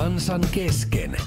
Kansan kesken.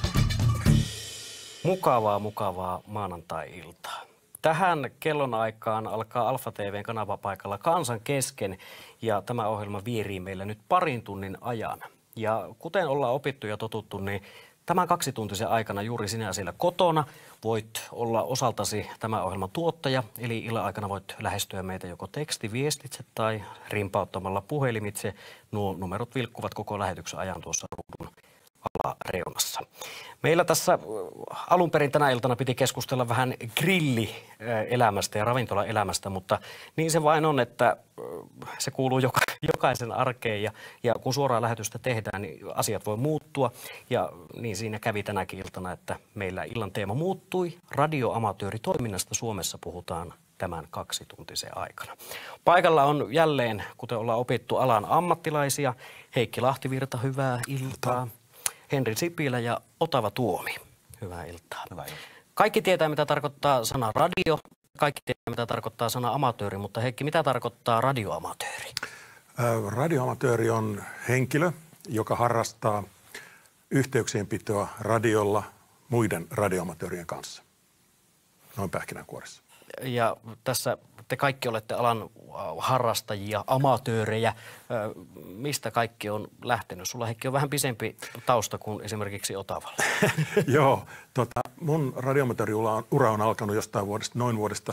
Mukavaa maanantai-iltaa. Tähän kellonaikaan alkaa Alfa TV:n kanavapaikalla Kansan kesken ja tämä ohjelma vierii meillä nyt parin tunnin ajan. Ja kuten ollaan opittu ja totuttu, niin tämän 2-tuntisen aikana juuri sinä siellä kotona voit olla osaltasi tämän ohjelman tuottaja. Eli illan aikana voit lähestyä meitä joko tekstiviestitse tai rimpauttamalla puhelimitse. Nuo numerot vilkkuvat koko lähetyksen ajan tuossa ruudun alareunassa. Meillä tässä alun perin tänä iltana piti keskustella vähän grillielämästä ja ravintolaelämästä, mutta niin se vain on, että se kuuluu jokaisen arkeen ja kun suoraa lähetystä tehdään, niin asiat voi muuttua ja niin siinä kävi tänäkin iltana, että meillä illan teema muuttui. Radioamatööritoiminnasta Suomessa puhutaan tämän 2-tuntisen aikana. Paikalla on jälleen, kuten ollaan opittu, alan ammattilaisia. Heikki Lahtivirta, hyvää iltaa. Henri Sipilä ja Otava Tuomi. Hyvää iltaa. Hyvää iltaa. Kaikki tietää, mitä tarkoittaa sana radio. Kaikki tietää, mitä tarkoittaa sana amatööri, mutta Heikki, mitä tarkoittaa radioamatööri? Radioamatööri on henkilö, joka harrastaa yhteyksienpitoa radiolla muiden radioamatöörien kanssa. Noin pähkinänkuoressa. Ja tässä te kaikki olette alan harrastajia, amatöörejä. Mistä kaikki on lähtenyt? Sulla, Heikki, on vähän pisempi tausta kuin esimerkiksi Otavalla. Joo, mun radioamatööriura on alkanut jostain noin vuodesta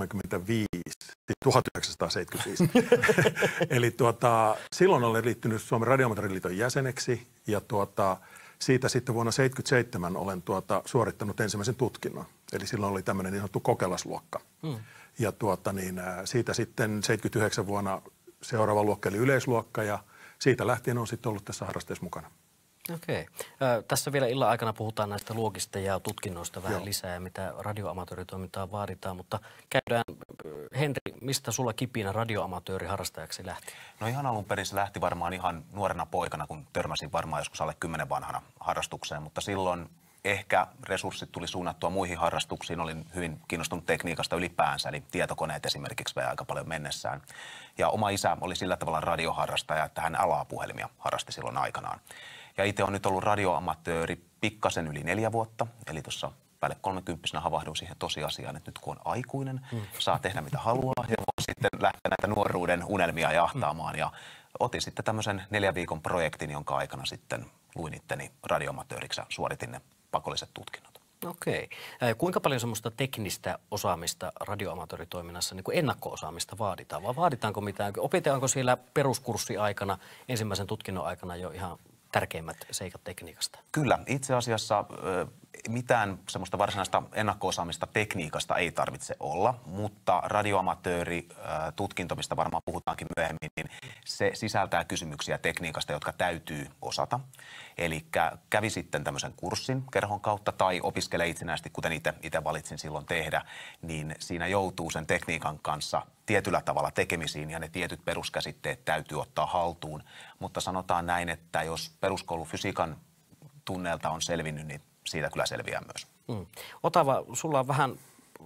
1975. Eli silloin olen liittynyt Suomen radioamatööriliiton jäseneksi ja siitä sitten vuonna 1977 olen suorittanut ensimmäisen tutkinnon. Eli silloin oli tämmöinen niin sanottu kokelasluokka. Ja siitä sitten 79 vuonna seuraava luokka eli yleisluokka ja siitä lähtien on sitten ollut tässä harrasteessa mukana. Okei. Tässä vielä illan aikana puhutaan näistä luokista ja tutkinnoista vähän lisää ja mitä radioamatööritoimintaa vaaditaan, mutta käydään, Henri, mistä sulla kipinä radioamatööriharrastajaksi lähti? No ihan alun perin se lähti varmaan ihan nuorena poikana, kun törmäsin varmaan joskus alle 10 vanhana harrastukseen, mutta silloin ehkä resurssit tuli suunnattua muihin harrastuksiin. Olin hyvin kiinnostunut tekniikasta ylipäänsä, eli tietokoneet esimerkiksi vei aika paljon mennessään. Ja oma isä oli sillä tavalla radioharrastaja, että hän alapuhelimia harrasti silloin aikanaan. Ja itse on nyt ollut radioamatööri pikkasen yli 4 vuotta, eli tuossa päälle 30-vuotiaana havahduin siihen tosiasiaan, että nyt kun on aikuinen, saa tehdä mitä haluaa ja voi sitten lähteä näitä nuoruuden unelmia jahtaamaan. Ja otin sitten tämmöisen 4 viikon projektin, jonka aikana sitten luin itteni radioamatööriksi ja suoritin ne pakolliset tutkinnot. Okei. Kuinka paljon semmoista teknistä osaamista radioamatööritoiminnassa, niin kuin ennakko-osaamista vaaditaan? Vai vaaditaanko mitään? Opetetaanko siellä peruskurssiaikana, ensimmäisen tutkinnon aikana jo ihan tärkeimmät seikat tekniikasta? Kyllä. Itse asiassa mitään semmoista varsinaista ennakko-osaamista tekniikasta ei tarvitse olla, mutta radioamatööri tutkinto, mistä varmaan puhutaankin myöhemmin, niin se sisältää kysymyksiä tekniikasta, jotka täytyy osata. Eli kävi sitten tämmöisen kurssin kerhon kautta tai opiskelee itsenäisesti, kuten itse valitsin silloin tehdä, niin siinä joutuu sen tekniikan kanssa tietyllä tavalla tekemisiin ja ne tietyt peruskäsitteet täytyy ottaa haltuun. Mutta sanotaan näin, että jos peruskoulufysiikan tunneilta on selvinnyt, niin siitä kyllä selviää myös. Otava, sulla on vähän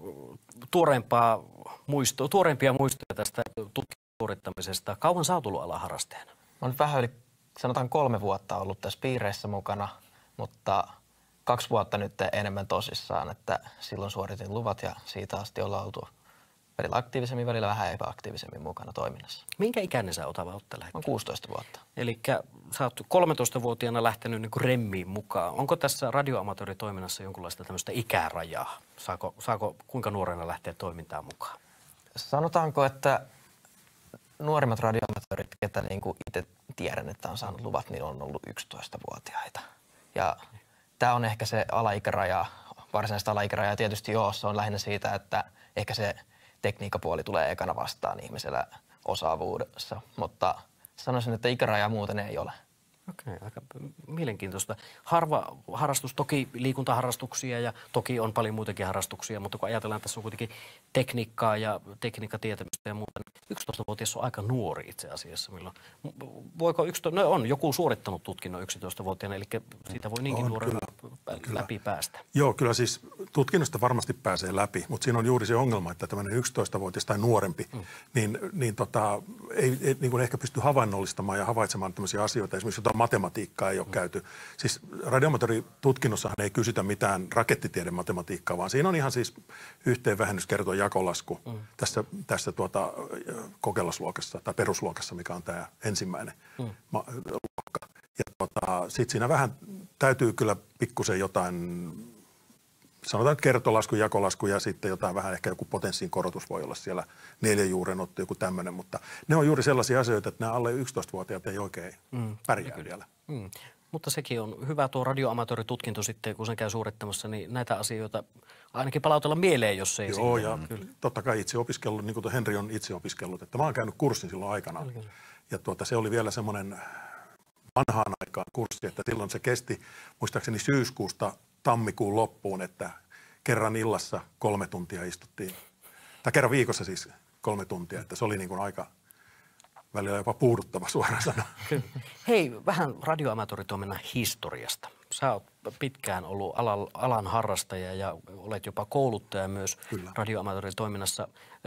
tuorempia muistoja tästä tutkinnon suorittamisesta. Kauan sä oot ollut alan harrasteena? Mä oon vähän yli, sanotaan 3 vuotta ollut tässä piireissä mukana, mutta 2 vuotta nyt enemmän tosissaan, että silloin suoritin luvat ja siitä asti ollaan oltu välillä aktiivisemmin, välillä vähän epäaktiivisemmin mukana toiminnassa. Minkä ikäinen sä, Otava, oot tällä hetkellä? Mä oon 16 vuotta. Eli sä oot 13-vuotiaana lähtenyt niin kuin remmiin mukaan. Onko tässä radioamatööritoiminnassa jonkunlaista tämmöistä ikärajaa? Saako kuinka nuorena lähteä toimintaan mukaan? Sanotaanko, että nuorimmat radioamatöörit, ketä niin kuin itse tiedän, että on saanut luvat, niin on ollut 11-vuotiaita. Ja tämä on ehkä se alaikäraja, varsinaista alaikärajaa tietysti se on lähinnä siitä, että ehkä se tekniikkapuoli tulee ekana vastaan ihmisellä osaavuudessa, mutta sanoisin, että ikärajaa muuten ei ole. Okei, aika mielenkiintoista. Harva harrastus, toki liikuntaharrastuksia ja toki on paljon muitakin harrastuksia, mutta kun ajatellaan, että tässä on kuitenkin tekniikkaa ja tekniikkatietämystä ja muuta, niin 11-vuotias on aika nuori itse asiassa. Voiko on joku suorittanut tutkinnon 11-vuotiaana, eli siitä voi niinkin nuorena läpi päästä. Joo, kyllä siis tutkinnosta varmasti pääsee läpi, mutta siinä on juuri se ongelma, että tämmöinen 11-vuotias tai nuorempi, niin ei niin kuin ehkä pysty havainnollistamaan ja havaitsemaan tämmöisiä asioita. Esimerkiksi jotain matematiikkaa ei ole käyty. Siis radioamatööritutkinnossahan ei kysytä mitään rakettitieden matematiikkaa, vaan siinä on ihan siis yhteenvähennys, kertoo jakolasku tässä kokeilasluokassa tai perusluokassa, mikä on tämä ensimmäinen luokka. Ja sitten siinä vähän täytyy kyllä pikkusen jotain, sanotaan kertolasku, jakolasku ja sitten jotain vähän, ehkä joku potenssiin korotus voi olla siellä 4 juurenotto, joku tämmöinen, mutta ne on juuri sellaisia asioita, että nämä alle 11-vuotiaat ei oikein pärjää vielä. Mutta sekin on hyvä tuo radioamatööritutkinto sitten, kun sen käy suorittamassa, niin näitä asioita ainakin palautella mieleen, jos ei. Joo, ja totta kai itse opiskellut, niin kuin Henri on itse opiskellut, että mä oon käynyt kurssin silloin aikanaan. Ja se oli vielä semmoinen vanhaan aikaan kurssi, että silloin se kesti muistaakseni syyskuusta tammikuun loppuun, että kerran illassa 3 tuntia istuttiin, tai kerran viikossa siis 3 tuntia, että se oli niin kuin aika välillä jopa puuduttava suoraan sanoa. Hei, vähän radioamatööritoiminnan historiasta. Sä oot pitkään ollut alan harrastaja ja olet jopa kouluttaja myös radioamatööritoiminnassa.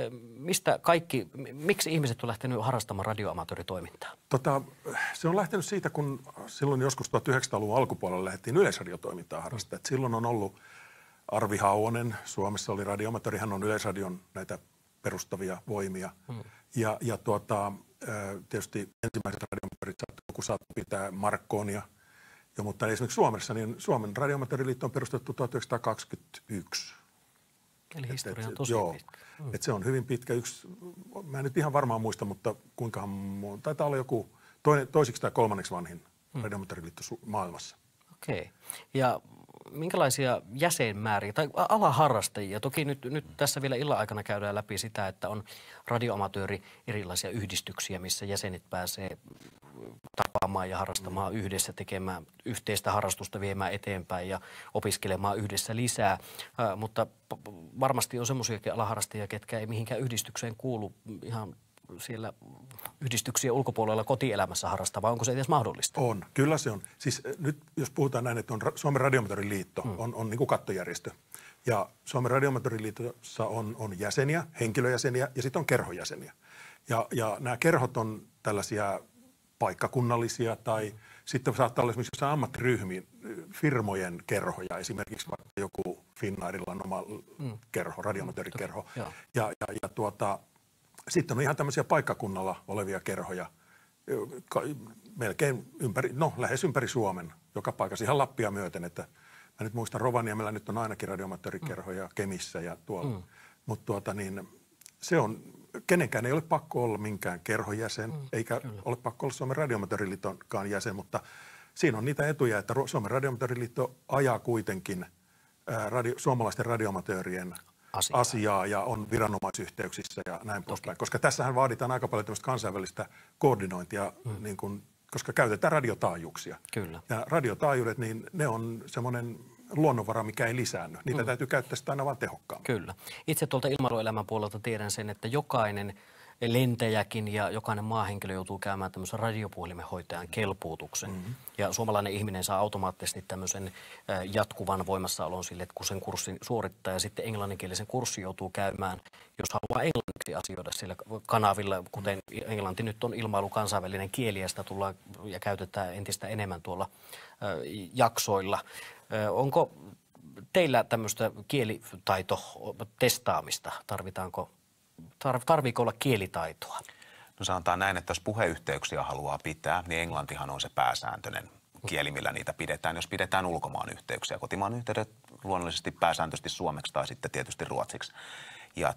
Miksi ihmiset on lähtenyt harrastamaan radioamatööritoimintaa? Se on lähtenyt siitä, kun silloin joskus 1900-luvun alkupuolella lähdettiin yleisradiotoimintaa harrastamaan. Silloin on ollut Arvi Hauonen, Suomessa oli radioamatööri, hän on Yleisradion näitä perustavia voimia. Ja tietysti ensimmäiset radioamatöörit saattoi pitää Marcconia. Mutta esimerkiksi Suomessa, niin Suomen radioamatööriliitto on perustettu 1921. Eli historia on tosi pitkä. Että se on hyvin pitkä. Mä en nyt ihan varmaan muista, mutta kuinkahan taitaa olla joku toisiksi tai kolmanneksi vanhin radioamatööriliitto maailmassa. Okei. Ja minkälaisia jäsenmääriä tai alaharrastajia? Toki nyt tässä vielä illan aikana käydään läpi sitä, että on radioamatööri erilaisia yhdistyksiä, missä jäsenet pääsee tapaamaan ja harrastamaan yhdessä, tekemään yhteistä harrastusta, viemään eteenpäin ja opiskelemaan yhdessä lisää. Mutta varmasti on semmoisiakin alaharrastajia, ketkä ei mihinkään yhdistykseen kuulu ihan siellä yhdistyksien ulkopuolella kotielämässä harrastaa, vai onko se edes mahdollista? On, kyllä se on. Siis nyt jos puhutaan näin, että on Suomen radioamatööriliitto, on niin kuin kattojärjestö. Ja Suomen radioamatööriliitossa on jäseniä, henkilöjäseniä ja sitten on kerhojäseniä. Ja nämä kerhot on tällaisia paikkakunnallisia tai sitten saattaa olla esimerkiksi jossain ammattiryhmiin firmojen kerhoja, esimerkiksi vaikka joku Finnairilla on oma kerho, radioamatöörikerho. Sitten on ihan tämmöisiä paikkakunnalla olevia kerhoja, melkein lähes ympäri Suomen, joka paikassa ihan Lappia myöten, että mä nyt muistan Rovaniemellä nyt on ainakin radioamatöörikerhoja Kemissä ja tuolla, mutta se on, kenenkään ei ole pakko olla minkään kerhojäsen, eikä ole pakko olla Suomen radioamatööriliitonkaan jäsen, mutta siinä on niitä etuja, että Suomen radioamatööriliitto ajaa kuitenkin suomalaisten radioamatöörien asiaa ja on viranomaisyhteyksissä ja näin poispäin. Koska tässähän vaaditaan aika paljon tämmöistä kansainvälistä koordinointia, niin kun, koska käytetään radiotaajuuksia. Kyllä. Ja radiotaajuudet, niin ne on semmoinen luonnonvara, mikä ei lisäänny. Niitä täytyy käyttää sitä aina vaan tehokkaammin. Kyllä. Itse tuolta ilmailuelämän puolelta tiedän sen, että jokainen lentäjäkin ja jokainen maahenkilö joutuu käymään tämmöisen radiopuhelimenhoitajan kelpuutuksen. Ja suomalainen ihminen saa automaattisesti tämmöisen jatkuvan voimassaolon sille, että kun sen kurssin suorittaa ja sitten englanninkielisen kurssin joutuu käymään, jos haluaa englanniksi asioida sillä kanavilla, kuten englanti nyt on ilmailu kansainvälinen kieli ja sitä tullaan ja käytetään entistä enemmän tuolla jaksoilla. Onko teillä tämmöistä kielitaito-testaamista? Tarviiko olla kielitaitoa? No sanotaan näin, että jos puheyhteyksiä haluaa pitää, niin englantihan on se pääsääntöinen kieli, millä niitä pidetään. Jos pidetään ulkomaan yhteyksiä, kotimaan yhteydet luonnollisesti pääsääntöisesti suomeksi tai sitten tietysti ruotsiksi. Ja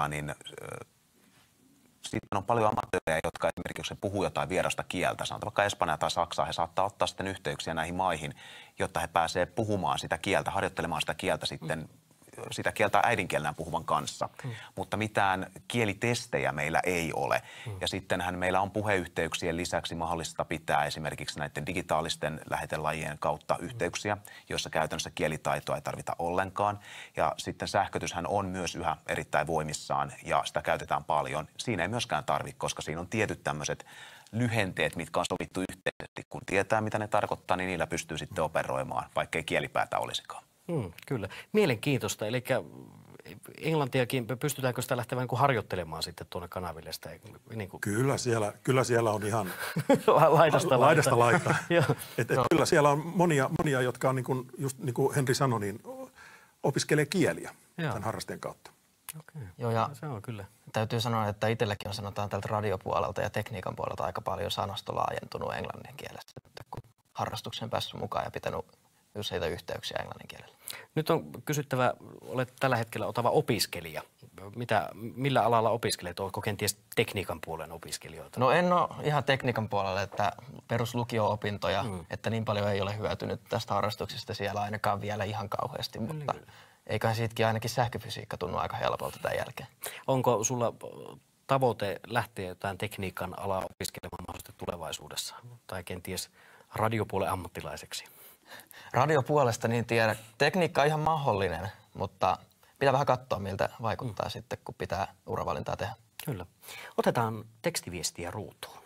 sitten on paljon amatöörejä, jotka esimerkiksi puhuu jotain vierasta kieltä, sanotaan vaikka espanjaa tai saksaa, he saattaa ottaa sitten yhteyksiä näihin maihin, jotta he pääsevät puhumaan sitä kieltä, harjoittelemaan sitä kieltä sitten sitä kieltä äidinkielenään puhuvan kanssa. Mutta mitään kielitestejä meillä ei ole. Ja sittenhän meillä on puheyhteyksien lisäksi mahdollista pitää esimerkiksi näiden digitaalisten lähetelajien kautta yhteyksiä, joissa käytännössä kielitaitoa ei tarvita ollenkaan. Ja sitten sähkötyshän on myös yhä erittäin voimissaan ja sitä käytetään paljon. Siinä ei myöskään tarvitse, koska siinä on tietyt tämmöiset lyhenteet, mitkä on sovittu yhteisesti. Kun tietää, mitä ne tarkoittaa, niin niillä pystyy sitten operoimaan, vaikkei kielipäätä olisikaan. Kyllä. Mielenkiintoista. Eli englantiakin, pystytäänkö sitä lähtevän niin kuin harjoittelemaan sitten tuonne kanaville? Sitä, niin kuin... Kyllä siellä on ihan laidasta laitaan. Kyllä siellä on monia jotka on just niin kuin Henri sanoi, niin opiskelee kieliä tämän harrasteen kautta. Okay. Joo, ja se on kyllä. Täytyy sanoa, että itselläkin on sanotaan tältä radiopuolelta ja tekniikan puolelta aika paljon sanasto laajentunut englannin kielessä, kun harrastukseen päässyt mukaan ja pitänyt useita yhteyksiä englannin kielellä. Nyt on kysyttävä, olet tällä hetkellä otava opiskelija. Millä alalla opiskelet? Oletko kenties tekniikan puolen opiskelijoita? No en ole ihan tekniikan puolella, että peruslukio-opintoja, että niin paljon ei ole hyötynyt tästä harrastuksesta siellä ainakaan vielä ihan kauheasti, mutta eiköhän siitäkin ainakin sähköfysiikka tunnu aika helpolta tämän jälkeen. Onko sulla tavoite lähteä jotain tekniikan alaa opiskelemaan mahdollisesti tulevaisuudessa tai kenties radiopuolen ammattilaiseksi? Radiopuolesta niin tiedä. Tekniikka on ihan mahdollinen, mutta pitää vähän katsoa, miltä vaikuttaa sitten, kun pitää uravalintaa tehdä. Kyllä. Otetaan tekstiviestiä ruutuun.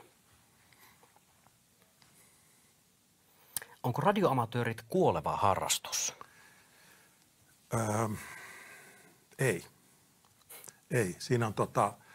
Onko radioamatöörit kuoleva harrastus? Ei. Siinä on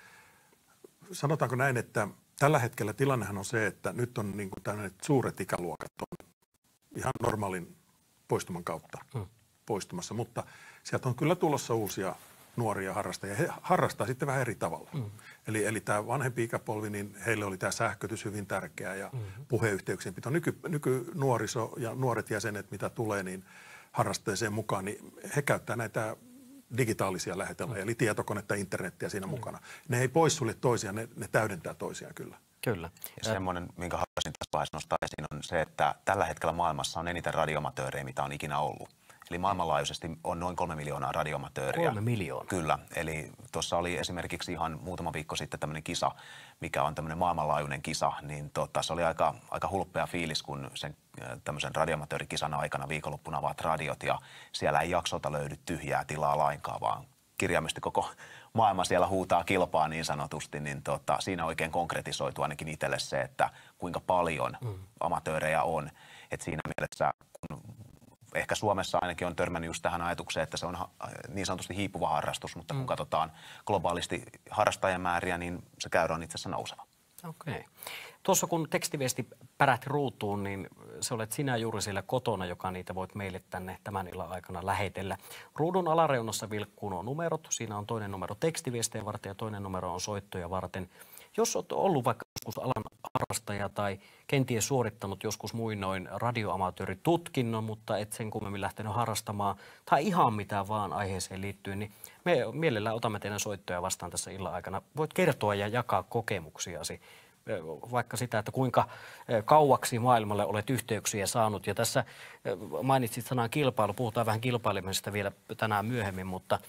sanotaanko näin, että tällä hetkellä tilannehan on se, että nyt on niin kuin tämmöiset suuret ikäluokat on ihan normaalin poistuman kautta poistumassa, mutta sieltä on kyllä tulossa uusia nuoria harrastajia. He harrastaa sitten vähän eri tavalla. Eli tämä vanhempi ikäpolvi, niin heille oli tämä sähkötys hyvin tärkeää ja puheyhteyksien pito. Nykynuoriso ja nuoret jäsenet, mitä tulee, niin harrasteeseen mukaan, niin he käyttää näitä digitaalisia lähetelmiä, eli tietokonetta, internettiä siinä mukana. Ne ei poissulje toisiaan, ne täydentää toisiaan kyllä. Kyllä. Ja semmoinen, minkä haluaisin tässä vaiheessa nostaa esiin, on se, että tällä hetkellä maailmassa on eniten radioamatöörejä, mitä on ikinä ollut. Eli maailmanlaajuisesti on noin 3 miljoonaa radioamatööriä. 3 miljoonaa? Kyllä. Eli tuossa oli esimerkiksi ihan muutama viikko sitten tämmöinen kisa, mikä on tämmöinen maailmanlaajuinen kisa, niin se oli aika hulppea fiilis, kun sen tämmöisen radioamatöörikisan aikana viikonloppuna avaat radiot ja siellä ei jaksolta löydy tyhjää tilaa lainkaan, vaan kirjaimisesti koko maailma siellä huutaa kilpaa niin sanotusti, niin siinä oikein konkretisoitu ainakin itselle se, että kuinka paljon amatöörejä on. Et siinä mielessä, kun ehkä Suomessa ainakin on törmännyt just tähän ajatukseen, että se on niin sanotusti hiipuva harrastus, mutta kun katsotaan globaalisti harrastajamääriä, niin se käyrä on itse asiassa nouseva. Okei. Tuossa kun tekstiviesti pärähti ruutuun, niin se olet sinä juuri siellä kotona, joka niitä voit meille tänne tämän illan aikana lähetellä. Ruudun alareunassa vilkkuu nuo numerot. Siinä on toinen numero tekstiviestejä varten ja toinen numero on soittoja varten. Jos olet ollut vaikka joskus alan harrastaja tai kenties suorittanut joskus muinoin radioamatööritutkinnon, mutta et sen kummemmin lähtenyt harrastamaan tai ihan mitä vaan aiheeseen liittyen, niin me mielellään otamme teidän soittoja vastaan tässä illan aikana. Voit kertoa ja jakaa kokemuksiasi, vaikka sitä, että kuinka kauaksi maailmalle olet yhteyksiä saanut. Ja tässä mainitsit sanan kilpailu, puhutaan vähän kilpailemisesta vielä tänään myöhemmin, mutta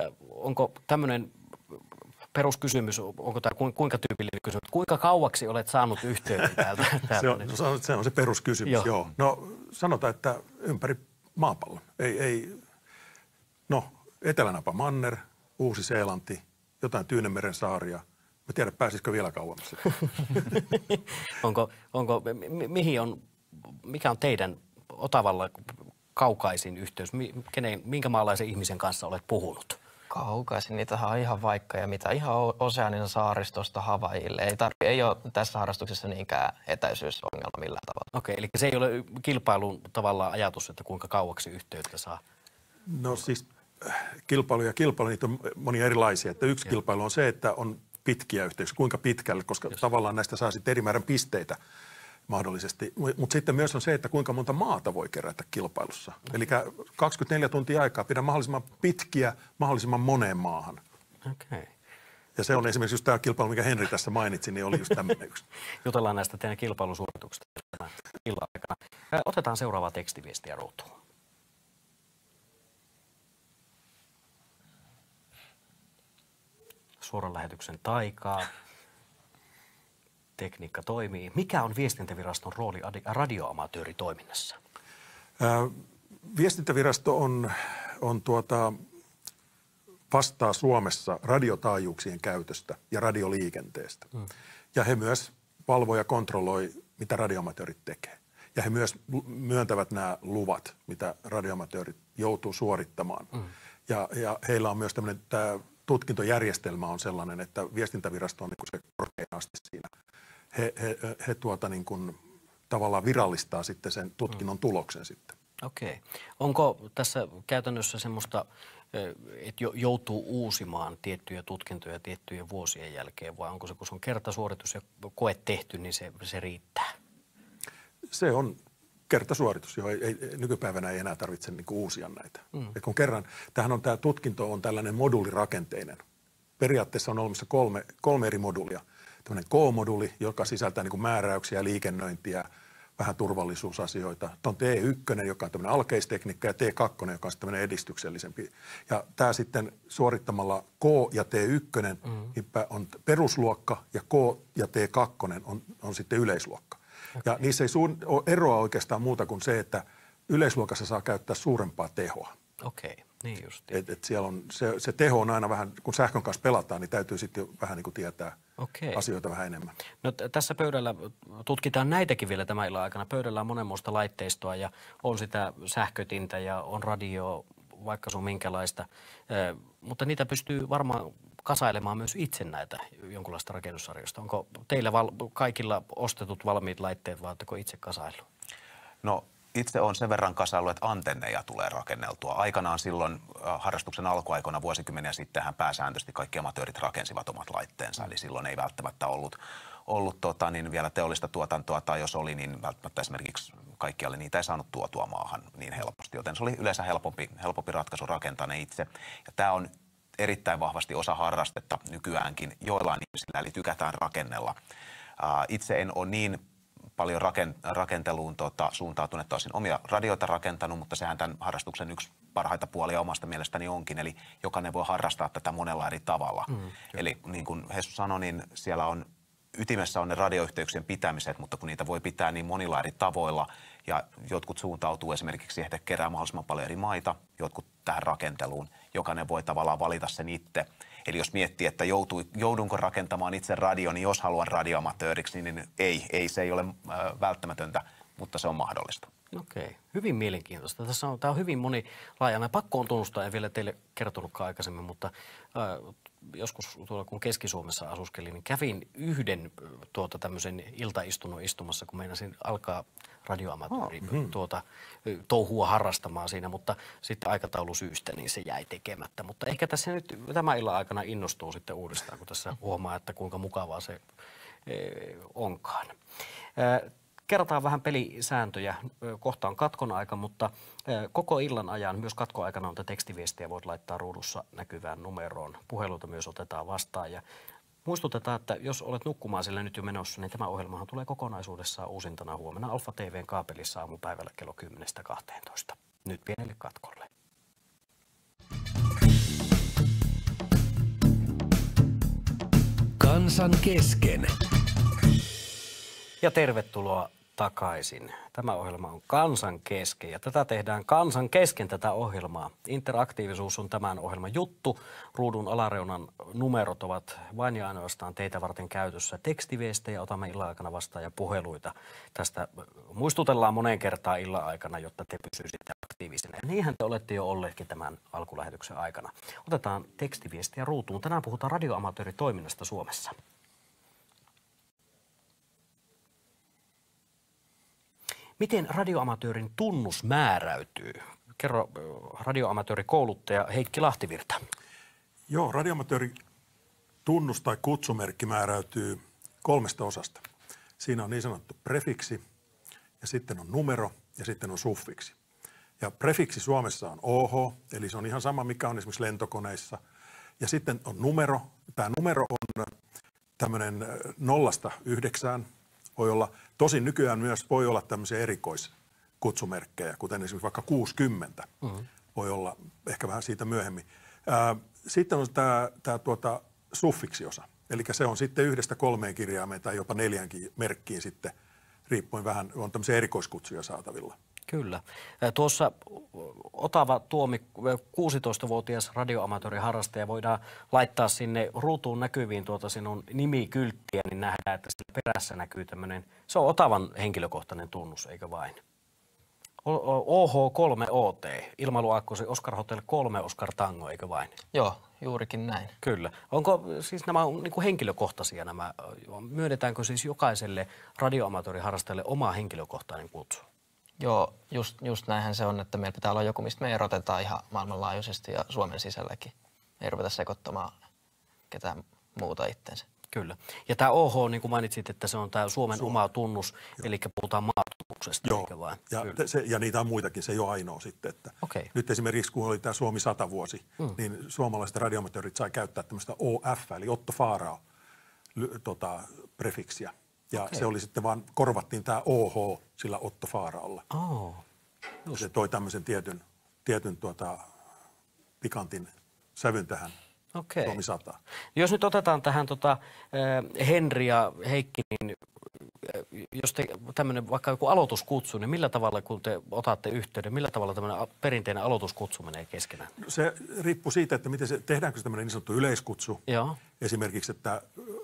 onko tämmöinen peruskysymys, onko tämä kuinka tyypillinen kysymys, kuinka kauaksi olet saanut yhteyttä täältä? Se on se peruskysymys, joo. No sanotaan, että ympäri maapallon. Etelänapa Manner, Uusi-Seelanti, jotain Tyynemeren saaria. Mä tiedän, pääsisikö vielä kauemmas. Mikä on teidän Otavalla kaukaisin yhteys? Minkä maalaisen ihmisen kanssa olet puhunut? Kaukaisin, niitähän on ihan vaikka ja mitä. Ihan Oseanian saaristosta Havaijille. Ei ole tässä harrastuksessa niinkään etäisyysongelma millään tavalla. Okei, eli se ei ole kilpailun tavallaan ajatus, että kuinka kauaksi yhteyttä saa? No siis kilpailu, niitä on monia erilaisia. Että yksi kilpailu on se, että on pitkiä yhteyksiä, kuinka pitkälle, koska tavallaan näistä saa sitten eri määrän pisteitä mahdollisesti. Mutta sitten myös on se, että kuinka monta maata voi kerätä kilpailussa. Eli 24 tuntia aikaa pidä mahdollisimman pitkiä mahdollisimman moneen maahan. Okei. Ja se on esimerkiksi just tämä kilpailu, mikä Henri tässä mainitsi, niin oli just tämmöinen yksi. Jutellaan näistä teidän kilpailusuorituksista tämän illan aikana. Otetaan seuraava tekstiviestiä ruutuun. suoran lähetyksen taikaa. Tekniikka toimii. Mikä on viestintäviraston rooli radioamatööritoiminnassa? Viestintävirasto vastaa Suomessa radiotaajuuksien käytöstä ja radioliikenteestä. Ja he myös valvoo ja kontrolloi, mitä radioamatöörit tekee. Ja he myös myöntävät nämä luvat, mitä radioamatöörit joutuu suorittamaan. Ja heillä on myös tämmöinen, tämä tutkintojärjestelmä on sellainen, että viestintävirasto on niin kuin se korkein asti siinä. He niin kuin tavallaan virallistaa sitten sen tutkinnon tuloksen sitten. Okei. Onko tässä käytännössä semmoista, että joutuu uusimaan tiettyjä tutkintoja tiettyjen vuosien jälkeen, vai onko se, kun se on kertasuoritus ja koe tehty, niin se riittää? Se on kertasuoritus, johon nykypäivänä ei enää tarvitse niin kuin uusia näitä. Et kun kerran, tämä tutkinto on tällainen moduulirakenteinen. Periaatteessa on olemassa kolme eri moduulia. Tämmöinen K-moduli, joka sisältää niin kuin määräyksiä, liikennöintiä, vähän turvallisuusasioita. On T1, joka on tämmöinen alkeistekniikka, ja T2, joka on tämmöinen edistyksellisempi. Ja tämä sitten suorittamalla K ja T1 on perusluokka, ja K ja T2 on sitten yleisluokka. Okay. Ja niissä ei ole eroa oikeastaan muuta kuin se, että yleisluokassa saa käyttää suurempaa tehoa. Okei, niin just. Et siellä on, se teho on aina vähän, kun sähkön kanssa pelataan, niin täytyy sitten vähän niin kuin tietää asioita vähän enemmän. No, tässä pöydällä tutkitaan näitäkin vielä tämän illan aikana. Pöydällä on monenmoista laitteistoa ja on sitä sähkötintä ja on radio, vaikka sun minkälaista. Mutta niitä pystyy varmaan kasailemaan myös itse näitä jonkunlaista rakennussarjoista. Onko teillä kaikilla ostetut valmiit laitteet vai oletteko itse kasaillut? No itse olen sen verran kasaillut, että antenneja tulee rakenneltua. Aikanaan silloin harrastuksen alkuaikoina vuosikymmeniä sittenhän pääsääntöisesti kaikki amatöörit rakensivat omat laitteensa. Eli silloin ei välttämättä ollut vielä teollista tuotantoa, tai jos oli, niin välttämättä esimerkiksi kaikkialle niitä ei saanut tuotua maahan niin helposti. Joten se oli yleensä helpompi ratkaisu rakentaa ne itse. Ja tämä on erittäin vahvasti osa harrastetta nykyäänkin. Joillain ihmisillä, eli tykätään rakennella. Itse en ole niin paljon rakenteluun suuntautunut, että olisin omia radioita rakentanut, mutta sehän tämän harrastuksen yksi parhaita puolia omasta mielestäni onkin. Eli jokainen voi harrastaa tätä monella eri tavalla. Eli niin kuin Hessu sanoi, niin siellä on ytimessä on ne radioyhteyksien pitämiset, mutta kun niitä voi pitää niin monilla eri tavoilla, ja jotkut suuntautuu esimerkiksi siihen, että kerää mahdollisimman paljon eri maita, jotkut tähän rakenteluun. Jokainen voi tavallaan valita sen itse. Eli jos miettii, että joudunko rakentamaan itse radio, niin jos haluan radioamatööriksi, niin ei se ei ole välttämätöntä, mutta se on mahdollista. Okei, hyvin mielenkiintoista. Tämä on hyvin monilaajainen. Pakko on tunnustaa, en vielä teille kertonutkaan aikaisemmin, mutta joskus tuolla kun Keski-Suomessa asuskelin, niin kävin yhden tämmöisen iltaistunnon istumassa, kun meinasin alkaa radioamatööri touhua harrastamaan siinä, mutta sitten aikataulusyystä niin se jäi tekemättä. Mutta ehkä tässä nyt tämän illan aikana innostuu sitten uudestaan, kun tässä huomaa, että kuinka mukavaa se onkaan. Kerrotaan vähän pelisääntöjä. Kohta on katkon aika, mutta koko illan ajan, myös katkon aikana on tekstiviestiä, voit laittaa ruudussa näkyvään numeroon. Puheluita myös otetaan vastaan ja muistutetaan, että jos olet nukkumaan sillä nyt jo menossa, niin tämä ohjelmahan tulee kokonaisuudessaan uusintana huomenna Alfa TV:n kaapelissa aamupäivällä kello 10-12. Nyt pienelle katkolle. Kansan kesken. Ja tervetuloa takaisin. Tämä ohjelma on Kansan kesken ja tätä tehdään Kansan kesken tätä ohjelmaa. Interaktiivisuus on tämän ohjelman juttu. Ruudun alareunan numerot ovat vain ja ainoastaan teitä varten käytössä. Tekstiviestejä otamme illan aikana vastaan ja puheluita. Tästä muistutellaan moneen kertaan illan aikana, jotta te pysyisitte aktiivisina. Ja niinhän te olette jo olleetkin tämän alkulähetyksen aikana. Otetaan tekstiviestiä ruutuun. Tänään puhutaan radioamatööritoiminnasta Suomessa. Miten radioamatöörin tunnus määräytyy? Kerro radioamatöörikouluttaja Heikki Lahtivirta. Joo, radioamatöörin tunnus tai kutsumerkki määräytyy 3 osasta. Siinä on niin sanottu prefiksi, ja sitten on numero, ja sitten on suffiksi. Ja prefiksi Suomessa on OH, eli se on ihan sama, mikä on esimerkiksi lentokoneissa. Ja sitten on numero. Tämä numero on tämmöinen 0–9. Voi olla, tosin nykyään myös voi olla tämmöisiä erikoiskutsumerkkejä, kuten esimerkiksi vaikka 60 voi olla, ehkä vähän siitä myöhemmin. Sitten on tämä suffiksiosa. Eli se on sitten 1-3 kirjaimeen tai jopa 4 merkkiin sitten, riippuen vähän, on tämmöisiä erikoiskutsuja saatavilla. Kyllä. Tuossa Otava Tuomi, 16-vuotias radioamatööriharrastaja, voidaan laittaa sinne ruutuun näkyviin sinun nimikylttiä, niin nähdään, että sillä perässä näkyy tämmöinen, se on Otavan henkilökohtainen tunnus, eikö vain? OH3OT, Ilmailuaakkosen Oscar Hotel 3 Oscar Tango, eikö vain? Joo, juurikin näin. Kyllä. Onko siis nämä niin kuin henkilökohtaisia nämä, myönnetäänkö siis jokaiselle radioamatööriharrastajalle oma henkilökohtainen kutsu? Joo, just näinhän se on, että meillä pitää olla joku, mistä me erotetaan ihan maailmanlaajuisesti ja Suomen sisälläkin. Me ei ruveta sekoittamaan ketään muuta itsensä. Kyllä. Ja tämä OH, niin kuin mainitsit, että se on tämä Suomen oma tunnus, eli puhutaan maatunnuksesta, eikö vain? Ja niitä on muitakin, se ei ole ainoa sitten. Että nyt esimerkiksi, kun oli tämä Suomi 100-vuosi, niin suomalaiset radioamatöörit sai käyttää tämmöistä OF, eli Otto Faarao prefiksiä. Ja se oli sitten vaan, korvattiin tämä OH sillä Otto Faaraolla. Se toi tämmöisen tietyn pikantin sävyn tähän Suomi 100. Jos nyt otetaan tähän Henri ja Heikki, niin jos tämmöinen vaikka joku aloituskutsu, niin millä tavalla, kun te otatte yhteyden, millä tavalla tämmöinen perinteinen aloituskutsu menee keskenään? Se riippuu siitä, että miten tehdäänkö se tämmöinen niin sanottu yleiskutsu. Joo. Esimerkiksi, että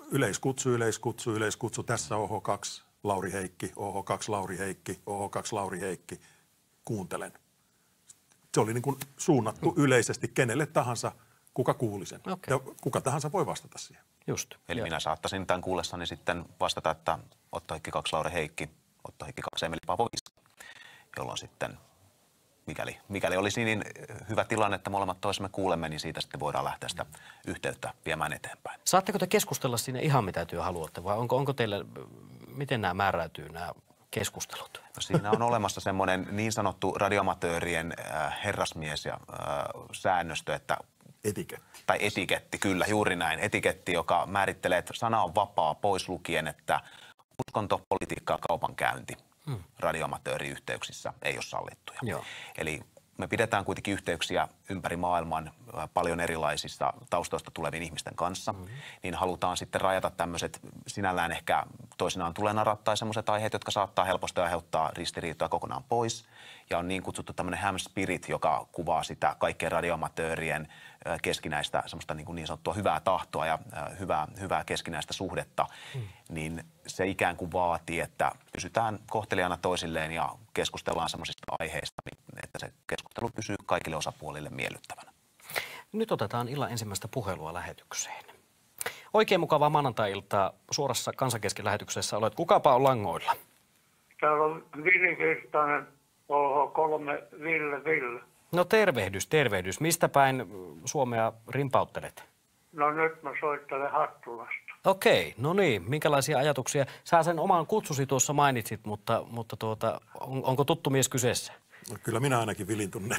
yleiskutsu, tässä OH2 Lauri Heikki, OH2 Lauri Heikki, OH2 Lauri Heikki, kuuntelen. Se oli niin kuin suunnattu yleisesti kenelle tahansa, kuka kuuli sen. Ja kuka tahansa voi vastata siihen. Just. Eli minä saattaisin tämän kuullessani sitten vastata, että Otto Heikki 2 Lauri Heikki, Otto Heikki 2 Emeli Paavo Viska, jolloin sitten, mikäli olisi niin hyvä tilanne, että molemmat toisemme kuulemme, niin siitä sitten voidaan lähteä sitä yhteyttä viemään eteenpäin. Saatteko te keskustella siinä ihan mitä työ haluatte, vai onko teillä, miten nämä määräytyy nämä keskustelut? No, siinä on olemassa semmoinen niin sanottu radioamatöörien herrasmies ja säännöstö, että etiketti, kyllä, juuri näin. Etiketti, joka määrittelee, että sana on vapaa, pois lukien, että uskonto, politiikka ja kaupankäynti radioamatööriyhteyksissä ei ole sallittuja. Joo. Eli me pidetään kuitenkin yhteyksiä ympäri maailman paljon erilaisista taustoista tulevien ihmisten kanssa, niin halutaan sitten rajata tämmöiset sinällään ehkä toisinaan tulenarrat tai semmoiset aiheet, jotka saattaa helposti aiheuttaa ristiriitoja kokonaan pois. Ja on niin kutsuttu tämmöinen ham spirit, joka kuvaa sitä kaikkien radioamatöörien keskinäistä semmoista niin sanottua hyvää tahtoa ja hyvää keskinäistä suhdetta, niin se ikään kuin vaatii, että pysytään kohteliaana toisilleen ja keskustellaan semmoisista aiheista, että se keskustelu pysyy kaikille osapuolille miellyttävänä. Nyt otetaan illan ensimmäistä puhelua lähetykseen. Oikein mukavaa maanantai-iltaa suorassa Kansankesken-lähetyksessä olet. Kukapa on langoilla? Täällä on Vili Virtanen, OH3 Ville. No tervehdys. Mistä päin Suomea rimpauttelet? No nyt mä soittelen Hattulasta. Okei, no niin. Minkälaisia ajatuksia? Sä sen oman kutsusi tuossa mainitsit, mutta onko tuttu mies kyseessä? No, kyllä minä ainakin Vilin tunnen.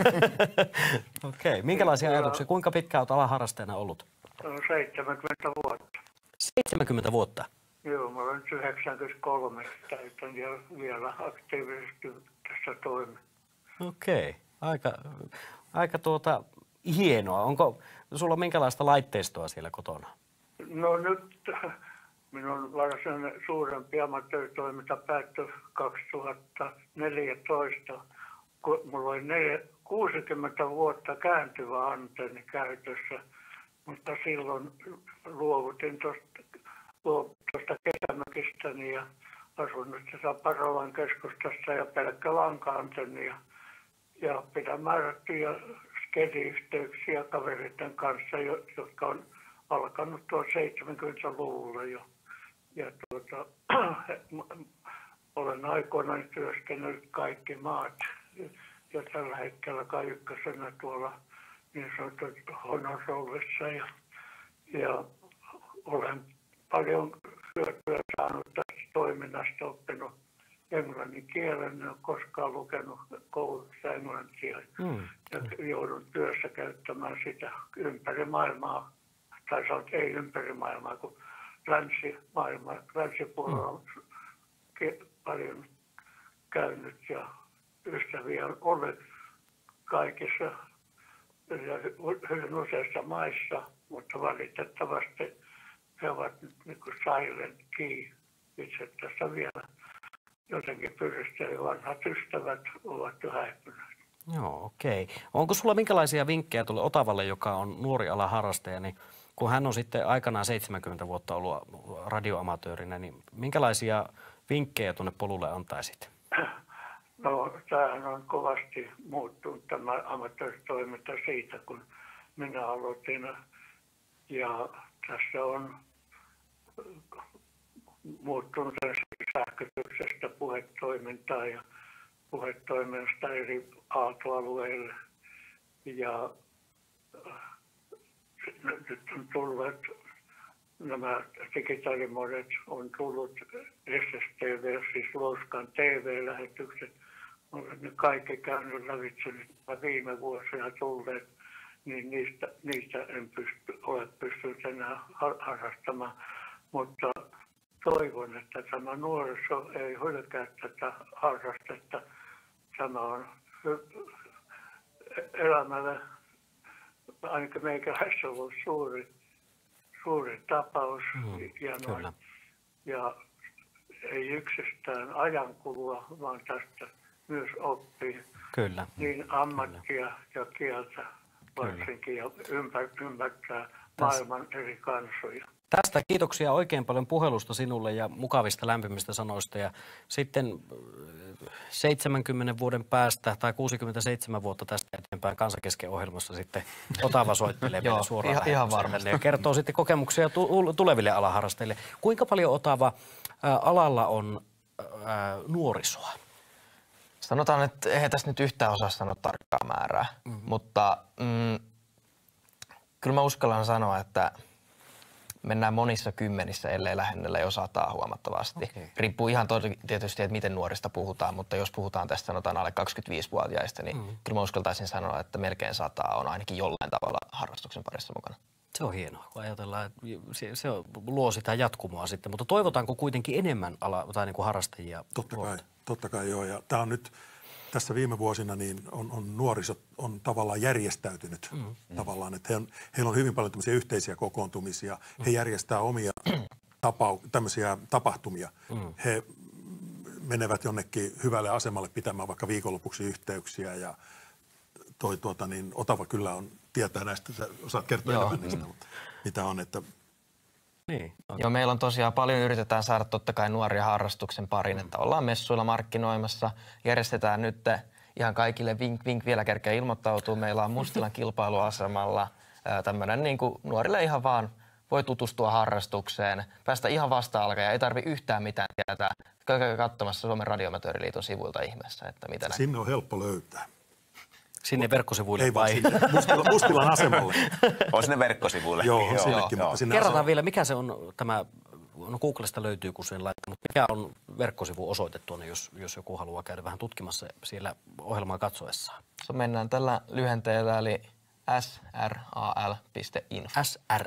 Okei, minkälaisia ajatuksia? Kuinka pitkään olet alaharrastajana ollut? 70 vuotta. 70 vuotta? Joo, mä olen 93, täytän vielä aktiivisesti tässä toimi. Okei, aika hienoa. Onko sulla minkälaista laitteistoa siellä kotona? No nyt minun varsinainen suurempi amatööritoiminta päättyi 2014, kun mulla oli 60 vuotta kääntyvä antenni käytössä, mutta silloin luovutin tuosta kesämökistäni ja asun nyt tässä Parolan keskustassa ja pelkkä lanka-antenni ja pidän määrättyjä skedi-yhteyksiä kavereiden kanssa, jotka on alkanut 70-luvulla jo. Ja olen aikoinaan työskennellyt kaikki maat ja tällä hetkellä kai ykkösenä tuolla niin sanotussa Honorollissa ja olen paljon hyötyä saanut tästä toiminnasta, oppinut englannin kielen, en ole koskaan lukenut koulussa englantia ja joudun työssä käyttämään sitä ympäri maailmaa, tai sanot ei ympäri maailmaa, kun länsipuolella on paljon käynyt ja ystäviä olen kaikissa ja hyvin useissa maissa mutta valitettavasti he ovat nyt niin kuin silent key. Itse tässä vielä jotenkin pyristelee, vanhat ystävät ovat jo häipyneet. Joo, okei. Onko sulla minkälaisia vinkkejä tuolle Otavalle, joka on nuori alan harrastaja, niin kun hän on sitten aikanaan 70 vuotta ollut radioamatöörinä, niin minkälaisia vinkkejä tuonne polulle antaisit? No, tämähän on kovasti muuttunut tämä amatööritoiminta siitä, kun minä aloitin. Ja tässä on muuttunut sähkötyksestä puhetoimintaa ja puhetoiminnasta eri aaltoalueille. Ja nyt on tullut nämä digitaalimodet, on tullut SSTV, siis Louskan TV-lähetykset. Olen ne kaikki käynyt lävitse nyt viime vuosina tulleet, niin niistä en ole pystynyt enää harrastamaan. Mutta toivon, että tämä nuoriso ei hylkää tätä harrastetta. Tämä on elämälle, ainakin meikäläisessä ollut suuri tapaus. Ja ei yksistään ajankulua, vaan tästä myös oppii Kyllä. niin ammattia ja kieltä varsinkin ja ymmärtää maailman eri kansoja. Tästä kiitoksia oikein paljon puhelusta sinulle ja mukavista lämpimistä sanoista. Ja sitten 70 vuoden päästä tai 67 vuotta tästä eteenpäin Kansankesken ohjelmassa sitten Otava soittelee meille suoraan. Ihan varmasti. Ja kertoo sitten kokemuksia tuleville alaharrastajille. Kuinka paljon Otava alalla on nuorisoa? Sanotaan, että eihän tässä nyt yhtään osaa sanoa tarkkaa määrää, mutta kyllä mä uskallan sanoa, että mennään monissa kymmenissä, ellei lähennellä jo 100 huomattavasti. Okay. Riippuu ihan tietysti, että miten nuorista puhutaan, mutta jos puhutaan tästä sanotaan alle 25-vuotiaista, niin kyllä mä uskaltaisin sanoa, että melkein 100 on ainakin jollain tavalla harrastuksen parissa mukana. Se on hienoa, kun ajatellaan, että se luo sitä jatkumoa sitten, mutta toivotaanko kuitenkin enemmän niin kuin harrastajia? Totta kai joo, ja tämä on nyt tässä viime vuosina niin on nuoriso on tavallaan järjestäytynyt tavallaan, että heillä on hyvin paljon tämmöisiä yhteisiä kokoontumisia. He järjestää omia tämmöisiä tapahtumia. He menevät jonnekin hyvälle asemalle pitämään vaikka viikonlopuksi yhteyksiä ja Otava kyllä tietää näistä, osaat kertoa enemmän niistä, mutta mitä on, että niin. Joo, meillä on tosiaan paljon yritetään saada totta kai nuoria harrastuksen pariin, että ollaan messuilla markkinoimassa, järjestetään nyt ihan kaikille vink vielä kerkeä ilmoittautuu. Meillä on Mustilan kilpailuasemalla tämmöinen niin kuin nuorille ihan vaan voi tutustua harrastukseen, päästä ihan vasta-alkaen, ei tarvi yhtään mitään tietää. Käykää katsomassa Suomen Radioamatööriliiton sivuilta ihmeessä, että mitä sinne on helppo löytää. Sinne verkkosivuille ei vai? Mustilan asemalle. On sinne verkkosivuille. Joo, sinnekin. Joo. Kerrotaan vielä, mikä se on tämä, no Googlesta löytyy kun sen laittaa, mutta mikä on verkkosivu osoite tuonne, jos joku haluaa käydä vähän tutkimassa siellä ohjelmaa katsoessaan? So mennään tällä lyhenteellä, eli sral.info.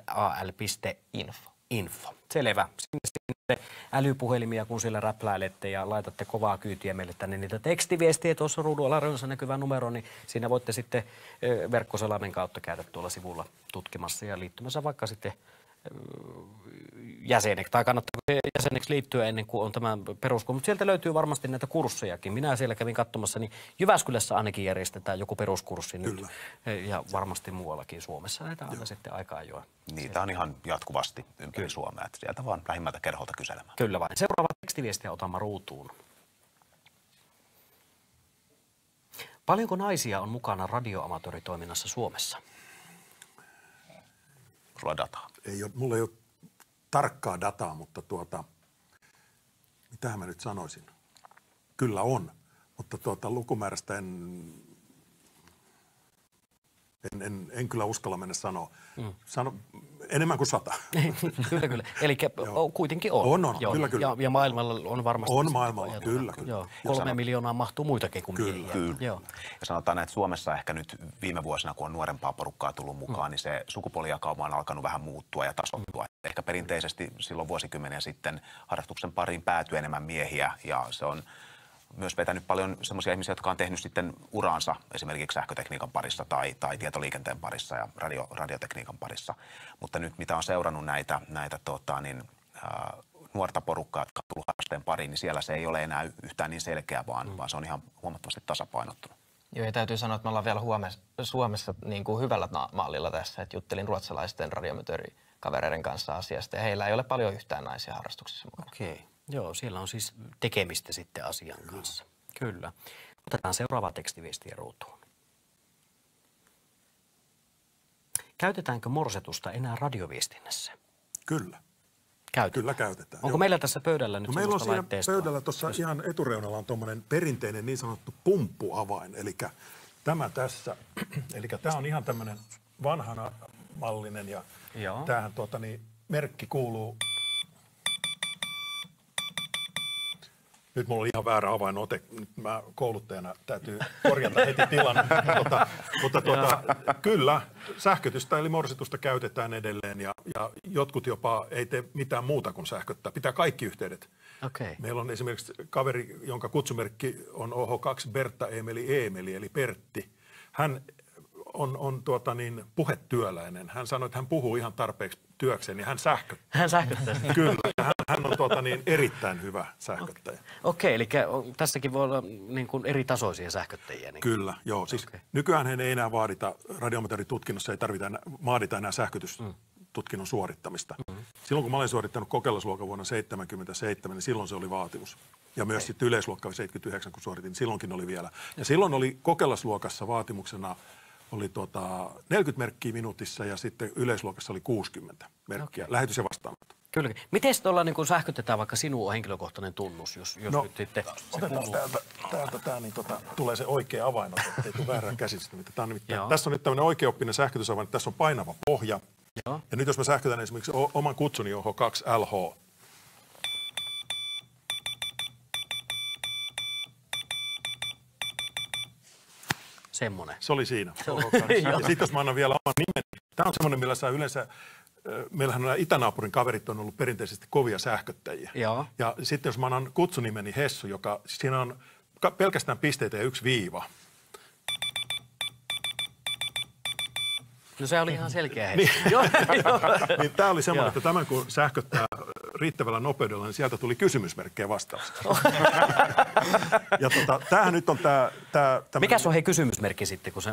sral.info. Selvä. Sinne älypuhelimia, kun siellä räpläilette ja laitatte kovaa kyytiä meille tänne niitä tekstiviestiä tuossa ruudun alareunassa näkyvä numero, niin siinä voitte sitten verkkoselaimen kautta käydä tuolla sivulla tutkimassa ja liittymässä vaikka sitten jäseneksi, tai kannattaako jäseneksi liittyä ennen kuin on tämä peruskoulu, mutta sieltä löytyy varmasti näitä kurssejakin. Minä siellä kävin katsomassa, niin Jyväskylässä ainakin järjestetään joku peruskurssi nyt, ja varmasti muuallakin Suomessa näitä aina sitten aika ajoin. Niitä on ihan jatkuvasti ympäri Suomea, että sieltä vaan lähimmältä kerholta kyselemään. Kyllä vain. Seuraava tekstiviestiä otamme ruutuun. Paljonko naisia on mukana radioamatööritoiminnassa Suomessa? Sulla dataa? Mulla ei ole tarkkaa dataa, mutta mitähän mä nyt sanoisin? Kyllä on, mutta lukumäärästä en kyllä uskalla mennä sanoa. Enemmän kuin 100. Kyllä. Eli kuitenkin on. On, kyllä. Ja maailmalla on varmasti. On maailmalla, kyllä. Joo. 3 miljoonaa mahtuu muitakin kuin miehiä. Kyllä. Joo. Ja sanotaan, että Suomessa ehkä nyt viime vuosina, kun on nuorempaa porukkaa tullut mukaan, niin se sukupuolijakauma on alkanut vähän muuttua ja tasoittua. Ehkä perinteisesti silloin vuosikymmeniä sitten harrastuksen pariin päätyi enemmän miehiä ja se on myös vetänyt paljon semmoisia ihmisiä, jotka on tehnyt sitten uraansa esimerkiksi sähkötekniikan parissa tai tietoliikenteen parissa ja radiotekniikan parissa. Mutta nyt mitä on seurannut näitä nuorta porukkaa, jotka on tullut harrasteen pariin, niin siellä se ei ole enää yhtään niin selkeä, vaan se on ihan huomattavasti tasapainottunut. Joo, ja täytyy sanoa, että me ollaan vielä Suomessa niin kuin hyvällä mallilla tässä, että juttelin ruotsalaisten radioamatöörikavereiden kanssa asiasta, ja heillä ei ole paljon yhtään naisia harrastuksessa mukana. Okei. Joo, siellä on siis tekemistä sitten asian kanssa. Kyllä. Otetaan seuraava tekstiviestiä ruutuun. Käytetäänkö morsetusta enää radioviestinnässä? Kyllä. Käytetään. Kyllä käytetään. Onko meillä tässä pöydällä nyt meillä on siinä laitteistoa? pöydällä tuossa ihan etureunalla on tuommoinen perinteinen niin sanottu pumppuavain, eli tämä tässä, eli tämä on ihan tämmöinen vanhana mallinen ja tämähän merkki kuuluu. Nyt mulla oli ihan väärä avainote. Nyt mä kouluttajana täytyy korjata heti tilanne. Mutta kyllä, sähkötystä eli morsetusta käytetään edelleen ja jotkut jopa ei tee mitään muuta kuin sähköttää. Pitää kaikki yhteydet. Okay. Meillä on esimerkiksi kaveri, jonka kutsumerkki on OH2 Bertta Eemeli eli Pertti. Hän on puhetyöläinen. Hän sanoi, että hän puhuu ihan tarpeeksi työkseen ja hän sähköttää. Hän sähköttää. Kyllä, hän on erittäin hyvä sähköttäjä. Okei, eli tässäkin voi olla niin kuin eri tasoisia sähköttäjiä. Niin. Kyllä, joo. Siis nykyään ei enää vaadita, radioamatööritutkinnossa ei vaadita enää sähkötystutkinnon suorittamista. Silloin kun mä olen suorittanut kokelasluokan vuonna 1977, niin silloin se oli vaatimus. Ja myös sitten yleisluokka 79, kun suoritin, silloinkin oli vielä. Ja silloin oli kokelasluokassa vaatimuksena oli 40 merkkiä minuutissa ja sitten yleisluokassa oli 60 merkkiä. Lähetys ja vastaanotto. Kyllä. Miten tuolla niin sähkötetään vaikka sinun henkilökohtainen tunnus, jos nyt sitten... Otetaan täältä tämä, niin tulee se oikea avainote, ettei tule väärää käsitystä. Tässä on nyt tämmöinen oikeaoppinen sähkötysavain, tässä on painava pohja. Joo. Ja nyt jos mä sähkötän esimerkiksi oman kutsuni OH2 LH, semmoinen. Se oli siinä. Ja sitten jos mä annan vielä oman nimen, tämä on semmoinen, millä saa yleensä, meillähän nämä itänaapurin kaverit on ollut perinteisesti kovia sähköttäjiä. Joo. Ja sitten jos mä annan kutsunimeni Hessu, joka siinä on pelkästään pisteitä ja 1 viiva. No se oli ihan selkeä niin tämä oli semmoinen, että tämän kun sähköttää riittävällä nopeudella, niin sieltä tuli kysymysmerkkejä vastauksesta. Ja tämähän nyt on tämä... Mikä se on kysymysmerkki sitten, kun se...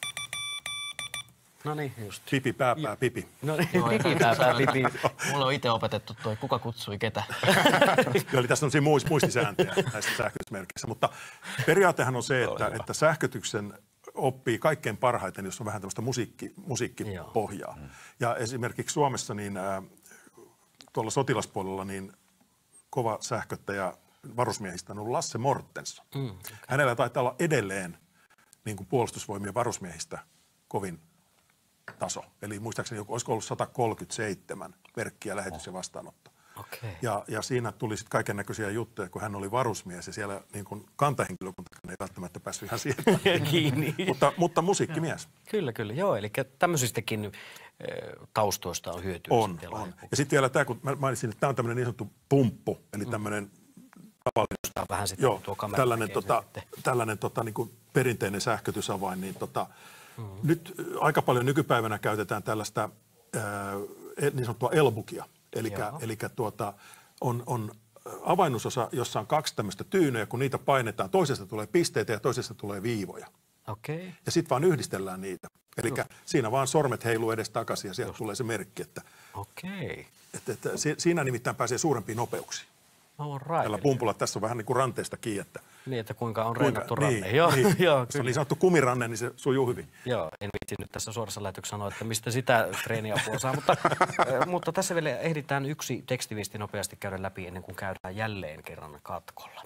No niin, just. Pipi, pääpää, pipi. No niin, pipi, pääpää, pipi. Mulla on itse opetettu toi, kuka kutsui ketä. Eli tässä on siinä muistisääntöjä näistä sähkötysmerkeissä. Mutta periaatehan on se, että sähkötyksen oppii kaikkein parhaiten, jos on vähän tämmöistä musiikkipohjaa. Ja esimerkiksi Suomessa niin tuolla sotilaspuolella niin kova sähköttäjä varusmiehistä on ollut Lasse Mortenson. Hänellä taitaa olla edelleen niin kuin puolustusvoimien varusmiehistä kovin taso. Eli muistaakseni olisiko ollut 137 merkkiä lähetys ja vastaanotto. Okay. Ja siinä tuli sitten kaiken näköisiä juttuja, kun hän oli varusmies ja siellä niin kuin kantahenkilökuntakaan ei välttämättä päässyt ihan siihen kiinni. mutta musiikkimies. Kyllä, joo. Eli tämmöisistäkin taustoista on hyötyä. On. Ja sitten vielä tämä, kun mä mainitsin, että tämä on tämmöinen niin sanottu pumppu, eli tämmöinen tavallinen, vähän sitten tuo kamera tällainen niin kuin perinteinen sähkötysavain, niin nyt aika paljon nykypäivänä käytetään tällaista niin sanottua elbukia. Eli on avainusosa, jossa on 2 tämmöistä tyynyä, kun niitä painetaan, toisesta tulee pisteitä ja toisesta tulee viivoja. Okay. Ja sitten vaan yhdistellään niitä. Eli siinä vaan sormet heiluu edes takaisin ja sieltä tulee se merkki, että siinä nimittäin pääsee suurempiin nopeuksiin. Tällä pumpulla tässä on vähän niin kuin ranteesta kiinni. Että niin, että kuinka on reenattu ranne. Niin, joo, se on niin sanottu kumiranne, niin se sujuu hyvin. Joo, en viitsi nyt tässä suorassa lähetyksessä sanoa, että mistä sitä treeniapua saa, mutta tässä vielä ehditään yksi tekstiviesti nopeasti käydä läpi ennen kuin käydään jälleen kerran katkolla.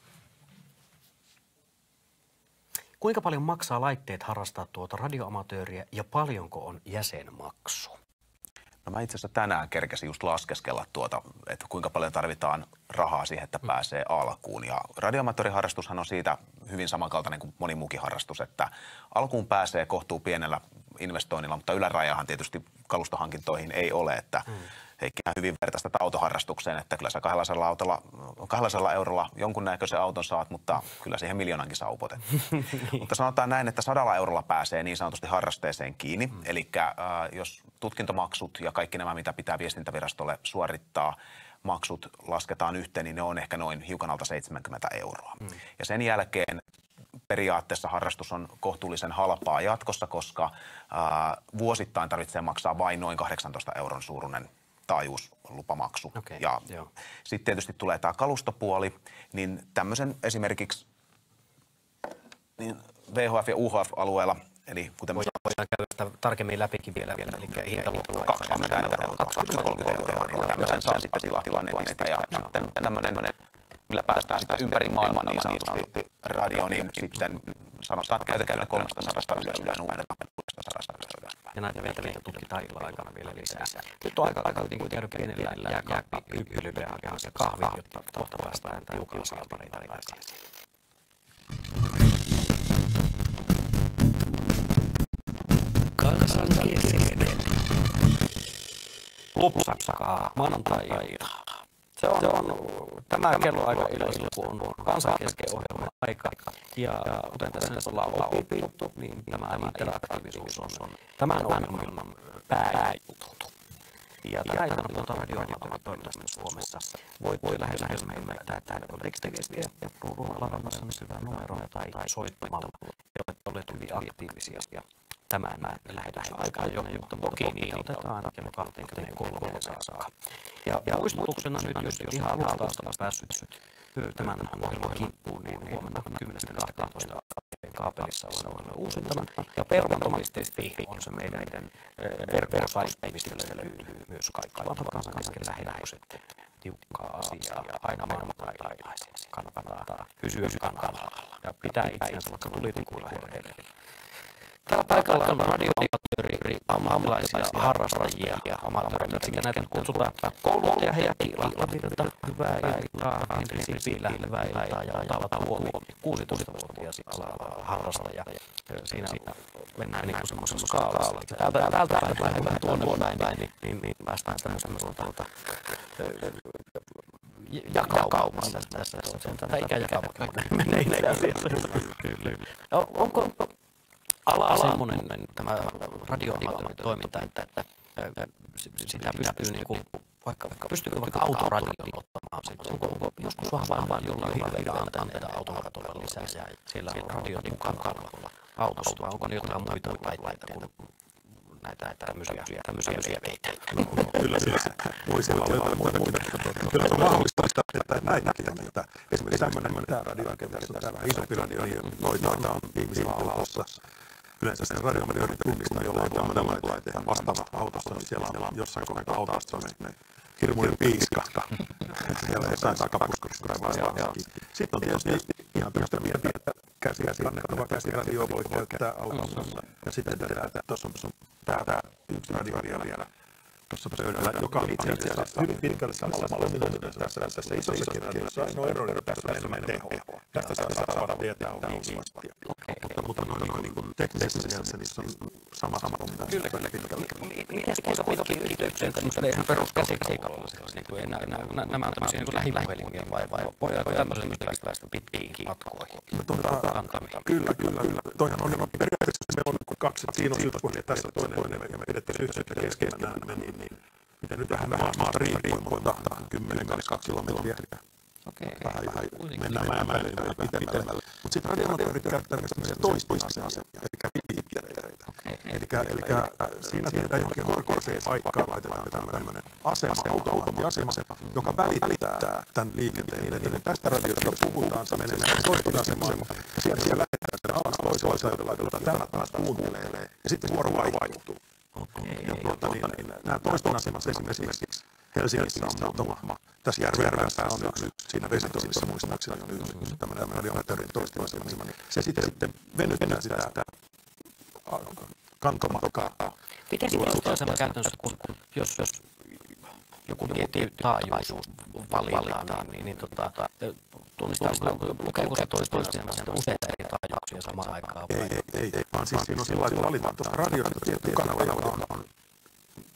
Kuinka paljon maksaa laitteet harrastaa tuota radioamatööriä ja paljonko on jäsenmaksu? No mä itse asiassa tänään kerkesin just laskeskella että kuinka paljon tarvitaan rahaa siihen, että pääsee alkuun. Ja radioamatööriharrastushan on siitä hyvin samankaltainen kuin moni muukin harrastus, että alkuun pääsee kohtuu pienellä investoinnilla, mutta ylärajahan tietysti kalustohankintoihin ei ole, että Heikki hyvin vertaista autoharrastukseen, että kyllä sä 200 eurolla jonkunnäköisen auton saat, mutta kyllä siihen miljoonankin saa upotettua. Mutta sanotaan näin, että 100 eurolla pääsee niin sanotusti harrasteeseen kiinni. Eli jos tutkintomaksut ja kaikki nämä, mitä pitää viestintävirastolle suorittaa, maksut lasketaan yhteen, niin ne on ehkä noin hiukan alta 70 euroa. Ja sen jälkeen periaatteessa harrastus on kohtuullisen halpaa jatkossa, koska vuosittain tarvitsee maksaa vain noin 18 euron suuruinen taajuuslupamaksu. Okay, ja sitten tietysti tulee tämä kalustopuoli, niin tämmöisen esimerkiksi niin VHF- ja UHF-alueella, eli kuten voidaan käydä sitä tarkemmin läpikin vielä eli hintalappu 20 euroa, tämmöisen saa sitten tilanteesta ja sitten tämmöinen, millä päästään sitten ympäri maailman niin sanotusti radio, niin sitten sanotaan, että käytetään 300 ylöspäin uudestaan. Ja näitä vetäviä tutkitaan illan aikana vielä lisää. Nyt on aika kuitenkin käydä pienellä jääkaappi-yppelylle ja hakemassa kahvia, jotta kohta päästään tiukalla saapariin takaisin. Kansan kesken. Lupsakkaa maanantai-iltaa. Se on tämä kelloaika iloisella, kun on kansan kesken ohjelman aika. Ja kuten tässä nyt ollaan opittu, niin tämä interaktiivisuus on tämän ohjelman pääjuttu. Ja näitä on radioamatööritoiminnasta Suomessa. Voi lähettää meille tähän tekstiviestiä ja ruudun alareunassa syvään numeroon tai soittamalla. Ja olette olleet hyvin aktiivisia tämän lähetyksen aikana jo, mutta toki niin otetaan kello 23 saakka. Ja muistutuksena nyt, jos ihan alusta päässyt tämän ohjelman kimppuun, niin huomenna 10.12. kaapelissa on uusintana. Ja permantomisti on se meidän verkkosaite, mistä löytyy myös kaikki vanhat kansan kesken lähetykset. Tiukkaa asiaa aina maanantai-iltaisin. Kannattaa pysyä kanavalla ja pitää itseänsä vaikka tulitikuilla herreillä. Tällä paikalla on radioamatööri, ammattilaisia, harrastajia ja amatööreitä. Näitä kutsutaan kouluttaja Heikki Lavirta, hyvää iltaa, Henri Sipilä, hyvää iltaa ja Otava Tuomi, 16-vuotias harrastaja. Siinä mennään niin kuin semmoisessa skaalalla. Täältä lähdetään tuonne päin, niin päästään semmoiselta jakaumassa tässä. Tämä ikäjakauma menee itse asiassa. Onko ala semmoinen tämä radioamatööritoiminta, että sitä pystyy niinku pystyykö vaikka autoradion ottamaan sitten? Onko joskus vaan jollain hirveillä antenneita autolla lisää ja siellä on radion mukana autossa, vai onko ne jotain muita laitteita kuin näitä tämmöisiä vieveitä? Kyllä se voisi olla jotain muuta. Kyllä se on mahdollista, että näitäkin on. Esimerkiksi tämmöinen radiorakennus on täällä isompi radio, niin noita on ihmisillä autossa. Yleensä sen radioamatöörin tunnistaa, jolla on tämmöinen laite vastaava autossa, niin siellä on jossain kohtaa autossa hirmuinen piiska. Siellä jossain takapuskossa vastaavaa. Sitten on tietysti ihan tämmöistä pientä kannettava käsiradio voi käyttää autossa. Ja sitten tuossa on tämä yksi radio vielä tuossa pöydällä, joka on itse asiassa hyvin pitkälle samalla minuutissa tässä isossakin radiossa. Ainoa ero on tässä enemmän teho. Tästä saadaan tietää on 5 wattia. Mutta noin niin kuin teknisessä mielessä niissä on sama homma. Kyllä. Miten kuinka yhteyksiä tämmöiselle ihan peruskäsikallalla? Nämä on tämmöisiä lähipuhelimia vai voidaanko tämmöisellä pitkiinkin matkoihin? Kyllä. Toihan on periaatteessa me on kaksi. Siinä on yksi puhelin tässä toinen ja me pidettiin yhteyttä keskenään. Miten nyt vähän maasta riippuu, mutta 10-2 kilometriä. Vähän mennään määrään pitemmälle. Mutta sitten radioamatöörit käyttää myös toistoasemia, eli viittereitä. Eli siinä tehdään johonkin korkeaseen paikkaan, laitetaan tämmöinen automaattiasema, joka välittää tämän liikenteen. Eli tästä radiosta puhutaan, se menee toistoasemaan, ja siellä lähetetään sen alas toisella laitetaan, tämä taas kuuntelee, ja sitten vuoro vaihtuu. Nämä toiston asemassa esimerkiksi Helsingissä on muutama. Tässä Järvenpäässä on yksi, siinä Vesitosissa muistaakseni on yksi tämmöinen radioamatöörin toiston asema. Se sitten venyttää sitä kantomatkaa. Miten se toisella käytännössä, jos joku tietty taajuisuus valitaan, niin lukeeko se toistaan useita eri taajuuksia samaan aikaan? Ei, vaan siis siinä on sillä lailla valitaan tuosta radiosta tietty kanava, joka on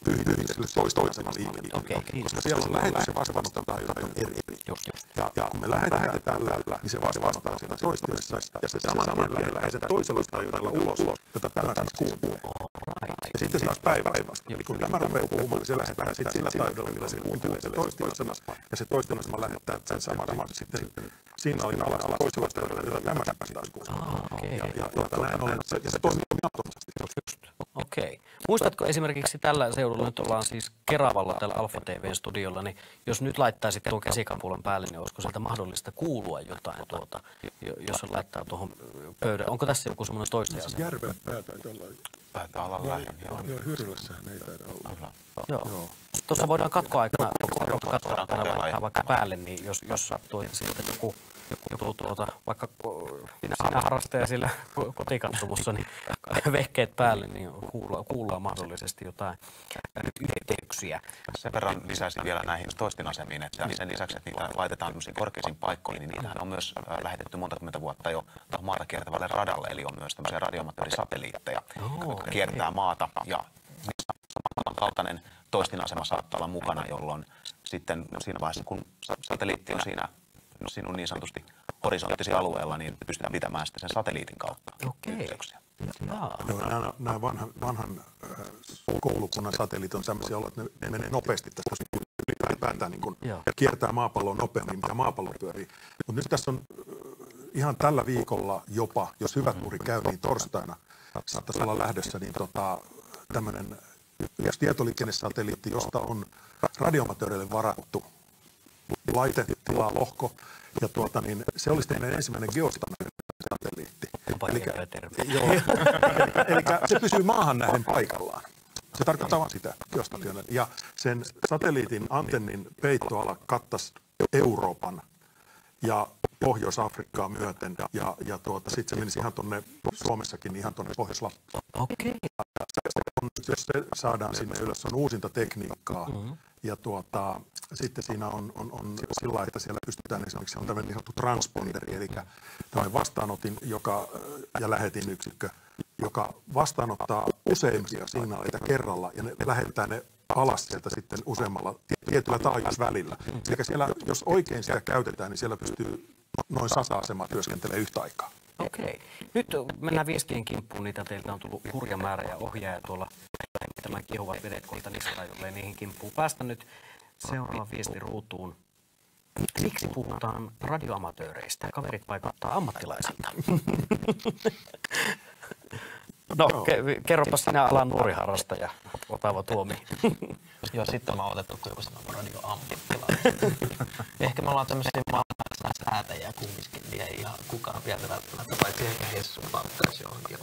fyysiselle toistoaseman liikenteelle, koska siellä on lähetys ja vastaanotetaan jotain eri. Ja kun me lähetetään tällä, niin se vastaanotetaan siellä toistimessa ja se saman tien lähetetään toisella taajuudella ulos, jota tämä siis kuulee. Ja sitten taas päivästä. Eli kun tämä rupeaa puhumaan, niin se lähetetään sitten sillä taajuudella, millä se kuuntelee siellä toistimaisena. Ja se toistimaisena lähettää sen saman sitten signaalin alas toisella taajuudella, jota tämä taas kuulee. Ja näin ollen, ja se toimii automaattisesti. Okei. Muistatko esimerkiksi tällä seudulla, nyt ollaan siis Keravalla tällä Alfa TV-studiolla, niin jos nyt laittaisit tuon käsikapulan päälle, niin olisiko sieltä mahdollista kuulua jotain jos se laittaa tuohon pöydän? Onko tässä joku semmoinen toistajasen? Järven päätä Taitaa olla lähellä. Joo, Hyrylässähän ei taida olla. Joo. Tuossa voidaan katkoaikana laittaa vaikka päälle, niin jos sattuu, että sitten joku vaikka sinä harrastaja sillä kotikatsomussa, niin vehkeet päälle, niin kuullaan mahdollisesti jotain yhteyksiä. Sen verran lisäisin vielä näihin toistinasemiin, että sen lisäksi, että niitä laitetaan korkeisiin paikkoihin, niin niitähän on myös lähetetty monta kymmentä vuotta jo maata kiertävälle radalle, eli on myös tämmöisiä radioamatöörisatelliitteja, jotka kiertää maata, ja samankaltainen toistinasema saattaa olla mukana, jolloin sitten siinä vaiheessa, kun satelliitti on siinä sinun niin sanotusti horisonttisi alueella, niin pystytään pitämään sitten sen satelliitin kautta yhteyksiä. Nämä vanhan koulukunnan satelliitit on sellaisia, että ne menee nopeasti tästä ylipäätään niin kiertää maapalloa nopeammin, mitä maapallo pyörii. Mutta nyt tässä on ihan tällä viikolla jopa, jos hyvä tuuri käy, niin torstaina saattaisi olla lähdössä niin tämmöinen tietoliikennesatelliitti, josta on radioamatööreille varattu laitetilaa lohko, ja se olisi teidän ensimmäinen geostationaarinen satelliitti. Eli se pysyy maahan nähden paikallaan. Se tarkoittaa vain sitä geostationaarinen. Ja sen satelliitin antennin peittoala kattaisi Euroopan ja Pohjois-Afrikkaa myöten, ja sitten se menisi ihan tuonne Suomessakin, ihan tuonne Pohjois-Lappiin. Okei. Jos se saadaan sinne ylös, on uusinta tekniikkaa, ja sitten siinä on sillä, että siellä pystytään esimerkiksi, on tämmöinen niin sanottu transponderi, eli tämmöinen vastaanotin ja lähetin yksikkö, joka vastaanottaa useimpia signaaleita kerralla, ja ne lähettää ne alas sieltä sitten useammalla tietyllä taajuusvälillä. Eli siellä, jos oikein sitä käytetään, niin siellä pystyy noin 100 asemaa työskentelemään yhtä aikaa. Okei. Nyt mennään viestien kimppuun. Niitä teiltä on tullut hurja määrä ja ohjaaja tuolla tämän kiehuvat vedet niitä niskaan, jollei niihin kimppuun päästä nyt. Seuraava viesti ruutuun. Miksi puhutaan radioamatööreistä? Kaverit vaikuttaa ammattilaisilta. No, kerropas sinä alan nuori harrastaja, Otava Tuomi. Joo, sitten mä oon otettu joku sana radioammattilainen. Ehkä me ollaan tämmöisiä säätäjiä kumminkin, niin ei ihan kukaan vielä välttämättä, paitsi ehkä Hessun pauttaisi johonkin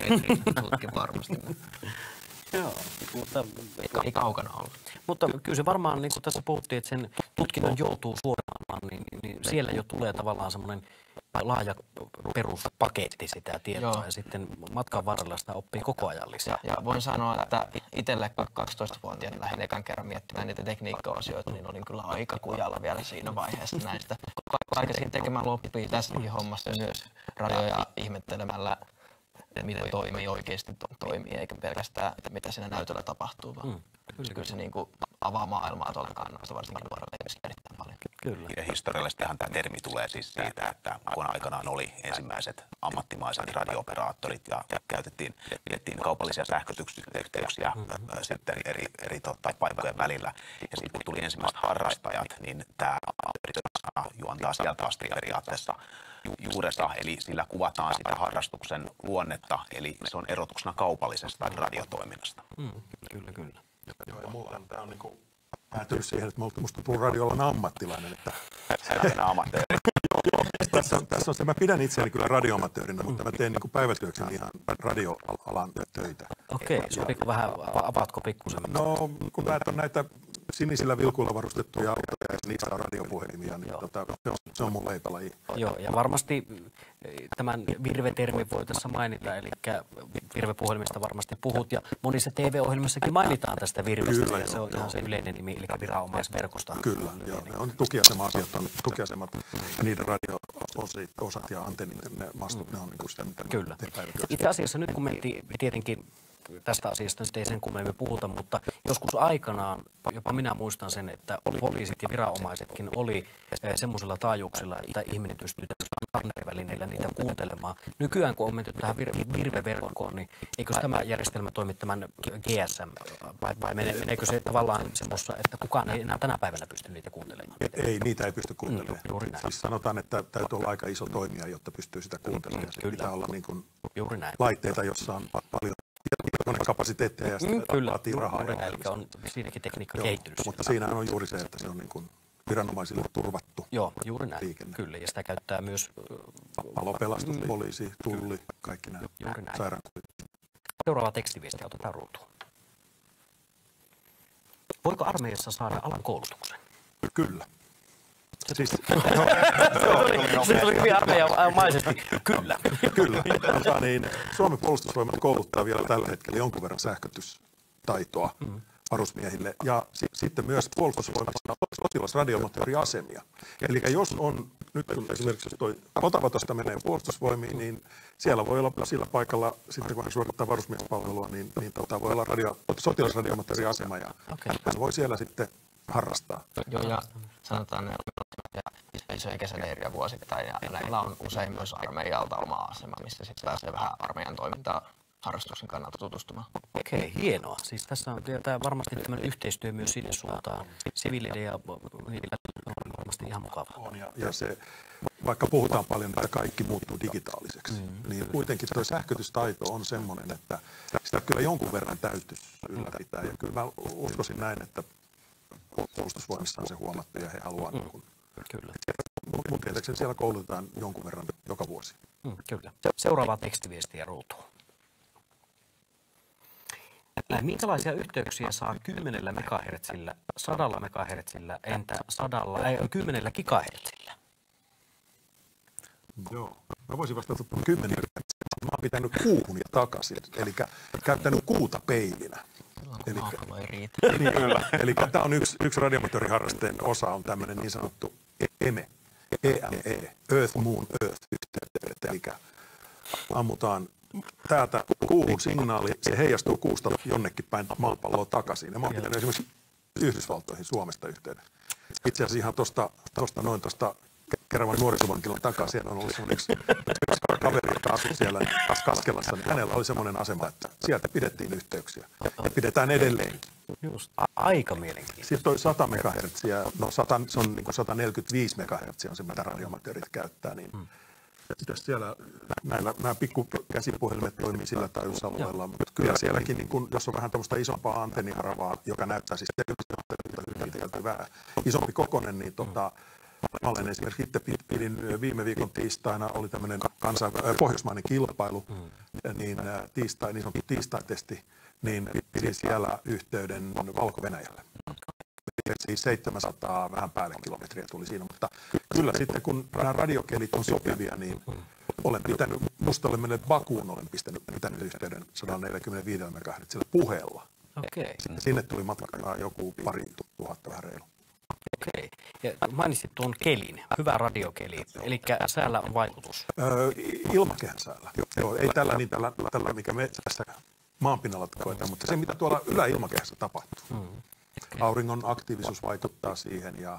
varmasti. Joo, mutta ei kaukana ollut. Mutta kyllä se varmaan, niin kuin tässä puhuttiin, että sen tutkinnon joutuu suorittamaan, niin siellä jo tulee tavallaan semmoinen laaja peruspaketti sitä tietoa. Joo. Ja sitten matkan varrella sitä oppii koko ajan lisää. Ja voin sanoa, että itselle 12-vuotiaana lähdin ekan kerran miettimään niitä tekniikka-asioita, niin olin kyllä aika kujalla vielä siinä vaiheessa näistä. Aikaisin tekemään loppii tässäkin hommassa myös radioja ihmettelemällä, miten toimii oikeasti toimii, eikä pelkästään mitä siinä näytöllä tapahtuu, vaan kyllä se niin kuin avaa maailmaa tuolta kannasta, varsinkin nuorelle erittäin paljon. Kyllä. Ja historiallisestihan tämä termi tulee siis siitä, että kun aikanaan oli ensimmäiset ammattimaiset radio-operaattorit ja pidettiin kaupallisia sähkötysyhteyksiä sitten eri paikkojen välillä. Ja sitten kun tuli ensimmäiset harrastajat, niin tämä juontaa sieltä asti periaatteessa juuresta, eli sillä kuvataan sitä harrastuksen luonnetta, eli se on erotuksena kaupallisesta radiotoiminnasta. Kyllä. Joo, ja mulla tämä on niinku päätynyt siihen, että musta tuntuu radioalan ammattilainen. Että amatööri. Tässä on se, mä pidän itseäni kyllä radioamatöörinä, mutta mä teen niinku päivätyökseni ihan radioalan töitä. Okei, sopiiko vähän, avaatko pikkusen? No, kun näitä on näitä sinisillä vilkuilla varustettuja autoja ja niistä on radiopuhelimia, niin se on mun leipälaji. Joo, ja varmasti tämän virvetermin voi tässä mainita, eli virvepuhelimista varmasti puhut, ja monissa TV-ohjelmissakin mainitaan tästä virvestä, kyllä, ja se on ihan se yleinen nimi, eli viranomaisverkosta. Kyllä, joo, ne on tukiasema-asiat, on tukiasemat, ja niiden radio-osat ja antennit, ne mastut, ne on niin kuin sitä, mitä kyllä. Itse asiassa nyt kun mentiin tietenkin tästä asiasta nyt ei sen kummemmin puhuta, mutta joskus aikanaan, jopa minä muistan sen, että poliisit ja viranomaisetkin oli semmoisilla taajuuksilla, että ihminen pystyy välineillä niitä kuuntelemaan. Nykyään kun on menty tähän virveverkkoon, niin eikö tämä järjestelmä toimi tämän GSM, vai meneekö se tavallaan semmoista, että kukaan ei enää tänä päivänä pysty niitä kuuntelemaan? Ei, niitä ei pysty kuuntelemaan. Juuri näin. Siis sanotaan, että täytyy olla aika iso toimija, jotta pystyy sitä kuuntelemaan. Kyllä. Pitää olla niin kuin Juuri näin. laitteita, jossa on paljon kapasiteettia ja sitä vaatii rahaa. Eli on siinäkin tekniikka kehittynyt. Mutta siinä on juuri se, että se on niin kuin viranomaisille turvattu. Joo, juuri näin. Liikenne. Kyllä, ja sitä käyttää myös Palopelastus, poliisi, tulli, kaikki nämä Juuri näin. sairaankuljettajat. Seuraava tekstiviesti otetaan ruutuun. Voiko armeijassa saada alan koulutuksen? Kyllä. Siis, Se tuli hyvin armeijamaisesti. Kyllä. kyllä. Niin, Suomen puolustusvoimat kouluttaa vielä tällä hetkellä jonkun verran sähkötystaitoa varusmiehille. Ja sitten myös puolustusvoimassa on sotilasradioamatööriasemia. Eli jos on, nyt kun esimerkiksi jos toi Otavatosta menee puolustusvoimiin, niin siellä voi olla sillä paikalla, sitten kun hän suorittaa varusmiespalvelua, niin voi olla sotilasradioamatööriasema ja hän voi siellä sitten harrastaa. Joo, ja sanotaan, että isoja kesäleiriä vuosittain, ja näillä on usein myös armeijalta oma asema, missä sitten pääsee vähän armeijan toimintaa harrastuksen kannalta tutustumaan. Okei, hienoa. Siis tässä on varmasti tämmöinen yhteistyö myös sinne suuntaan. Siviilien ja on varmasti ihan mukavaa. On, ja se, vaikka puhutaan paljon, että kaikki muuttuu digitaaliseksi, niin kuitenkin tuo sähkötystaito on semmoinen, että sitä kyllä jonkun verran täytyisi ylläpitää. Ja kyllä mä uskoisin näin, että puolustusvoimissa on se huomattu ja he haluaa. Kyllä. Mun tietääkseni siellä koulutetaan jonkun verran joka vuosi. Kyllä. Seuraavaa tekstiviestiä ruutuun. Minkälaisia yhteyksiä saa 10 MHz, 100 MHz, entä 10 GHz? Joo. Mä voisin vastata 10. Mä oon pitänyt kuuhun ja takaisin, eli käyttänyt kuuta peilinä. Eli tämä on yksi radioamatööriharrasteen osa, on tämmöinen niin sanottu EME, Earth Moon Earth -yhteydet, eli ammutaan täältä kuuhun signaali, se heijastuu kuusta jonnekin päin maapalloa takaisin. Ja mä oon pitänyt esimerkiksi Yhdysvaltoihin Suomesta yhteyden. Itse asiassa ihan tuosta Keravan nuorisovankilan takaa, siellä on ollut semmoinen yksi kaveri, joka asui siellä Kaskelassa, niin hänellä oli semmoinen asema, että sieltä pidettiin yhteyksiä ja pidetään edelleen. Just, aika mielenkiintoista. Sitten toi 100 MHz, no 100, se on niin kuin 145 MHz on se, mitä radioamatöörit käyttää, niin siellä nämä pikkukäsipuhelimet toimii sillä taajuusalueella, mutta kyllä sielläkin, niin kun, jos on vähän tämmöistä isompaa antenniharavaa, joka näyttää siis hyvin vähän isompi kokonen, niin mä olen esimerkiksi itse pidin viime viikon tiistaina, oli tämmöinen pohjoismainen kilpailu, niin niin sanottu tiistaitesti, niin pidin siellä yhteyden Valko-Venäjälle. Siis 700 vähän päälle kilometriä tuli siinä, mutta kyllä sitten kun nämä radiokelit on sopivia, niin olen pitänyt, musta olen mennyt Bakuun, olen pitänyt yhteyden 145 MHz puheella. Okei. Sinne tuli matkaa joku 2000 vähän reilu. Okei. Ja mainitsit tuon kelin, hyvä radiokeli, eli säällä on vaikutus. Ilmakehän säällä. Joo, ei tällä, mikä me tässä maanpinnalla koetaan, mutta se, mitä tuolla yläilmakehässä tapahtuu. Auringon aktiivisuus vaikuttaa siihen ja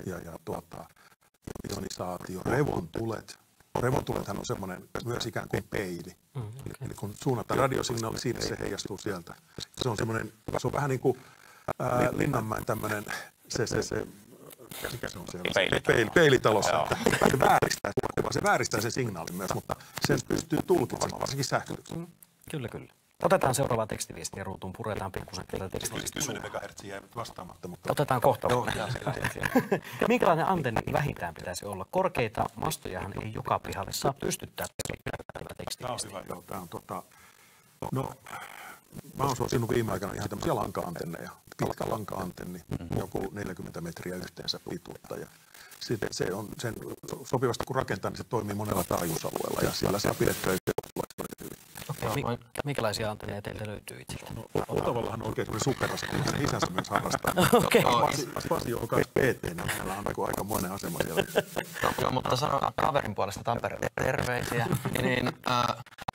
ionisaatio, revontulethan on semmoinen myös ikään kuin peili. Eli kun suunnataan radiosignaali, siinä se heijastuu sieltä. Se on vähän niin kuin Linnanmäen tämmöinen, mikä se on siellä? Peilitalo. Se vääristää sen signaalin myös, mutta sen pystyy tulkitsemaan, varsinkin sähkötyksellä. Kyllä. Otetaan seuraava tekstiviestiä ruutuun, puretaan pikkusen tätä tekstiviestiä. 10 MHz jäi vastaamatta, mutta otetaan kohta. Minkälainen antenni vähintään pitäisi olla? Korkeita mastojahan ei joka pihalle saa pystyttää. Tämä on hyvä, joo. Tämä on no, mä oon suosinut viime aikana ihan tämmöisiä lanka-antenneja. Pitkä lanka-antenni, joku 40 metriä yhteensä pituutta. Ja sitten se on sen sopivasti kun rakentaa, niin se toimii monella taajuusalueella ja siellä saa pidettyä yhteyttä. Minkälaisia antenneja teiltä löytyy itseltä? Otavallahan on oikein semmoinen superasema, hänen isänsä myös harrastaa. Pasi on kai PT, hänellä on aikamoinen asema siellä. Joo, mutta sanon kaverin puolesta Tampereelle terveisiä. Niin,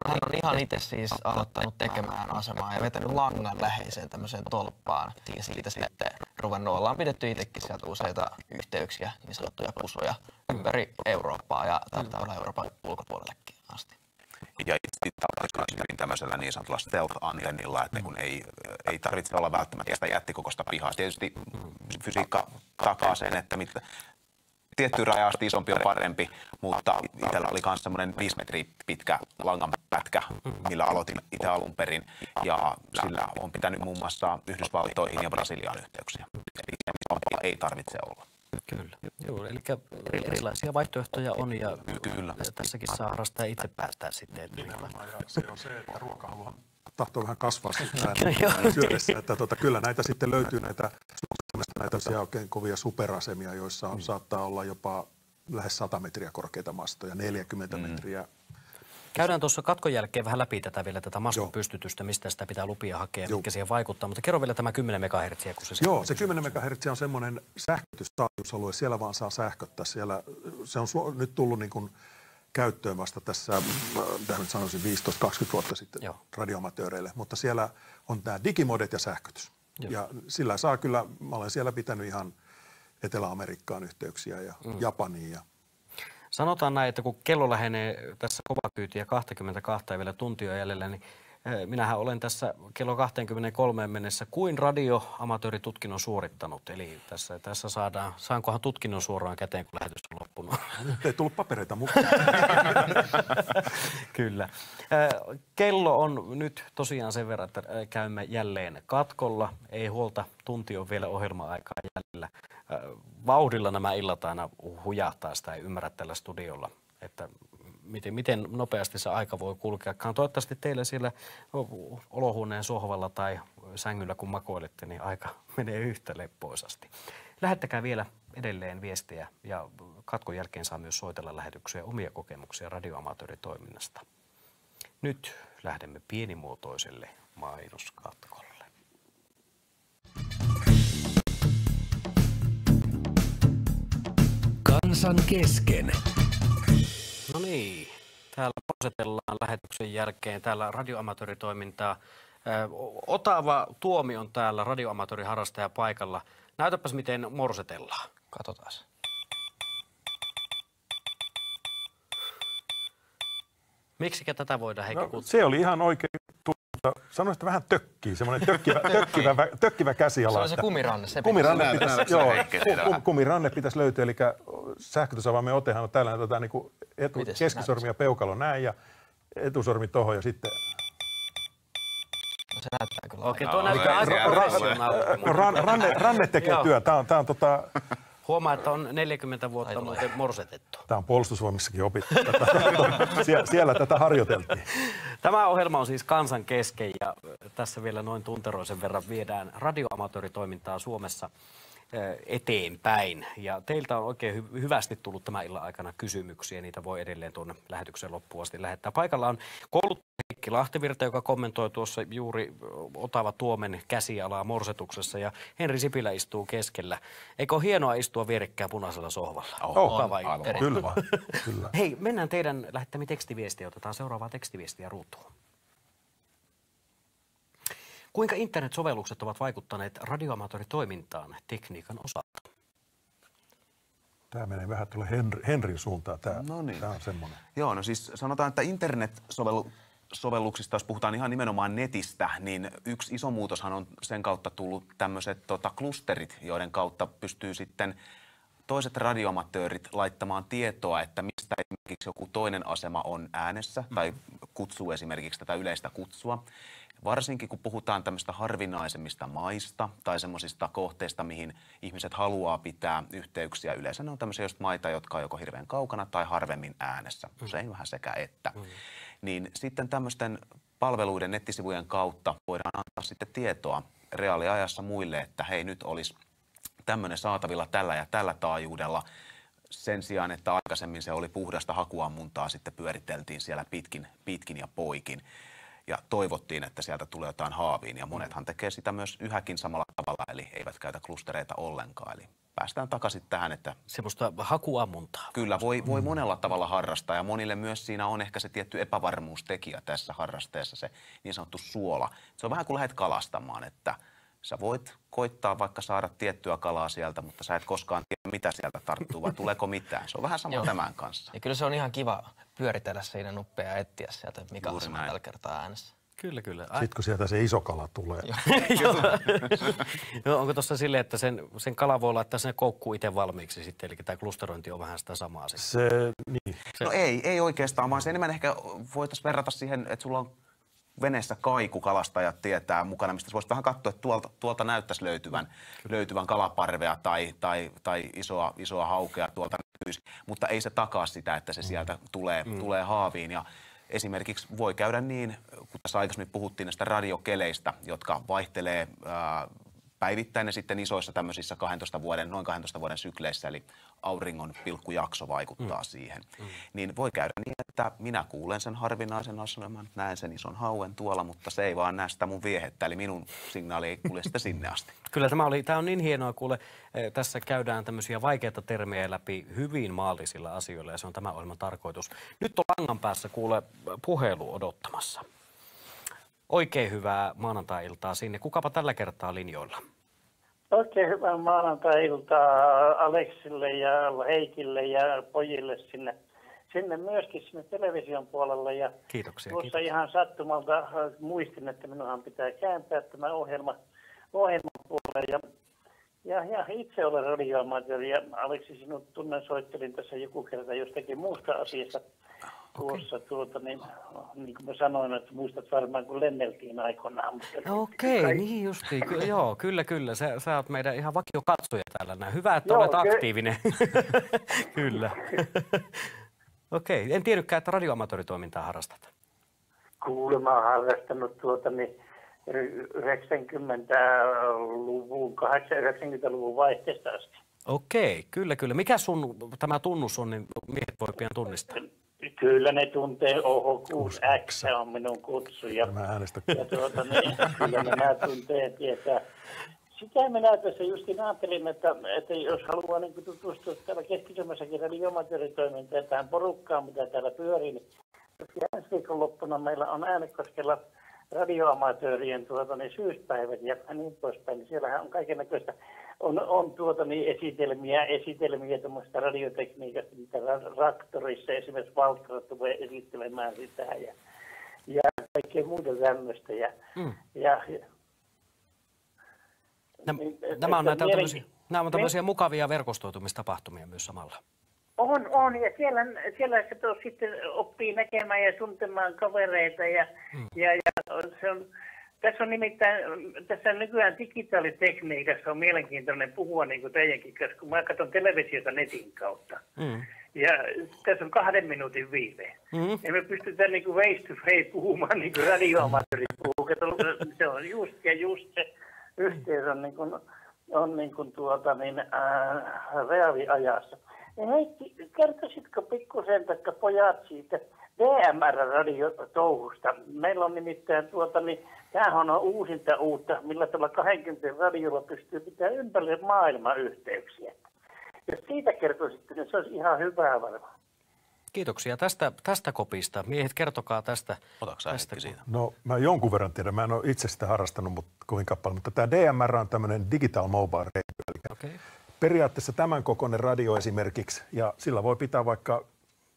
hän on ihan itse siis aloittanut tekemään asemaa ja vetänyt langan läheiseen tämmöiseen tolppaan. Ja siitä sitten ruvennut, ollaan pidetty itsekin sieltä useita yhteyksiä, niin sanottuja kusuja ympäri Eurooppaa ja taitaa olla Euroopan ulkopuolellekin asti. Ja sitten tämmöisellä niin sanotulla stealth-antennilla, että kun ei tarvitse olla välttämättä sitä jättikokoista pihaa. Tietysti fysiikka takaa sen, että tietty raja asti isompi on parempi, mutta itsellä oli myös semmoinen 5 metriä pitkä langanpätkä, millä aloitin itse alun perin. Ja sillä on pitänyt muun muassa Yhdysvaltoihin ja Brasiliaan yhteyksiä. Eli isompia ei tarvitse olla. Kyllä. Joo, eli erilaisia vaihtoehtoja on ja Kyllä. Tässäkin saa harrastaa itse päättää sitten. Se on se, että ruokahalua tahtoo vähän kasvaa syödessä. Että kyllä näitä sitten löytyy näitä oikein kovia superasemia, joissa saattaa olla jopa lähes 100 metriä korkeita mastoja, 40 metriä. Käydään tuossa katkon jälkeen vähän läpi tätä maston pystytystä, mistä sitä pitää lupia hakea, mitkä siihen vaikuttaa. Mutta kerro vielä tämä 10 MHz, kun se... Joo, se 10 MHz on semmoinen sähkötystaajuusalue. Siellä vaan saa sähköttää. Se on nyt tullut niin kuin käyttöön vasta tässä, nyt sanoisin 15-20 vuotta sitten radioamatööreille. Mutta siellä on tämä digimodet ja sähkötys. Joo. Ja sillä saa kyllä, mä olen siellä pitänyt ihan Etelä-Amerikkaan yhteyksiä ja Japaniin ja sanotaan näin, että kun kello lähenee tässä kovakyytiä 22 ja vielä tuntia jäljellä, niin minähän olen tässä kello 23 mennessä kuin radioamatööritutkinnon suorittanut. Eli tässä saankohan tutkinnon suoraan käteen, kun lähetys on loppunut. Ei tullut papereita mukaan. Kyllä. Kello on nyt tosiaan sen verran, että käymme jälleen katkolla. Ei huolta, tunti on vielä ohjelma-aikaa jäljellä. Vauhdilla nämä illat aina hujahtaa, sitä ei ymmärrä tällä studiolla, että miten nopeasti se aika voi kulkeakaan. Toivottavasti teillä siellä olohuoneen sohvalla tai sängyllä, kun makoilette, niin aika menee yhtä leppoisasti. Lähettäkää vielä edelleen viestejä ja katkon jälkeen saa myös soitella lähetyksiä omia kokemuksia radioamatööritoiminnasta. Nyt lähdemme pienimuotoiselle mainoskatkolle. Kansan kesken. No niin, täällä asetellaan lähetyksen jälkeen täällä radioamatööritoimintaa. Otava Tuomi on täällä radioamatööriharrastaja paikalla. Näytäpäs miten morsetellaan. Katsotaan. Miksikä tätä voidaan Heikki kutsua? Se oli ihan oikein. Sanoisin, että vähän tökkii, semmoinen tökkivä käsiala. Se on se kumiranne. Kumiranne pitäisi löytyä, eli sähkötysavaimen otehan on tällainen niin keskisormi ja peukalo näin ja etusormi tohon ja sitten... No se näyttää kyllä. Okei, tuo näyttää aika professionaalilta. Ranne tekee työ. Tää on Huomaa, että on 40 vuotta muuten morsetettu. Tämä on puolustusvoimissakin opittu. Siellä tätä harjoiteltiin. Tämä ohjelma on siis kansan kesken ja tässä vielä noin tunteroisen verran viedään radioamatööritoimintaa Suomessa eteenpäin. Ja teiltä on oikein hyvästi tullut tämän illan aikana kysymyksiä. Niitä voi edelleen tuonne lähetyksen loppuun asti lähettää. Paikalla on kouluttaja Heikki Lahtivirta, joka kommentoi tuossa juuri Otava Tuomen käsialaa morsetuksessa. Ja Henri Sipilä istuu keskellä. Eikö ole hienoa istua vierekkään punaisella sohvalla? Kyllä. Hei, mennään teidän lähettämiin tekstiviestiä. Otetaan seuraavaa tekstiviestiä ruutuun. Kuinka internet-sovellukset ovat vaikuttaneet radioamatööritoimintaan tekniikan osalta? Tämä menee vähän tuolle Henrin suuntaan. Tämä on semmoinen. Joo, no siis sanotaan, että internet-sovelluksista, jos puhutaan ihan nimenomaan netistä, niin yksi iso muutoshan on sen kautta tullut tämmöiset klusterit, joiden kautta pystyy sitten toiset radioamatöörit laittamaan tietoa, että mistä esimerkiksi joku toinen asema on äänessä tai kutsuu esimerkiksi tätä yleistä kutsua. Varsinkin kun puhutaan tämmöistä harvinaisemmista maista tai semmoisista kohteista, mihin ihmiset haluaa pitää yhteyksiä. Yleensä ne on tämmöisiä just maita, jotka on joko hirveän kaukana tai harvemmin äänessä. Usein vähän sekä että. Niin sitten tämmöisten palveluiden, nettisivujen kautta voidaan antaa sitten tietoa reaaliajassa muille, että hei, nyt olisi tämmöinen saatavilla tällä ja tällä taajuudella. Sen sijaan, että aikaisemmin se oli puhdasta hakuammuntaa, sitten pyöriteltiin siellä pitkin ja poikin. Ja toivottiin, että sieltä tulee jotain haaviin. Ja monethan tekee sitä myös yhäkin samalla tavalla, eli eivät käytä klustereita ollenkaan. Eli päästään takaisin tähän, että semmoista hakuammuntaa. kyllä voi monella tavalla harrastaa ja monille myös siinä on ehkä se tietty epävarmuustekijä tässä harrasteessa, se niin sanottu suola. Se on vähän kuin lähdet kalastamaan, että sä voit koittaa vaikka saada tiettyä kalaa sieltä, mutta sä et koskaan tiedä, mitä sieltä tarttuu vai tuleeko mitään. Se on vähän sama tämän kanssa. Ja kyllä se on ihan kiva pyöritellä siinä nuppea ja etsiä sieltä, mikä Juuri on näin. tällä kertaa äänessä. Kyllä. Sitten kun sieltä se iso kala tulee. No, onko tuossa silleen, että sen kala voi laittaa sinne koukkuun itse valmiiksi sitten, eli tämä klusterointi on vähän sitä samaa sitten. Niin. No ei oikeastaan, vaan se enemmän ehkä voitaisiin verrata siihen, että sulla on veneessä kaiku, kalastajat tietää mukana, mistä voisit vähän katsoa, että tuolta näyttäisi löytyvän kalaparvea tai isoa haukea tuolta näkyisi, mutta ei se takaa sitä, että se sieltä tulee haaviin. Ja esimerkiksi voi käydä niin, kun tässä aikaisemmin puhuttiin näistä radiokeleistä, jotka vaihtelee päivittäin ja sitten isoissa tämmöisissä noin 12 vuoden sykleissä, eli auringon pilkkujakso vaikuttaa siihen. Niin voi käydä niin, että minä kuulen sen harvinaisen aseman, näen sen ison hauen tuolla, mutta se ei vaan näe sitä mun viehettä, eli minun signaali ei kulje sitä sinne asti. Kyllä tämä on niin hienoa, kuule, tässä käydään tämmöisiä vaikeita termejä läpi hyvin maallisilla asioilla ja se on tämä ohjelman tarkoitus. Nyt on langan päässä kuule puhelu odottamassa. Oikein hyvää maanantai-iltaa sinne. Kukapa tällä kertaa linjoilla? Oikein hyvää maanantai-iltaa Aleksille ja Heikille ja pojille sinne myöskin sinne television puolelle. Ja Kiitoksia. Tuossa ihan sattumalta muistin, että minunhan pitää kääntää tämä ohjelman puolelle. Ja itse olen radioamatööri ja Aleksi, sinut soittelin tässä joku kerta jostakin muusta asiasta. Tuossa niin kuin mä sanoin, että muistat varmaan kun lenneltiin aikoinaan. Okei, niin justiin. Joo, kyllä. Sä oot meidän ihan vakiokatsoja täällä näin. Hyvä, että olet aktiivinen. Kyllä. Okei, en tiennytkään, että radioamatööritoimintaa harrastat. Kuulemma olen harrastanut 90-luvun vaihteesta asti. Okei, kyllä. Mikä sun tämä tunnus on, niin miehet voi pian tunnistaa? Kyllä ne tuntee OH6X on minun kutsu. Ja kyllä nämä tuntee tietää. Sitä minä tässä justiin ajattelin, että jos haluaa niin tutustua täällä Keski-Suomessakin radioamatööritoimintaan tähän porukkaan, mitä täällä pyörii, niin ensi viikonloppuna meillä on Äänekoskella radioamatöörien syyspäivät ja niin poispäin. Niin siellähän on kaikennäköistä, on esitelmiä tämmöistä radiotekniikasta, mitä traktorissa esimerkiksi Valtra tulee esittelemään sitä ja kaikkea muuta tämmöistä. Nämä on tämmöisiä mukavia verkostoitumistapahtumia myös samalla. On, ja siellä se sitten oppii näkemään ja tuntemaan kavereita ja se on, tässä on nimittäin, tässä nykyään digitaalitekniikassa on mielenkiintoinen puhua niin kuin teidänkin kanssa, kun mä katson televisiota netin kautta. Ja tässä on 2 minuutin viive. Ja me pystytään niin kuin face to face puhumaan niin kuin radioamatöörit puhuu. Se on just se yhteys on reaaliajassa. Ja Heikki, kertoisitko pikkusen taikka pojat siitä DMR-radiotouhusta? Meillä on nimittäin tämähän on uusinta uutta, millä tavalla 20 radiolla pystyy pitämään ympäri maailman yhteyksiä. Jos siitä kertoisitte, niin se olisi ihan hyvää varmaan. Kiitoksia tästä kopista. Miehet, kertokaa tästä. Otatko sä Heikki siitä? No mä jonkun verran tiedän, mä en ole itse sitä harrastanut kuinka paljon, mutta tämä DMR on tämmöinen digital mobile radio. Okay. Periaatteessa tämän kokoinen radio esimerkiksi, ja sillä voi pitää vaikka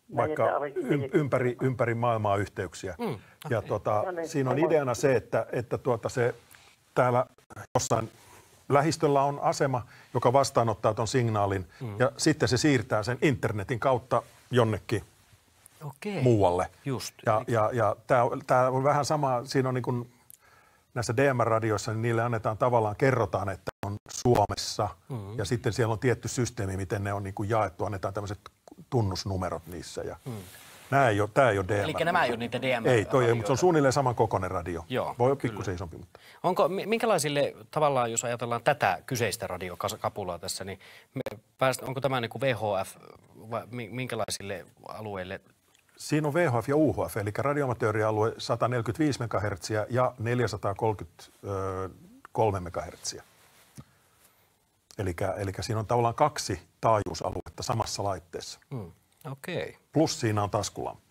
ympäri maailmaa yhteyksiä. Ja siinä on ideana se, että se täällä jossain lähistöllä on asema, joka vastaanottaa ton signaalin, ja sitten se siirtää sen internetin kautta jonnekin muualle. Just. Ja tämä on vähän sama, siinä on niin kuin näissä DMR-radioissa, niin niille kerrotaan, että on Suomessa, ja sitten siellä on tietty systeemi, miten ne on niin kuin jaettu, annetaan tämmöiset tunnusnumerot niissä. Ja tämä ei ole DMR. Eli nämä ei ole niitä DMR. Ei, mutta se on suunnilleen saman kokoinen radio. Joo, voi olla pikkusen isompi. Mutta. Minkälaisille, tavallaan jos ajatellaan tätä kyseistä radiokapulaa tässä, niin onko tämä niin kuin VHF, vai minkälaisille alueille? Siinä on VHF ja UHF, eli radioamatöörialue 145 MHz ja 433 MHz. Eli siinä on tavallaan 2 taajuusaluetta samassa laitteessa. Okei. Plus siinä on taskulamppu.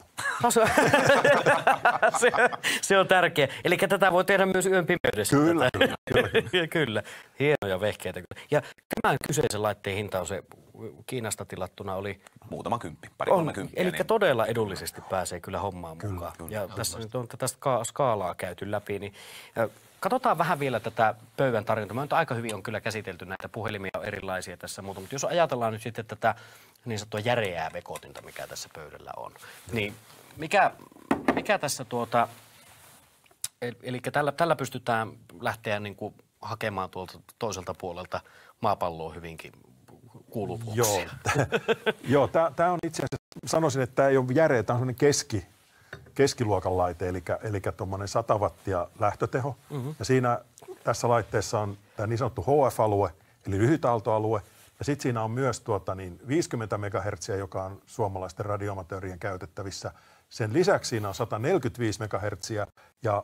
Se on tärkeä. Eli tätä voi tehdä myös yön pimeydessä. Kyllä. Kyllä. Hienoja vehkeitä. Ja tämän kyseisen laitteen hinta on se Kiinasta tilattuna oli... Muutama kymppi, pari-kolme kymppiä. Eli Niin todella edullisesti pääsee kyllä hommaan mukaan. Ja tässä nyt on tätä skaalaa käyty läpi, niin katsotaan vähän vielä tätä pöydän tarjontaa. Nyt aika hyvin on kyllä käsitelty näitä puhelimia erilaisia tässä muuta, mutta jos ajatellaan nyt sitten tätä niin sanottua järeää vekotinta, mikä tässä pöydällä on, niin mikä tässä eli tällä pystytään lähteä niin kuin hakemaan tuolta toiselta puolelta maapalloa hyvinkin kuuluvuuksia. Joo, tämä on itse asiassa, sanoisin, että tämä ei ole järeä, tämä on sellainen keskiluokan laite, eli tuommoinen 100 wattia lähtöteho. Ja siinä tässä laitteessa on tämä niin sanottu HF-alue, eli lyhytaaltoalue, ja sitten siinä on myös 50 MHz, joka on suomalaisten radioamatöörien käytettävissä. Sen lisäksi siinä on 145 MHz ja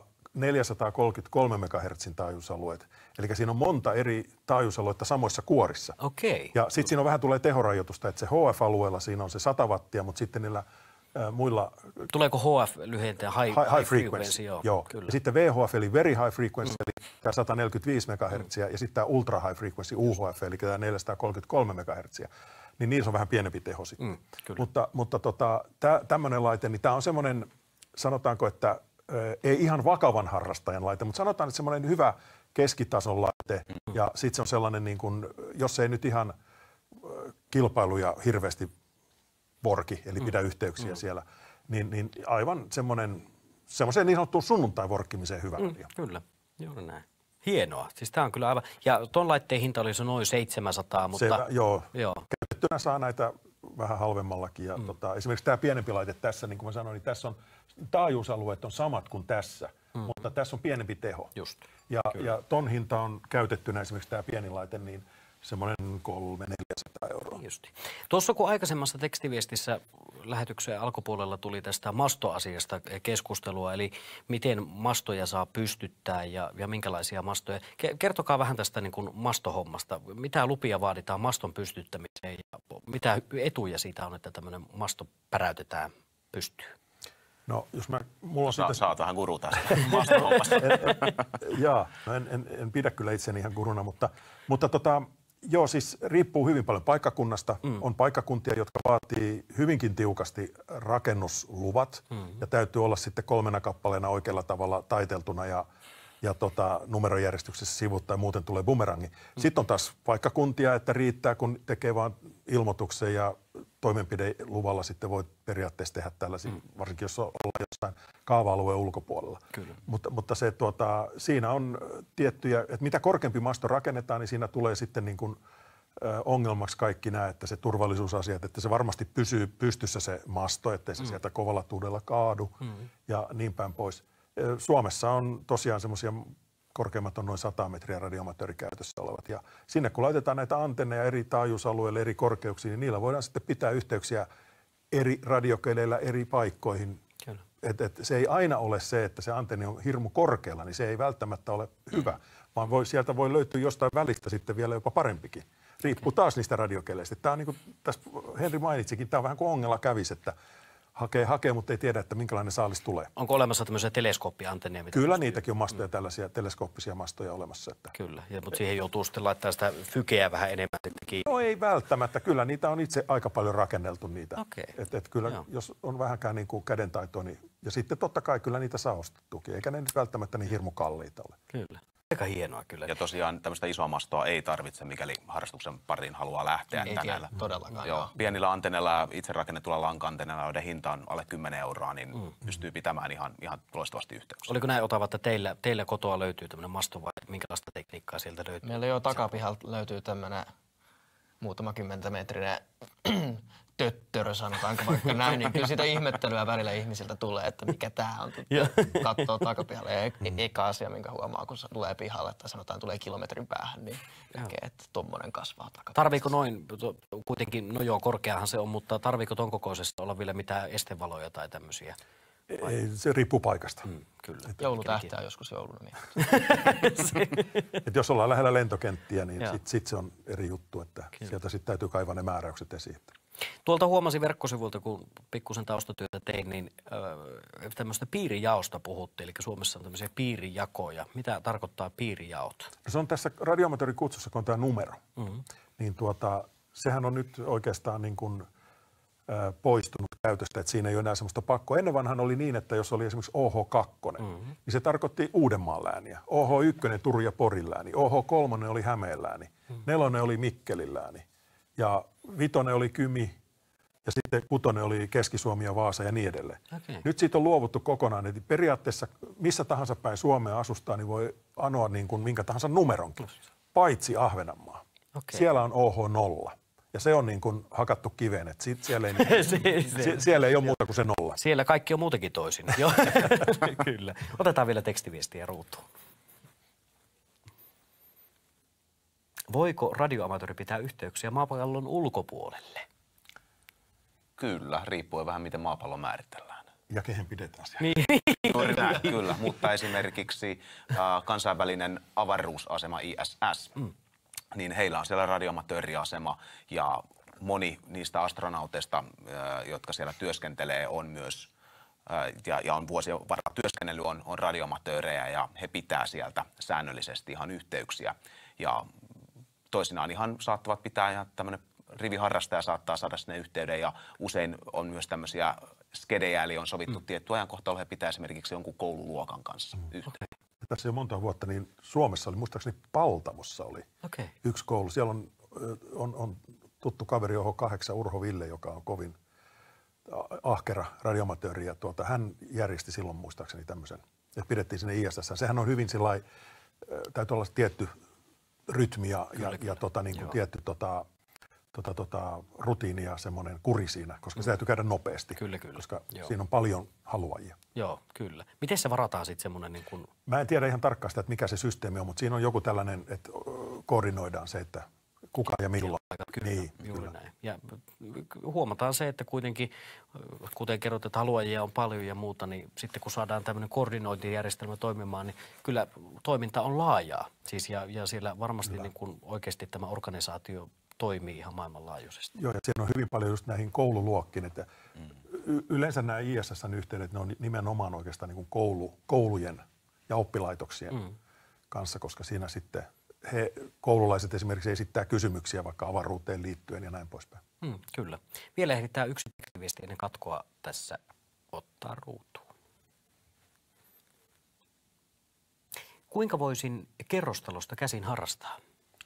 433 MHz taajuusalueet. Eli siinä on monta eri taajuusaluetta samoissa kuorissa. Okei. Ja sitten siinä on vähän tulee tehorajoitusta, että se HF-alueella siinä on se 100 wattia, mutta sitten niillä muilla... Tuleeko HF lyhentää high frequency? Joo. Kyllä. Ja sitten VHF eli very high frequency, eli tämä 145 MHz, ja sitten tämä ultra high frequency UHF, eli tämä 433 MHz. Niin niissä on vähän pienempi teho sitten. Mutta tämmöinen laite, niin tämä on semmoinen, sanotaanko, että ei ihan vakavan harrastajan laite, mutta sanotaan, että semmoinen hyvä keskitason laite, ja sitten se on sellainen, niin kuin, jos ei nyt ihan kilpailuja hirveästi vorki, eli pidä yhteyksiä siellä, niin aivan semmoiseen niin sanottuun sunnuntai-vorkkimiseen hyvä radio. Kyllä, juuri näin. Hienoa. Siis tämä on kyllä aivan... Ja tuon laitteen hinta oli se noin 700, mutta... Joo. Käytettynä saa näitä vähän halvemmallakin. Ja esimerkiksi tämä pienempi laite tässä, niin kuin mä sanoin, niin tässä on taajuusalueet on samat kuin tässä, mutta tässä on pienempi teho. Just. Ja ton hinta on käytettynä esimerkiksi tämä pieni laite, niin semmoinen 300-400 euroa. Justi. Tuossa kun aikaisemmassa tekstiviestissä lähetyksen alkupuolella tuli tästä mastoasiasta keskustelua, eli miten mastoja saa pystyttää ja minkälaisia mastoja. Kertokaa vähän tästä niin kuin mastohommasta. Mitä lupia vaaditaan maston pystyttämiseen ja mitä etuja siitä on, että tämmöinen masto päräytetään pystyyn? No, jos mulla on Saat vähän guru tästä mastohommasta. En pidä kyllä itseni ihan guruna, mutta joo, siis riippuu hyvin paljon paikkakunnasta. On paikkakuntia, jotka vaatii hyvinkin tiukasti rakennusluvat ja täytyy olla sitten 3 kappaleena oikealla tavalla taiteltuna ja numerojärjestyksessä sivut tai muuten tulee bumerangi. Sitten on taas paikkakuntia, että riittää, kun tekee vaan ilmoituksen ja toimenpideluvalla sitten voi periaatteessa tehdä tällaisia, varsinkin jos ollaan jossain kaava-alueen ulkopuolella. Mutta se, siinä on tiettyjä, että mitä korkeampi masto rakennetaan, niin siinä tulee sitten niin kuin ongelmaksi kaikki nämä, että se turvallisuusasiat, että se varmasti pysyy pystyssä se masto, ettei se sieltä kovalla tuudella kaadu ja niin päin pois. Suomessa on tosiaan semmoisia korkeimmat on noin 100 metriä radioamatöörikäytössä olevat. Ja sinne kun laitetaan näitä antenneja eri taajuusalueille, eri korkeuksiin, niin niillä voidaan sitten pitää yhteyksiä eri radiokeleillä eri paikkoihin. Et se ei aina ole se, että se antenni on hirmu korkealla, niin se ei välttämättä ole hyvä, vaan sieltä voi löytyä jostain välistä sitten vielä jopa parempikin. Riippuu taas niistä radiokeleistä. Tämä on niin kuin tässä Henri mainitsikin, tämä on vähän kuin ongella kävisi, että hakee, mutta ei tiedä, että minkälainen saalis tulee. Onko olemassa tämmöisiä teleskooppiantenneja? Kyllä niitäkin on mastoja, tällaisia teleskooppisia mastoja olemassa. Että. Kyllä, mutta siihen joutuu sitten laittaa sitä fykeä vähän enemmän kiinni. No ei välttämättä, kyllä niitä on itse aika paljon rakenneltu niitä. Okei. Et kyllä, jos on vähänkään niin kuin kädentaitoa, niin, ja sitten totta kai kyllä niitä saa ostettukin, eikä ne nyt välttämättä niin hirmu kalliita ole. Kyllä. Aika hienoa kyllä. Ja tosiaan tämmöistä isoa mastoa ei tarvitse, mikäli harrastuksen pariin haluaa lähteä tänään. Todellakaan. Joo, pienillä antennella ja itse rakennetulla lanka-antennella, joiden hinta on alle 10 euroa, niin pystyy pitämään ihan loistavasti yhteyksiä. Oliko näin Otava, että teillä kotoa löytyy tämmöinen masto vai minkälaista tekniikkaa sieltä löytyy? Meillä jo takapihalta löytyy tämmöinen muutama 10 metrinen töttörö, sanotaanko vaikka näin, niin kyllä sitä ihmettelyä välillä ihmisiltä tulee, että mikä tää on. Katsoo takapihalle ja eka asia, minkä huomaa, kun se tulee pihalle tai sanotaan tulee kilometrin päähän, niin näkee, että tommonen kasvaa takapihalle. Tarviiko noin, kuitenkin, no joo, korkeahan se on, mutta tarviiko ton kokoisessa olla vielä mitään estevaloja tai tämmöisiä? Ei, se riippuu paikasta. Kyllä. Joulutähtiä on joskus joulunimi. Et jos ollaan lähellä lentokenttiä, niin sit se on eri juttu, että sieltä sitten täytyy kaivaa ne määräykset esiin. Tuolta huomasin verkkosivuilta, kun pikkusen taustatyötä tein, niin tämmöistä piirijaosta puhuttiin, eli Suomessa on tämmöisiä piirijakoja. Mitä tarkoittaa piirijaot? No se on tässä radioamatöörikutsussa, kun on tämä numero, niin sehän on nyt oikeastaan niin kuin poistunut käytöstä, että siinä ei ole enää semmoista pakkoa. Ennen vanhan oli niin, että jos oli esimerkiksi OH2, niin se tarkoitti Uudenmaan lääniä. OH1 Turun ja Porin lääni. OH3 oli Hämeen lääni. 4 oli Mikkelin lääni. Ja 5 oli Kymi. Ja sitten 6 oli Keski-Suomi ja Vaasa ja niin edelleen. Okay. Nyt siitä on luovuttu kokonaan. Että periaatteessa missä tahansa päin Suomea asustaa, niin voi anoa niin kuin minkä tahansa numeronkin. Paitsi Ahvenanmaa. Okay. Siellä on OH0. Ja se on niin kuin hakattu kiveen, että siellä ei ole muuta kuin se 0. Siellä kaikki on muutenkin toisin. Kyllä. Otetaan vielä tekstiviestiä ruutuun. Voiko radioamatööri pitää yhteyksiä maapallon ulkopuolelle? Kyllä, riippuen vähän miten maapallo määritellään. Ja kehen pidetään siellä. Niin. Juuri näin, kyllä, mutta esimerkiksi kansainvälinen avaruusasema ISS, niin heillä on siellä radioamatööriasema ja moni niistä astronauteista, jotka siellä työskentelee, on myös ja on vuosien varrella työskennellyt, on radioamatöörejä ja he pitää sieltä säännöllisesti ihan yhteyksiä. Ja toisinaan ihan saattavat pitää ihan tämmöinen riviharrastaja saattaa saada sinne yhteyden ja usein on myös tämmöisiä skedejä, eli on sovittu tietty ajankohta, jolla he pitää esimerkiksi jonkun koululuokan kanssa yhteyden. Tässä jo monta vuotta, niin Suomessa oli, muistaakseni Paltamossa oli yksi koulu. Siellä on tuttu kaveri OH8 Urho Ville, joka on kovin ahkera radioamatööri. Ja hän järjesti silloin muistaakseni tämmöisen, että pidettiin sinne ISS. Sehän on hyvin sillai, täytyy olla tietty rytmi ja niin kuin tietty rutiini ja semmoinen kuri siinä, koska se täytyy käydä nopeasti, koska siinä on paljon haluajia. Joo, kyllä. Miten se varataan sitten semmoinen niin kuin... Mä en tiedä ihan tarkkaan sitä, että mikä se systeemi on, mutta siinä on joku tällainen, että koordinoidaan se, että kuka ja milloin. Kyllä, niin, juuri näin. Ja huomataan se, että kuitenkin, kuten kerrot, että haluajia on paljon ja muuta, niin sitten kun saadaan tämmöinen koordinointijärjestelmä toimimaan, niin kyllä toiminta on laajaa. Siis ja siellä varmasti niin kuin oikeasti tämä organisaatio toimii ihan maailmanlaajuisesti. Joo, ja siinä on hyvin paljon just näihin koululuokkiin, että yleensä nämä ISS:n yhteydet, ne on nimenomaan oikeastaan niin kuin koulujen ja oppilaitoksien kanssa, koska siinä sitten koululaiset esimerkiksi esittää kysymyksiä vaikka avaruuteen liittyen ja näin poispäin. Kyllä. Vielä ehditään yksi viesti ennen katkoa tässä ottaa ruutuun. Kuinka voisin kerrostalosta käsin harrastaa?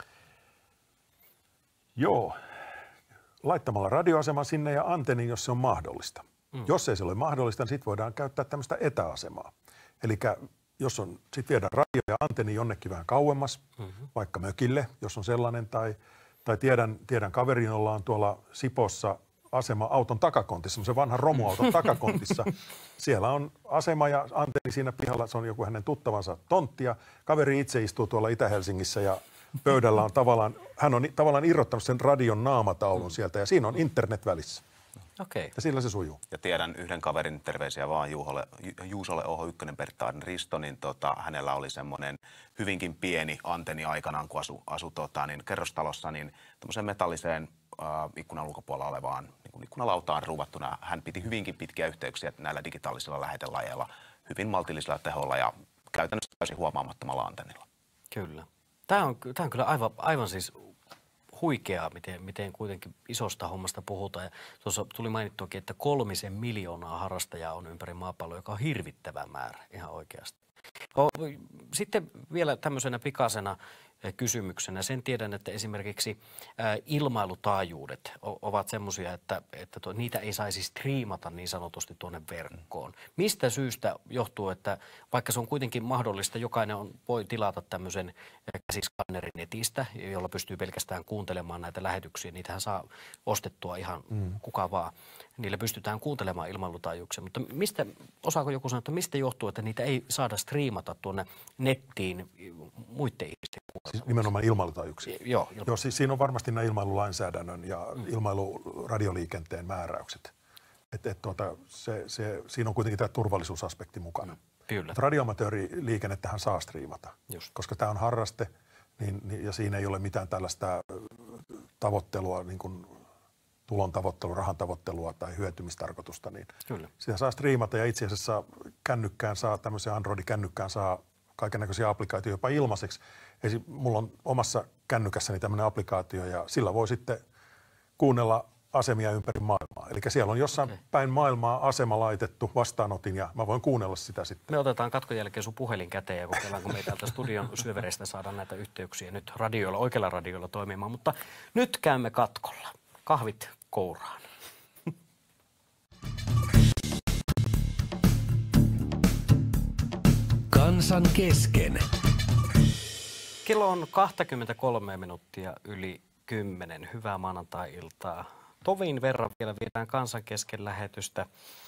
Joo, laittamalla radioaseman sinne ja antennin, jos se on mahdollista. Jos ei se ole mahdollista, niin sitten voidaan käyttää tämmöistä etäasemaa. Eli jos on, sitten viedään radio ja antenni jonnekin vähän kauemmas, vaikka mökille, jos on sellainen, tai tiedän kaverin, jolla on tuolla Sipossa asema auton takakontissa, semmoisen vanhan romuauton takakontissa. Siellä on asema ja antenni siinä pihalla, se on joku hänen tuttavansa tontti, ja kaveri itse istuu tuolla Itä-Helsingissä ja pöydällä on hän on tavallaan irrottanut sen radion naamataulun sieltä ja siinä on internet välissä. Okay. Ja sillä se sujuu. Ja tiedän yhden kaverin, terveisiä vaan Juusolle OH1 Perttaaren Risto, niin hänellä oli semmoinen hyvinkin pieni antenni aikanaan, kun asui niin kerrostalossa, niin tämmöiseen metalliseen ikkunan ulkopuolella olevaan niin ikkunalautaan ruuvattuna. Hän piti hyvinkin pitkiä yhteyksiä näillä digitaalisilla lähetelajeilla, hyvin maltillisella teholla ja käytännössä täysin huomaamattomalla antennilla. Kyllä. Tämä on kyllä aivan siis huikeaa, miten kuitenkin isosta hommasta puhutaan. Ja tuossa tuli mainittuakin, että 3 miljoonaa harrastajaa on ympäri maapalloa, joka on hirvittävä määrä ihan oikeasti. Sitten vielä tämmöisenä pikasena kysymyksenä. Sen tiedän, että esimerkiksi ilmailutaajuudet ovat semmoisia, että niitä ei saisi striimata niin sanotusti tuonne verkkoon. Mistä syystä johtuu, että vaikka se on kuitenkin mahdollista, jokainen voi tilata tämmöisen käsiskannerin netistä, jolla pystyy pelkästään kuuntelemaan näitä lähetyksiä. Niitähän saa ostettua ihan kuka vaan. Niillä pystytään kuuntelemaan ilmailutaajuuksia. Mutta osaako joku sanoa, että mistä johtuu, että niitä ei saada striimata tuonne nettiin muiden ihmisten puolella? Siis nimenomaan ilmailutaajuuksia. Joo. Siis siinä on varmasti nämä ilmailulainsäädännön ja ilmailuradioliikenteen määräykset. Siinä on kuitenkin tämä turvallisuusaspekti mukana. Kyllä. Radioamatööriliikennettähän saa striimata, koska tämä on harraste ja siinä ei ole mitään tällaista tavoittelua, niin kuin tulon tavoittelua, rahan tavoittelua tai hyötymistarkoitusta. Niin Kyllä. sitä saa striimata ja itse asiassa tämmöiseen Android-kännykkään saa kaikennäköisiä applikaatioita jopa ilmaiseksi. Mulla on omassa kännykässäni tämmöinen applikaatio ja sillä voi sitten kuunnella asemia ympäri maailmaa. Eli siellä on jossain päin maailmaa asema laitettu vastaanotin ja mä voin kuunnella sitä sitten. Me otetaan katkon jälkeen sun puhelin käteen ja kokeillaan, kun me täältä studion syövereistä saadaan näitä yhteyksiä nyt radioilla, oikealla radioilla toimimaan. Mutta nyt käymme katkolla. Kahvit kouraan. Kansan kesken. Kello on 23 minuuttia yli 10. Hyvää maanantai-iltaa. Tovin verran vielä viedään kansan kesken lähetystä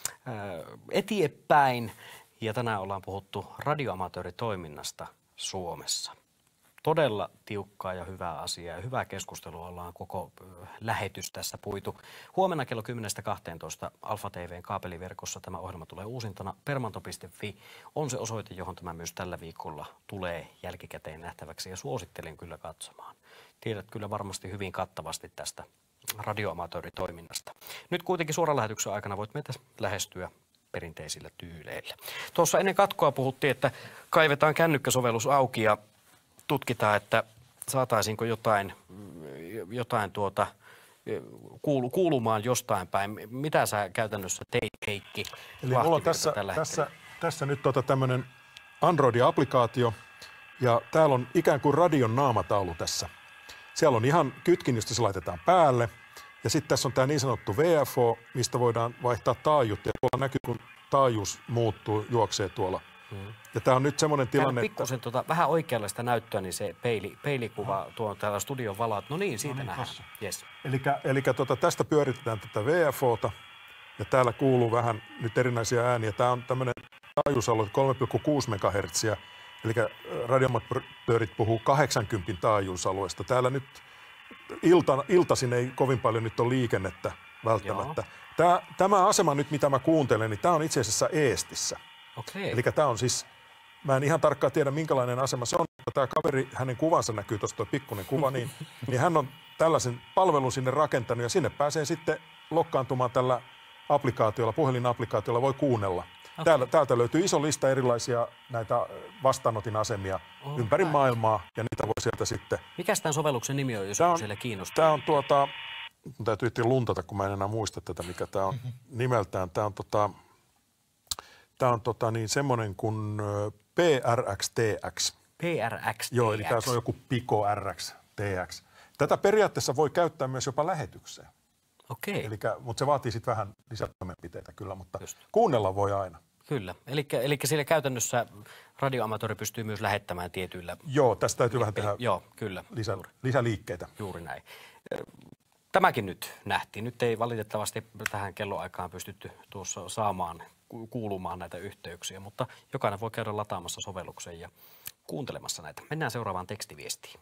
eteenpäin. Ja tänään ollaan puhuttu radioamatööritoiminnasta Suomessa. Todella tiukkaa ja hyvää asiaa ja hyvää keskustelua ollaan koko lähetys tässä puitu. Huomenna kello 10-12 Alfa TV:n kaapeliverkossa tämä ohjelma tulee uusintana. Permanto.fi on se osoite, johon tämä myös tällä viikolla tulee jälkikäteen nähtäväksi ja suosittelen kyllä katsomaan. Tiedät kyllä varmasti hyvin kattavasti tästä radioamatööritoiminnasta. Nyt kuitenkin suoran lähetyksen aikana voit meitä lähestyä perinteisillä tyyleillä. Tuossa ennen katkoa puhuttiin, että kaivetaan kännykkäsovellus auki ja tutkitaan, että saataisiinko jotain kuulumaan jostain päin. Mitä sä käytännössä teit, Heikki? Eli mulla on tässä nyt tämmöinen Android-applikaatio ja täällä on ikään kuin radion naamataulu tässä. Siellä on ihan kytkin, josta se laitetaan päälle ja sitten tässä on tämä niin sanottu VFO, mistä voidaan vaihtaa taajuutta ja tuolla näkyy, kun taajuus muuttuu, juoksee tuolla. Ja tämä on nyt semmoinen tilanne, pikkusen vähän oikeanlaista näyttöä, niin se peilikuva tuo täällä studion valot. No niin, siitä nähdään. Yes. Eli tästä pyöritetään tätä VFOta ja täällä kuuluu vähän nyt erinäisiä ääniä. Tämä on tämmöinen taajuusalue 3,6 MHz, eli radioamatöörit puhuu 80 taajuusalueesta. Täällä nyt iltaisin ei kovin paljon nyt ole liikennettä välttämättä. Tämä asema nyt, mitä mä kuuntelen, niin tämä on itse asiassa Eestissä. Okei. Eli tämä on siis, mä en ihan tarkkaan tiedä minkälainen asema se on, mutta tämä kaveri, hänen kuvansa näkyy tuossa tuo pikkuinen kuva, niin hän on tällaisen palvelun sinne rakentanut ja sinne pääsee sitten lokkaantumaan tällä applikaatiolla, puhelinapplikaatiolla voi kuunnella. Okay. Täältä löytyy iso lista erilaisia näitä vastaanotin asemia ympäri maailmaa ja niitä voi sieltä sitten. Mikäs tämän sovelluksen nimi on, jos on siellä kiinnostaa? Tämä on mun täytyy luntata, kun mä en enää muista tätä, mikä tämä on nimeltään. Tämä on semmoinen kuin PRX-TX. PRX-TX. Joo, eli tässä on joku Pico RX-TX. Tätä periaatteessa voi käyttää myös jopa lähetykseen. Okei. Mutta se vaatii sitten vähän lisätoimenpiteitä kyllä, mutta kuunnella voi aina. Kyllä. Eli siellä käytännössä radioamatööri pystyy myös lähettämään tietyillä. Joo, tästä täytyy vähän tehdä kyllä. lisäliikkeitä. Juuri näin. Tämäkin nyt nähtiin. Nyt ei valitettavasti tähän kelloaikaan pystytty tuossa saamaan kuulumaan näitä yhteyksiä, mutta jokainen voi käydä lataamassa sovelluksen ja kuuntelemassa näitä. Mennään seuraavaan tekstiviestiin.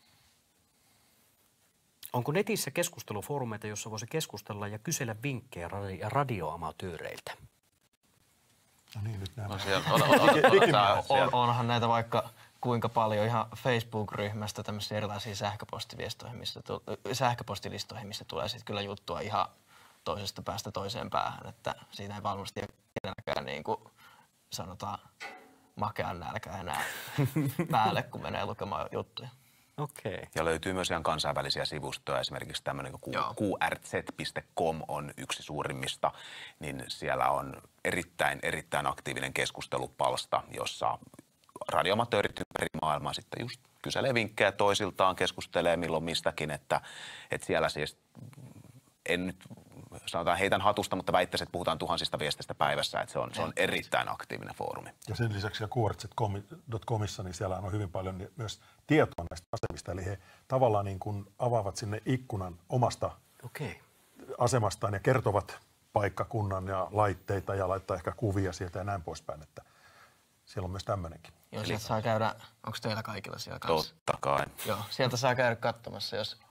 Onko netissä keskustelufoorumeita, jossa voisi keskustella ja kysellä vinkkejä radioamatööreiltä? No niin, nyt nämä. Onhan näitä vaikka kuinka paljon ihan Facebook-ryhmästä tämmöisiä erilaisia sähköpostilistoihin, missä tulee sitten kyllä juttua ihan toisesta päästä toiseen päähän, että siinä ei varmasti ole kenelläkään niin kuin sanotaan makean nälkä enää päälle, kun menee lukemaan juttuja. Okei. Ja löytyy myös ihan kansainvälisiä sivustoja, esimerkiksi tämmöinen kuin qrz.com on yksi suurimmista, niin siellä on erittäin aktiivinen keskustelupalsta, jossa radioamatöörit ympäri maailmaa sitten just kyselee vinkkejä toisiltaan, keskustelee milloin mistäkin, että siellä siis en nyt sanotaan heitän hatusta, mutta väittäisin, että puhutaan tuhansista viesteistä päivässä, että se on erittäin aktiivinen foorumi. Ja sen lisäksi siellä qrz.comissa, niin siellä on hyvin paljon myös tietoa näistä asemista, eli he tavallaan niin kuin avaavat sinne ikkunan omasta asemastaan ja kertovat paikkakunnan ja laitteita ja laittaa ehkä kuvia sieltä ja näin poispäin, että siellä on myös tämmöinenkin. Joo, sieltä saa käydä, onko teillä kaikilla siellä kanssa? Totta kai. Joo, sieltä saa käydä katsomassa, jos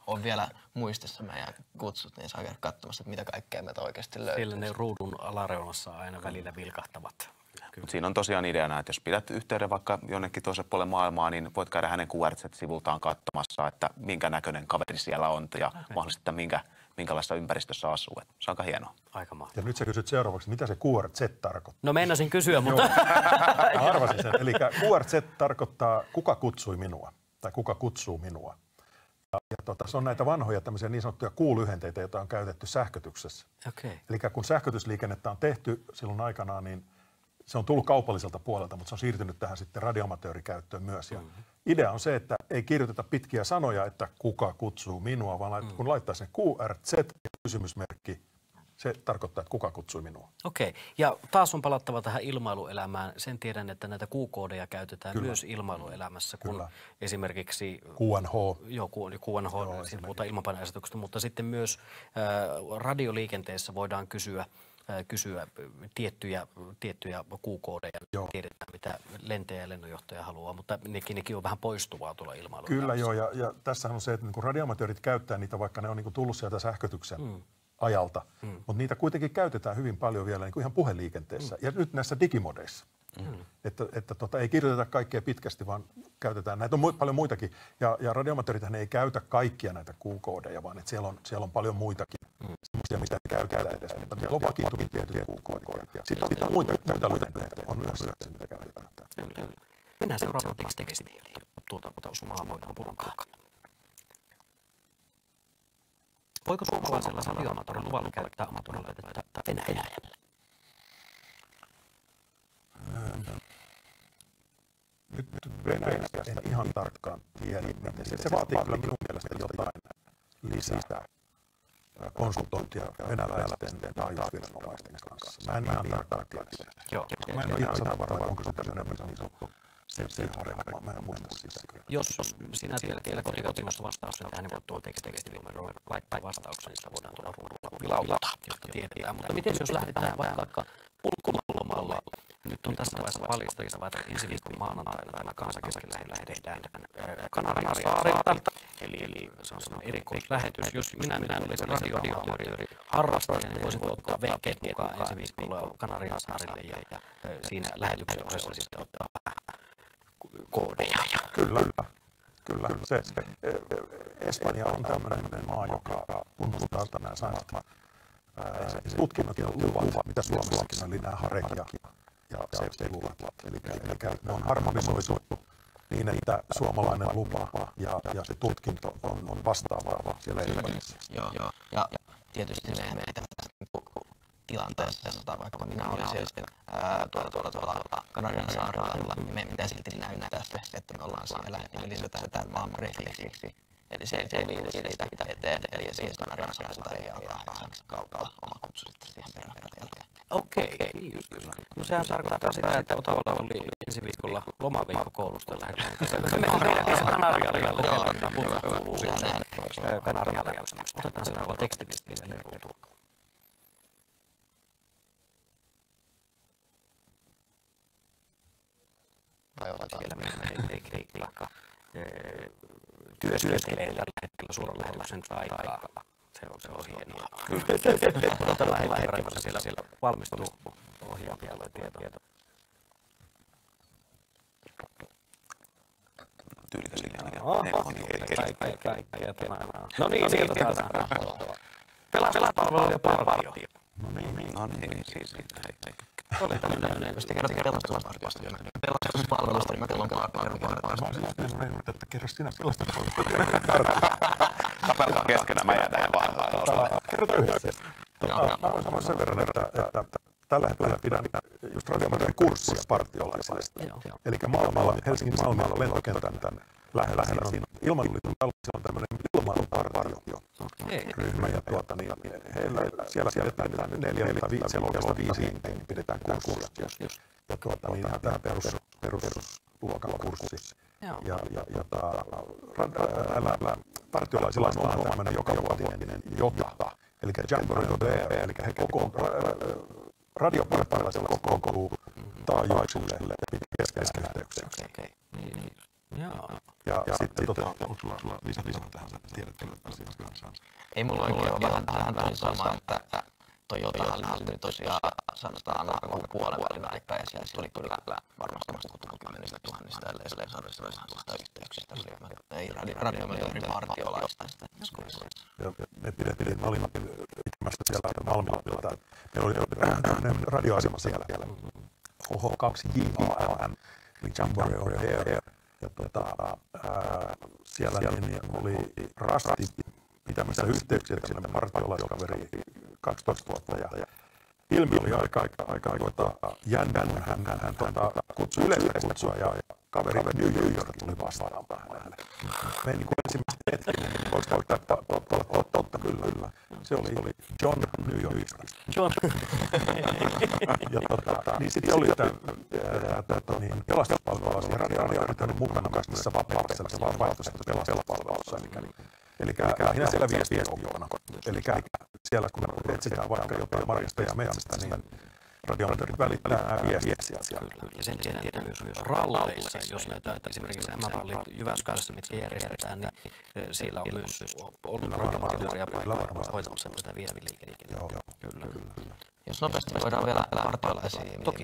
on vielä muistissa meidän kutsut, niin saa käydä katsomassa, että mitä kaikkea meitä oikeasti löytyy. Siellä ne ruudun alareunassa aina välillä vilkahtavat. Mut siinä on tosiaan ideana, että jos pidät yhteyden vaikka jonnekin toiselle puolelle maailmaa, niin voit käydä hänen QRZ-sivultaan katsomassa, että minkä näköinen kaveri siellä on ja mahdollisesti, että minkälaisessa ympäristössä asuu. Et se on aika hienoa. Aika mahtavaa. Ja nyt sä kysyt seuraavaksi, mitä se QRZ tarkoittaa? No meinasin kysyä, mutta... Mä arvasin sen. Eli QRZ tarkoittaa kuka kutsui minua tai kuka kutsuu minua. Se on näitä vanhoja tämmöisiä niin sanottuja kuulyhenteitä, joita on käytetty sähkötyksessä. Okay. Eli kun sähkötysliikennettä on tehty silloin aikanaan, niin se on tullut kaupalliselta puolelta, mutta se on siirtynyt tähän sitten radioamatöörikäyttöön myös. Ja idea on se, että ei kirjoiteta pitkiä sanoja, että kuka kutsuu minua, vaan kun laittaa sen QRZ ja kysymysmerkki, se tarkoittaa, että kuka kutsui minua. Okei. Ja taas on palattava tähän ilmailuelämään. Sen tiedän, että näitä Q-koodeja käytetään Kyllä. myös ilmailuelämässä, kun Kyllä. esimerkiksi QNH. QNH, siinä puhutaan ilmapainoasetuksesta, mutta sitten myös radioliikenteessä voidaan kysyä tiettyjä Q-koodeja. Joo. Tiedetään, mitä lentäjä ja lennonjohtaja haluaa, mutta nekin on vähän poistuvaa tuolla ilmailulla. Kyllä joo, ja tässä on se, että niin radioamatöörit käyttää niitä, vaikka ne on niin tullut sieltä sähkötyksen ajalta, mutta niitä kuitenkin käytetään hyvin paljon vielä niin ihan puheliikenteessä ja nyt näissä digimodeissa. Että ei kirjoiteta kaikkea pitkästi, vaan käytetään. Näitä on paljon muitakin. Ja radioamatöörithän ei käytä kaikkia näitä Q-koodeja, vaan että siellä on paljon muitakin. Semmoisia, mitä ei käytetä edes. Mutta siellä on vakiintunut tiettyjä Q-koodeja. Sitten on muita lyhenteitä. On myös mitä käytetään. Mennään seuraavaan tekstiin. Tuota osumaa voidaan purkaa. Voiko suomalaisella radioamatöörillä luvalla käyttää ammattilaitetta Venäjällä? Nyt Venäjästä en ihan tarkkaan tiedä. Se vaatii kyllä minun mielestä jotain lisää konsultointia venäläisten taajuusviranomaisten kanssa. Mä en ihan tarkkaan tiedä. Joo. Mä en ole ihan 100% varma, onko se tämmöinen niin sanottu CC-harjoittelma. Mä en muista sitä kyllä. Jos sinä tiedät kotimasta vastauksen tähän, niin voit tuolla tekstinumeroon laittaa vastauksen, niin sitä voidaan tuolla ruudulla vilauttaa, jotta tiedetään. Mutta miten jos lähdetään vaikka ulkomaanlomalla? Nyt on tässä vaiheessa paljastettava, että ensi viikon maanantaina tämä Kansankeskellä tehdään Kanarian saarilta. Eli se on sellainen erikoislähetys. Jos minä olisin radioamatööri harrastaja, niin voisin ottaa vehkeet mukaan ensi viikolla Kanarian saarille ja siinä lähetyksen osassa sitten ottaa koodeja. Kyllä. Se, Espanja on tämmöinen maa, joka tunnustaa nämä samat tutkinnot ja luvat, mitä Suomessakin oli nämä HAREK ja safety-luvat. Eli ne on harmonisoitu niin, että suomalainen lupa ja se tutkinto on vastaavaa siellä Espanjassa. Joo. Ja tietysti meitä tilanteessa, tai vaikka minä olin tuolla Kanarian saarella, niin meidän pitää silti näyttää se, että me ollaan siellä, ja me lisätään tämän maan refleksiksi. Eli se ei liity siitä eteen, eli siis Kanarian saarelta ei alkaa kaupalla oma kutsu sitten siihen perään. Okei. No sehän tarkoittaa sitä, että Otavalla oli ensi viikolla lomaviikko koulusta lähdetään. Kanarialle ja kokeillaan Kanarialle. Otetaan seuraava tekstiviestiä ja ruutuun. Vai olet siellä meidän työskentelee tällä hetkellä suoran lähetyksen aikaa. Se on hienoa. Tällä hetkellä siellä valmistuu ohjaamia tietoa. Tyylikäs linja. Kaikkea tämä. No niin, sieltä taas. Pelastapalvelu ja partio. No niin, siis hei. Oli tämmöinen, jos te kerrotte pelastuspalvelusta, niin mä kerron partio. Että kerro sinä pelastapalvelusta. Tapeltaan keskenään, mä jään tähän vaan. Kerrotaan yhdessä. Mä voin sanoa sen verran, että tällä hetkellä pidän just radioamatöörin kurssia partiolaisista. Eli Helsingin Malmilla lentokentän lähellä siinä Ilmailuliiton talossa on tämmöinen ilmailupartio-ryhmä. Ja heillä siellä pidetään 4 tai 5, siellä on 5 niin pidetään kurssia. Ja ihan tämä perusluokan kurssi. Ja partiolaisilla on tämmöinen jokavuotinen jota, eli Jamboree of the Air, eli he radiopartiolaisilla kokoontuu taajuuksille ja keskeisyyksiä. Ja sitten onko sulla lisättävää tähän, tiedät kyllä asiasta kanssa? Ei mulla oikein ole vähän sama, että Toyotahan nyt tosiaan sanotaan alkuun puolen välin aikaa ja sieltä tuli kyllä varmasti 10 000 ellei 100 000 yhteyksistä. Ei radioamatöörin partiolaista. Ja me pidettiin, mä olin pitämässä siellä Malmilla. Meillä oli radioasema siellä. OH2JAM, eli Jamboree on Air. Ja siellä niin oli Rasti pitämässä yhteyksiä tämmöinen partiolaiskaveri 12 vuotta. Ja ilmi oli aika jännä, kun hän kutsui yleistä kutsua ja kaveri New York tuli vastaan hänelle. Me niin kuin ensimmäistä hetkinen, niin voisi käyttää totta kyllä. Se oli John New Yorkista. John. Ja niin sitten oli tämä pelastuspalvelus ja radio on mukana myös tässä vapaaehtoisessa pelastuspalvelussa. Eli lähinnä siellä viestijoukona. Eli siellä kun etsitään vaikka jotain marjasta ja metsästä, niin radioamatöörit välittää viestiä siellä. Ja sen tiedän myös ralleissa, jos näitä esimerkiksi M-rallit Jyväskylässä, mitkä järjestetään, niin siellä on myös ollut radioamatööriä paikalla hoitamassa tätä viestiliikennettä. Kyllä. Jos nopeasti voidaan vielä partiolaisiin. Toki.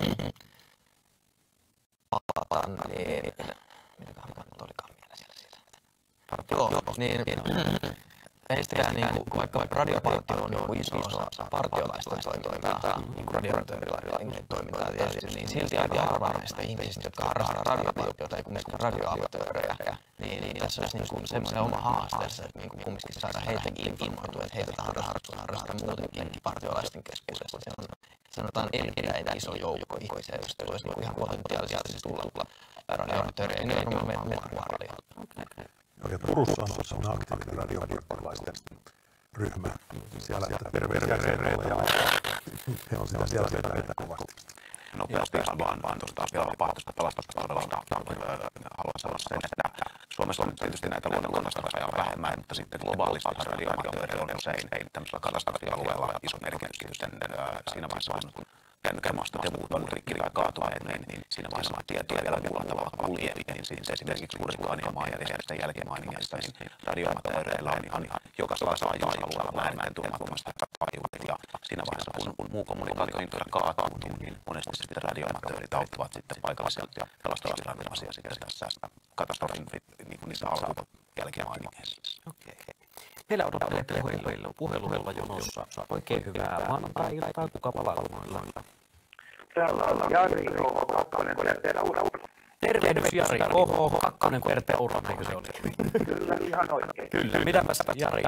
Palata, niin mitäköhän nyt olikaan mielessä siellä. Joo, niin heistäkään niinku, vaikka radiopartio on niinku iso osa partiolaisten toimintaa, niinku radioamatöörilaisten toimintaa tietysti, niin silti aika harva näistä ihmisistä, jotka harrastaa radiopartiota ja kumminkin radioamatöörejä, niin tässä olisi niinku semmoinen oma haasteensa, että niinku kumminkin saada heitäkin informoitua, että heitä harrastaa muutenkin partiolaisten keskuudessa. Se on sanotaan erittäin iso joukko ihmisiä, josta voisi niinku ihan potentiaalisesti tulla radioamatööriä, ei nimenomaan nuoria. Ja Turussa on semmoinen aktiivinen radiopartiolaisten ryhmä. Siellä terveisiä reireillä ja he on sitä siellä vetä kovasti. Nopeasti vaan tuosta vielä vapaaehtoista pelastuspalvelusta haluan sanoa sen, että Suomessa on tietysti näitä luonnonkatastrofeja vähemmän, mutta sitten globaalisti radioamatööreillä on usein tämmöisellä katastrofialueella iso merkitys. Siinä vaiheessa kun kännykkämastot ja muut rikki tai kaatuneet, niin siinä vaiheessa tietoja vielä muulla tavalla kulje, niin sitten esimerkiksi Hurrikaania maanjärjestyksen jälkimainingeissa, niin radioamatööreillä on ihan jokaisella taajuusalueella vähemmän tunnettomasta taajuudet, ja siinä vaiheessa kun muu kommunikaatiointoja kaatuu, niin monesti sitten radioamatöörit auttavat sitten paikallisia ja pelastusviranomaisia sitten tässä katastrofin niissä alku jälkimainingeissa. Meillä odottelee puheluilla jonossa. Oikein hyvää maanantai-iltaa. Kuka palveluilla? Täällä on Jari, Kakkonen, Perpeura. Tervehdys Jari, Kakkonen, Perpeura, eikö se oli? Kyllä, ihan oikein. Kyllä, mitäpäs Jari?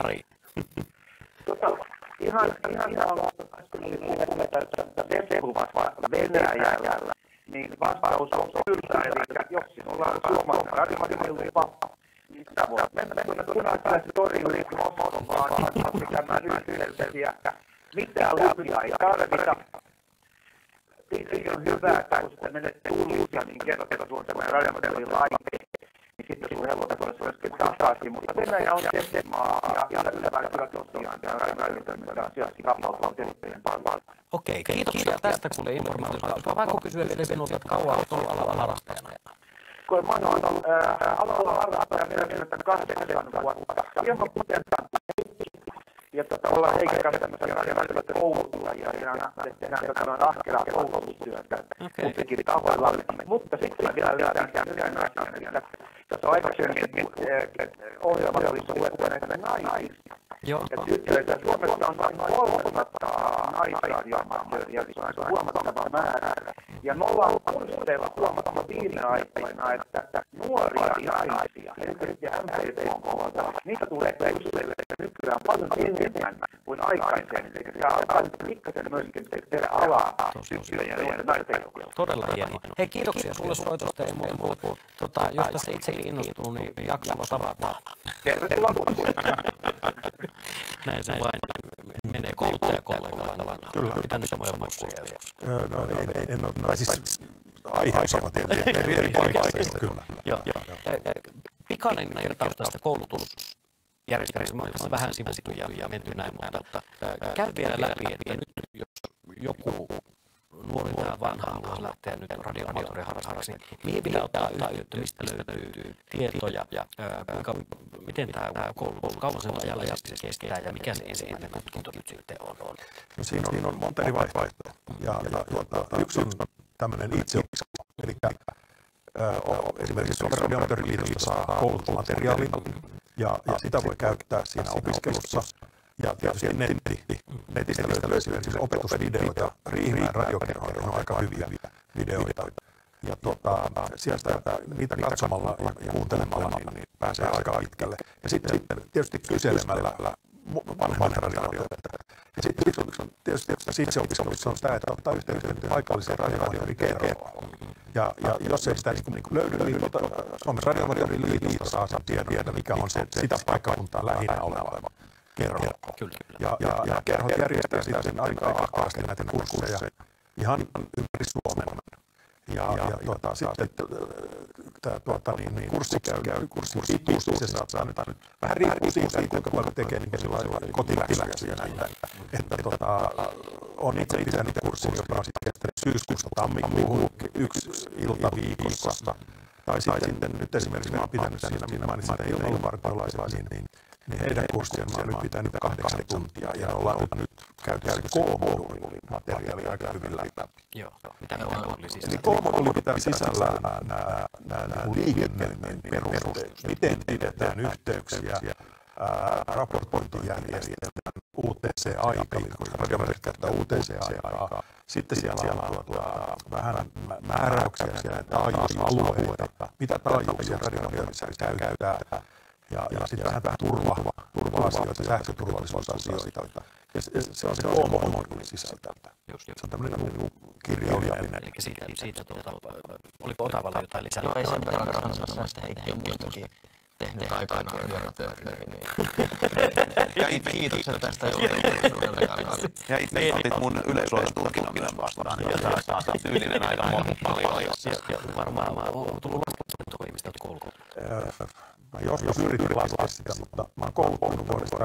Ihan äsken oli puhetta Vesseluvasta Venäjällä, niin vastaus on kyllä, eli jos sinulla on suomalainen radiomateriaalilupa, niin sä voit mennä punaiselle torille Moskovaan pitämään yhteyksiä. Mitään lupia ei tarvita. Tietysti on hyvä, että kun sitten menet Turussa, niin kerrot, että tuon tämmöinen radiomateriaalilaite, niin sitten sun helpottaa tuossa myöskin tasaisin, mutta Venäjä on jäsenmaa ja yllävää kyllä tosiaan tämä radiomateriaalitoiminta asiassa kappaltaan tehtäjien paljon. Okei, kiitoksia tästä kuule informaatiosta. Vaikka kysyä edes sinulta, että kauan olet ollut alalla harrastajana? Kun mä oon ollut alalla harrastaja 48 vuotta, hieman putentaa ja ollaan eikä tämmöisiä radiomateriaalista koulutulla ja tehdään jotain ahkeraa koulutustyötä kuitenkin tavoilla. Mutta sitten mä vielä yritän käydään asiaan, että tässä on aikaisemmin ohjelmassa oli luettu näitä naisia. Ja tyttöitä Suomessa on noin 300 naisradioamatööriä, se on huomattava määrä. Ja me ollaan kuunnella huomattava viime aikoina, että nuoria naisia, erityisesti MPT on kohdalla, niitä tulee useille nykyään paljon enemmän kuin aikaisemmin. Eli se alkaa pikkasen myöskin tehdä alaa tyttöjen ja naisten joukkoja. Todella hienoa. Hei, kiitoksia sulle soitosta ja muuta. Jos tässä itsekin innostuu, niin jaksaa tavataan. Tervetuloa. Näin se vain menee kouluttajakollegalla. Kyllä. Mitä nyt samoja muistia? No en ole, siis aihe sama tietenkin eri paikassa, kyllä. Joo. Pikainen kertaus tästä koulutusjärjestelmästä. Mä olen vähän sivuttu ja menty näin, mutta käy vielä läpi, että nyt jos joku nuori tai vanha haluaa lähteä nyt radioamatöörin harrastajaksi, niin mihin pitää ottaa yhteyttä, mistä löytyy tietoja, miten tämä koulutus, kauan sen ajalla ja se kestää ja mikä se ensimmäinen tutkinto nyt sitten on? No siinä on monta eri vaihtoehtoa. Ja yksi on tämmöinen itseopiskelu, eli esimerkiksi Suomen Radioamatööriliitosta saa koulutusmateriaalin ja sitä voi käyttää siinä opiskelussa. Ja tietysti netistä löytyy esimerkiksi opetusvideoita, Riihimäen radiokerhoille on aika hyviä videoita. Ja sieltä niitä katsomalla ja kuuntelemalla niin pääsee aika pitkälle. Ja sitten tietysti kyselemällä vanhemmat radioamatöörit. Ja sitten tietysti itseopiskelussa on tämä, että ottaa yhteyttä paikalliseen radioamatöörikerhoon. Ja jos ei sitä niin löydy, niin Suomen Radioamatööriliitosta saa tiedä, mikä on se sitä paikkakuntaa lähinnä oleva kerho. Ja kerhot järjestää sitten aika ahkaasti näitä kursseja ihan ympäri Suomen. Ja sitten kurssi se saattaa nyt vähän riippuu siitä, kuinka paljon tekee niin kotiläksyjä siinä. Että on itse pitänyt kurssin, joka on sitten kestänyt syyskuusta tammikuuhun 1 ilta viikossa. Tai sitten nyt esimerkiksi mä oon pitänyt siinä, minä mainitsin ilmailuvartiolaisilla, niin heidän kurssien mä oon nyt pitänyt 8 tuntia ja ollaan nyt käyty K-moduulin materiaalia aika hyvin läpi. Joo, mitä K-moduuli sisällä? Eli K-moduuli pitää sisällään nämä liikennöinnin perusteet, miten pidetään yhteyksiä, raportointijärjestelmän UTC-aika, koska radioamatöörit käyttää UTC-aikaa. Sitten siellä on vähän määräyksiä näitä taajuusalueita, mitä taajuuksia radioamatöörissä käyttää. Ja sitten vähän turva-asioita, sähköturvallisuusasioita. Ja se on se K-moduulin sisältö. Se on tämmöinen kirjallinen. Eli siitä oliko Otavalla jotain lisää? Joo, ei sen verran kannattaa sitä Heikki on muistakin tehnyt aikanaan radioamatöörinä. Ja kiitokset tästä julkisuudelle kanssa. Ja itse otit mun yleisluokatutkinnon myös vastaan. Ja taas tyylinen aika paljon. Ja varmaan on tullut laskettua ihmistä koulukouluun. Mä joskus yritin laskea sitä, mutta mä oon kouluttanut vuodesta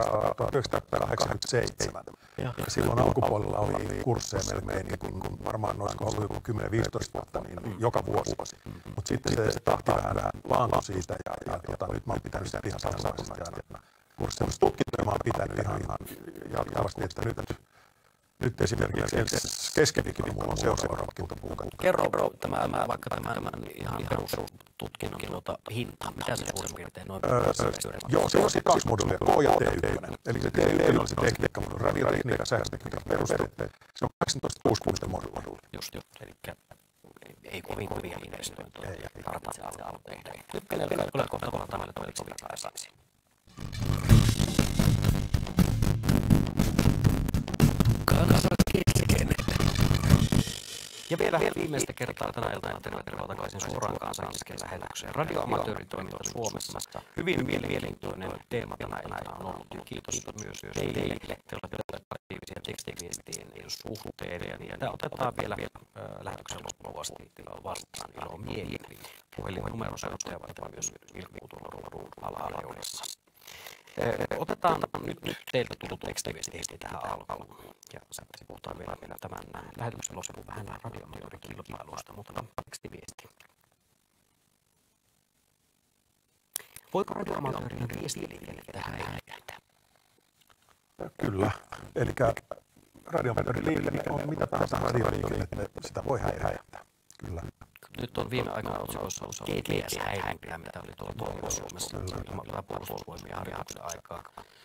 1987. Ja silloin alkupuolella oli kursseja melkein, kun varmaan noissa ollut 10-15 vuotta, niin joka vuosi. Mutta sitten se tahti vähän laantui siitä ja nyt mä oon pitänyt sitä ihan samanlaisena kursseja. Tutkintoja mä oon pitänyt ihan jatkuvasti, että nyt esimerkiksi keskenikin, niin mulla on seuraava kuukautta. Kerro vaikka tämän ihan perustutkinnon hinta. Mitä se suurin piirtein noin Joo, se on se 2 moduulia, K ja T1. Eli se T1 on se tekniikka-moduuli, radiotekniikan sähkötekniikan perusteet. Se on 1860 moduuli. Just, eli ei kovin kovia investointeja ja tarvitsee alkaa tehdä. Nyt kyllä kohta palataan näille toiseksi virkaisiksi. Kansan kesken. Ja vielä viimeistä kertaa tänä iltana tervetuloa takaisin suoraan Kansan kesken lähetykseen. Radioamatööritoiminta Suomessa. Hyvin mielenkiintoinen teema tänä iltana on ollut. Kiitos myös teille. Te olette olleet aktiivisia tekstiviestien suhteen. Ja tämä otetaan vielä lähetyksen loppuun asti vastaan ilo mielin. Puhelinnumero soittaja varten myös vilkkuutulla ruudun alareunassa. Otetaan nyt teiltä tullut tekstiviesti heti tähän alkuun. Ja sitten puhutaan vielä tämän lähetyksen loppuun vähän radioamatöörikilpailuista, mutta tekstiviesti. Voiko radioamatöörien viestiliikennettä häiritä? Kyllä. Eli radioamatööriliikenne on mitä tahansa radioliikennettä, sitä voi häiritä. Kyllä. Nyt on viime aikoina otsikossa ollut GPS-häirintää, mitä oli tuolla Suomessa ilman puolustusvoimia harjoituksen aikaa.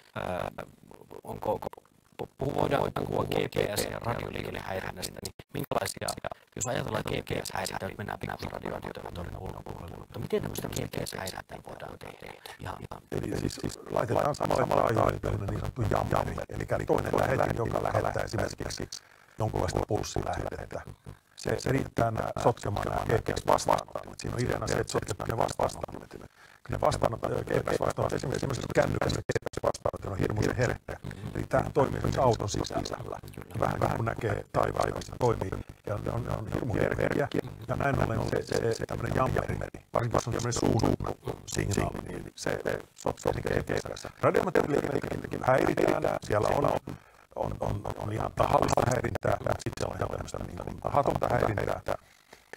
Voidaan puhua GPS- ja radioliikennehäirinnästä, niin minkälaisia, jos ajatellaan GPS-häirintää, niin mennään radioamatöörin ulkopuolelle, mutta miten tämmöistä GPS-häirintää voidaan tehdä? Eli siis laitetaan samalla ajoilla niin sanottu jammeri, eli toinen lähetin, joka lähettää esimerkiksi jonkunlaista pulssilähdettä. Se riittää sotkemaan nämä GPS-vastaanottimet. Siinä on ideana se, että sotketaan ne vastaanottimet. Ne GPS-vastaanottimet, esimerkiksi kännykässä GPS-vastaanottimet on hirmuisen herkkä. Eli tämä toimii myös auton sisällä. Vähän kun näkee taivaalla, se toimii ja on hirmu herkkiä. Ja näin ollen se tämmöinen jammeri, varsinkin jos on tämmöinen suunnunsignaali, niin se sotkee GPS. Radioamatööriliikennettä häiritään. Siellä on ihan tahallista häirintää, sitten siellä on ihan tämmöistä niin tahatonta häirintää.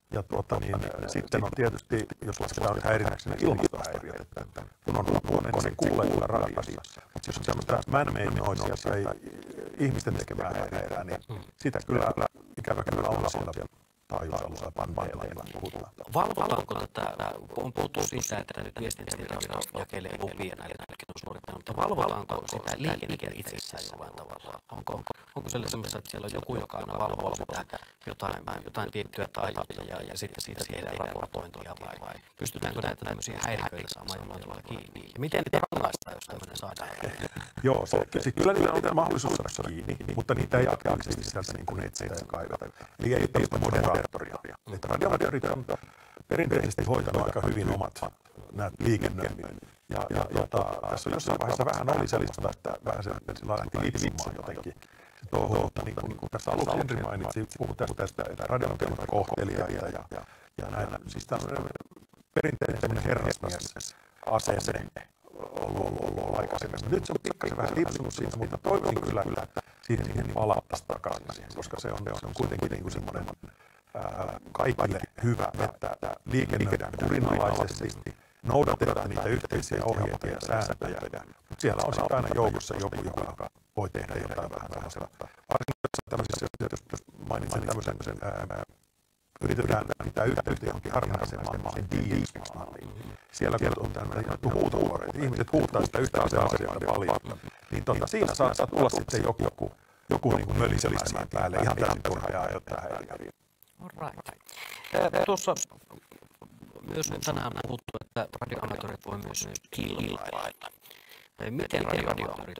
Ja sitten on tietysti, jos lasketaan häirinnäksi, ilmastohäiriöt, että kun on huono, niin se kuulee kyllä radiossa. Mutta jos on tämmöistä man-made tai ihmisten tekemää häiriötä, niin sitä kyllä ikävä kyllä on siellä taivaalla pandeilla ja puhutaan. Valvotaanko tätä, kun on puhuttu siitä, että nyt viestintävirasto jakelee lupia näille suorittajille, mutta valvotaanko sitä liikenne itsessään jollain tavalla? Onko sellaista, että siellä on joku, joka aina valvoo sitä jotain tiettyä taajuutta ja sitten siitä tehdään raportointia vai pystytäänkö näitä tämmöisiä häiriköitä saamaan jollain tavalla kiinni? Ja miten niitä rangaistaan, jos tämmöinen saadaan? Joo, kyllä niillä on mahdollisuus saada kiinni, mutta niitä ei aktiivisesti sieltä niin kuin etsiä ja kaivata. Eli ei ole moderaattoria. Radioamatöörit on perinteisesti hoitanut aika hyvin omat liikennöinnin. Ja tässä jossain vaiheessa vähän oli sellaista, että vähän se lähti lipsumaan jotenkin. Se touhu, mutta niin kuin tässä aluksi Henri mainitsi, puhui tästä, että radioamatöörit on kohteliaita ja näin. Siis tämä on perinteinen tämmöinen herrasmies asenne ollut aikaisemmin. Nyt se on pikkasen vähän lipsunut siitä, mutta toivon kyllä, että siihen palattaisiin takaisin, koska se on kuitenkin niin kuin semmoinen kaikille hyvä, että liikennöidään kurinalaisesti, noudatetaan niitä yhteisiä ohjeita ja sääntöjä, mutta siellä on sitten aina joukossa joku, joka voi tehdä jotain vähän sellaista. Varsinkin tämmöisissä, jos mainitsen tämmöisen, yritetään pitää yhteyttä johonkin harvinaiseen maailmaan DX-malliin. Siellä on tämmöinen huutovuoroja, ihmiset huutaa sitä yhtä asiaa paljon, niin siinä saattaa tulla sitten joku niin kuin mölisemään päälle ihan täysin turhaa ja aiheuttaa häiriötä. Alright. Tuossa myös on tänään puhuttu, että radioamatöörit voi myös kilpailla. Miten radioamatöörit,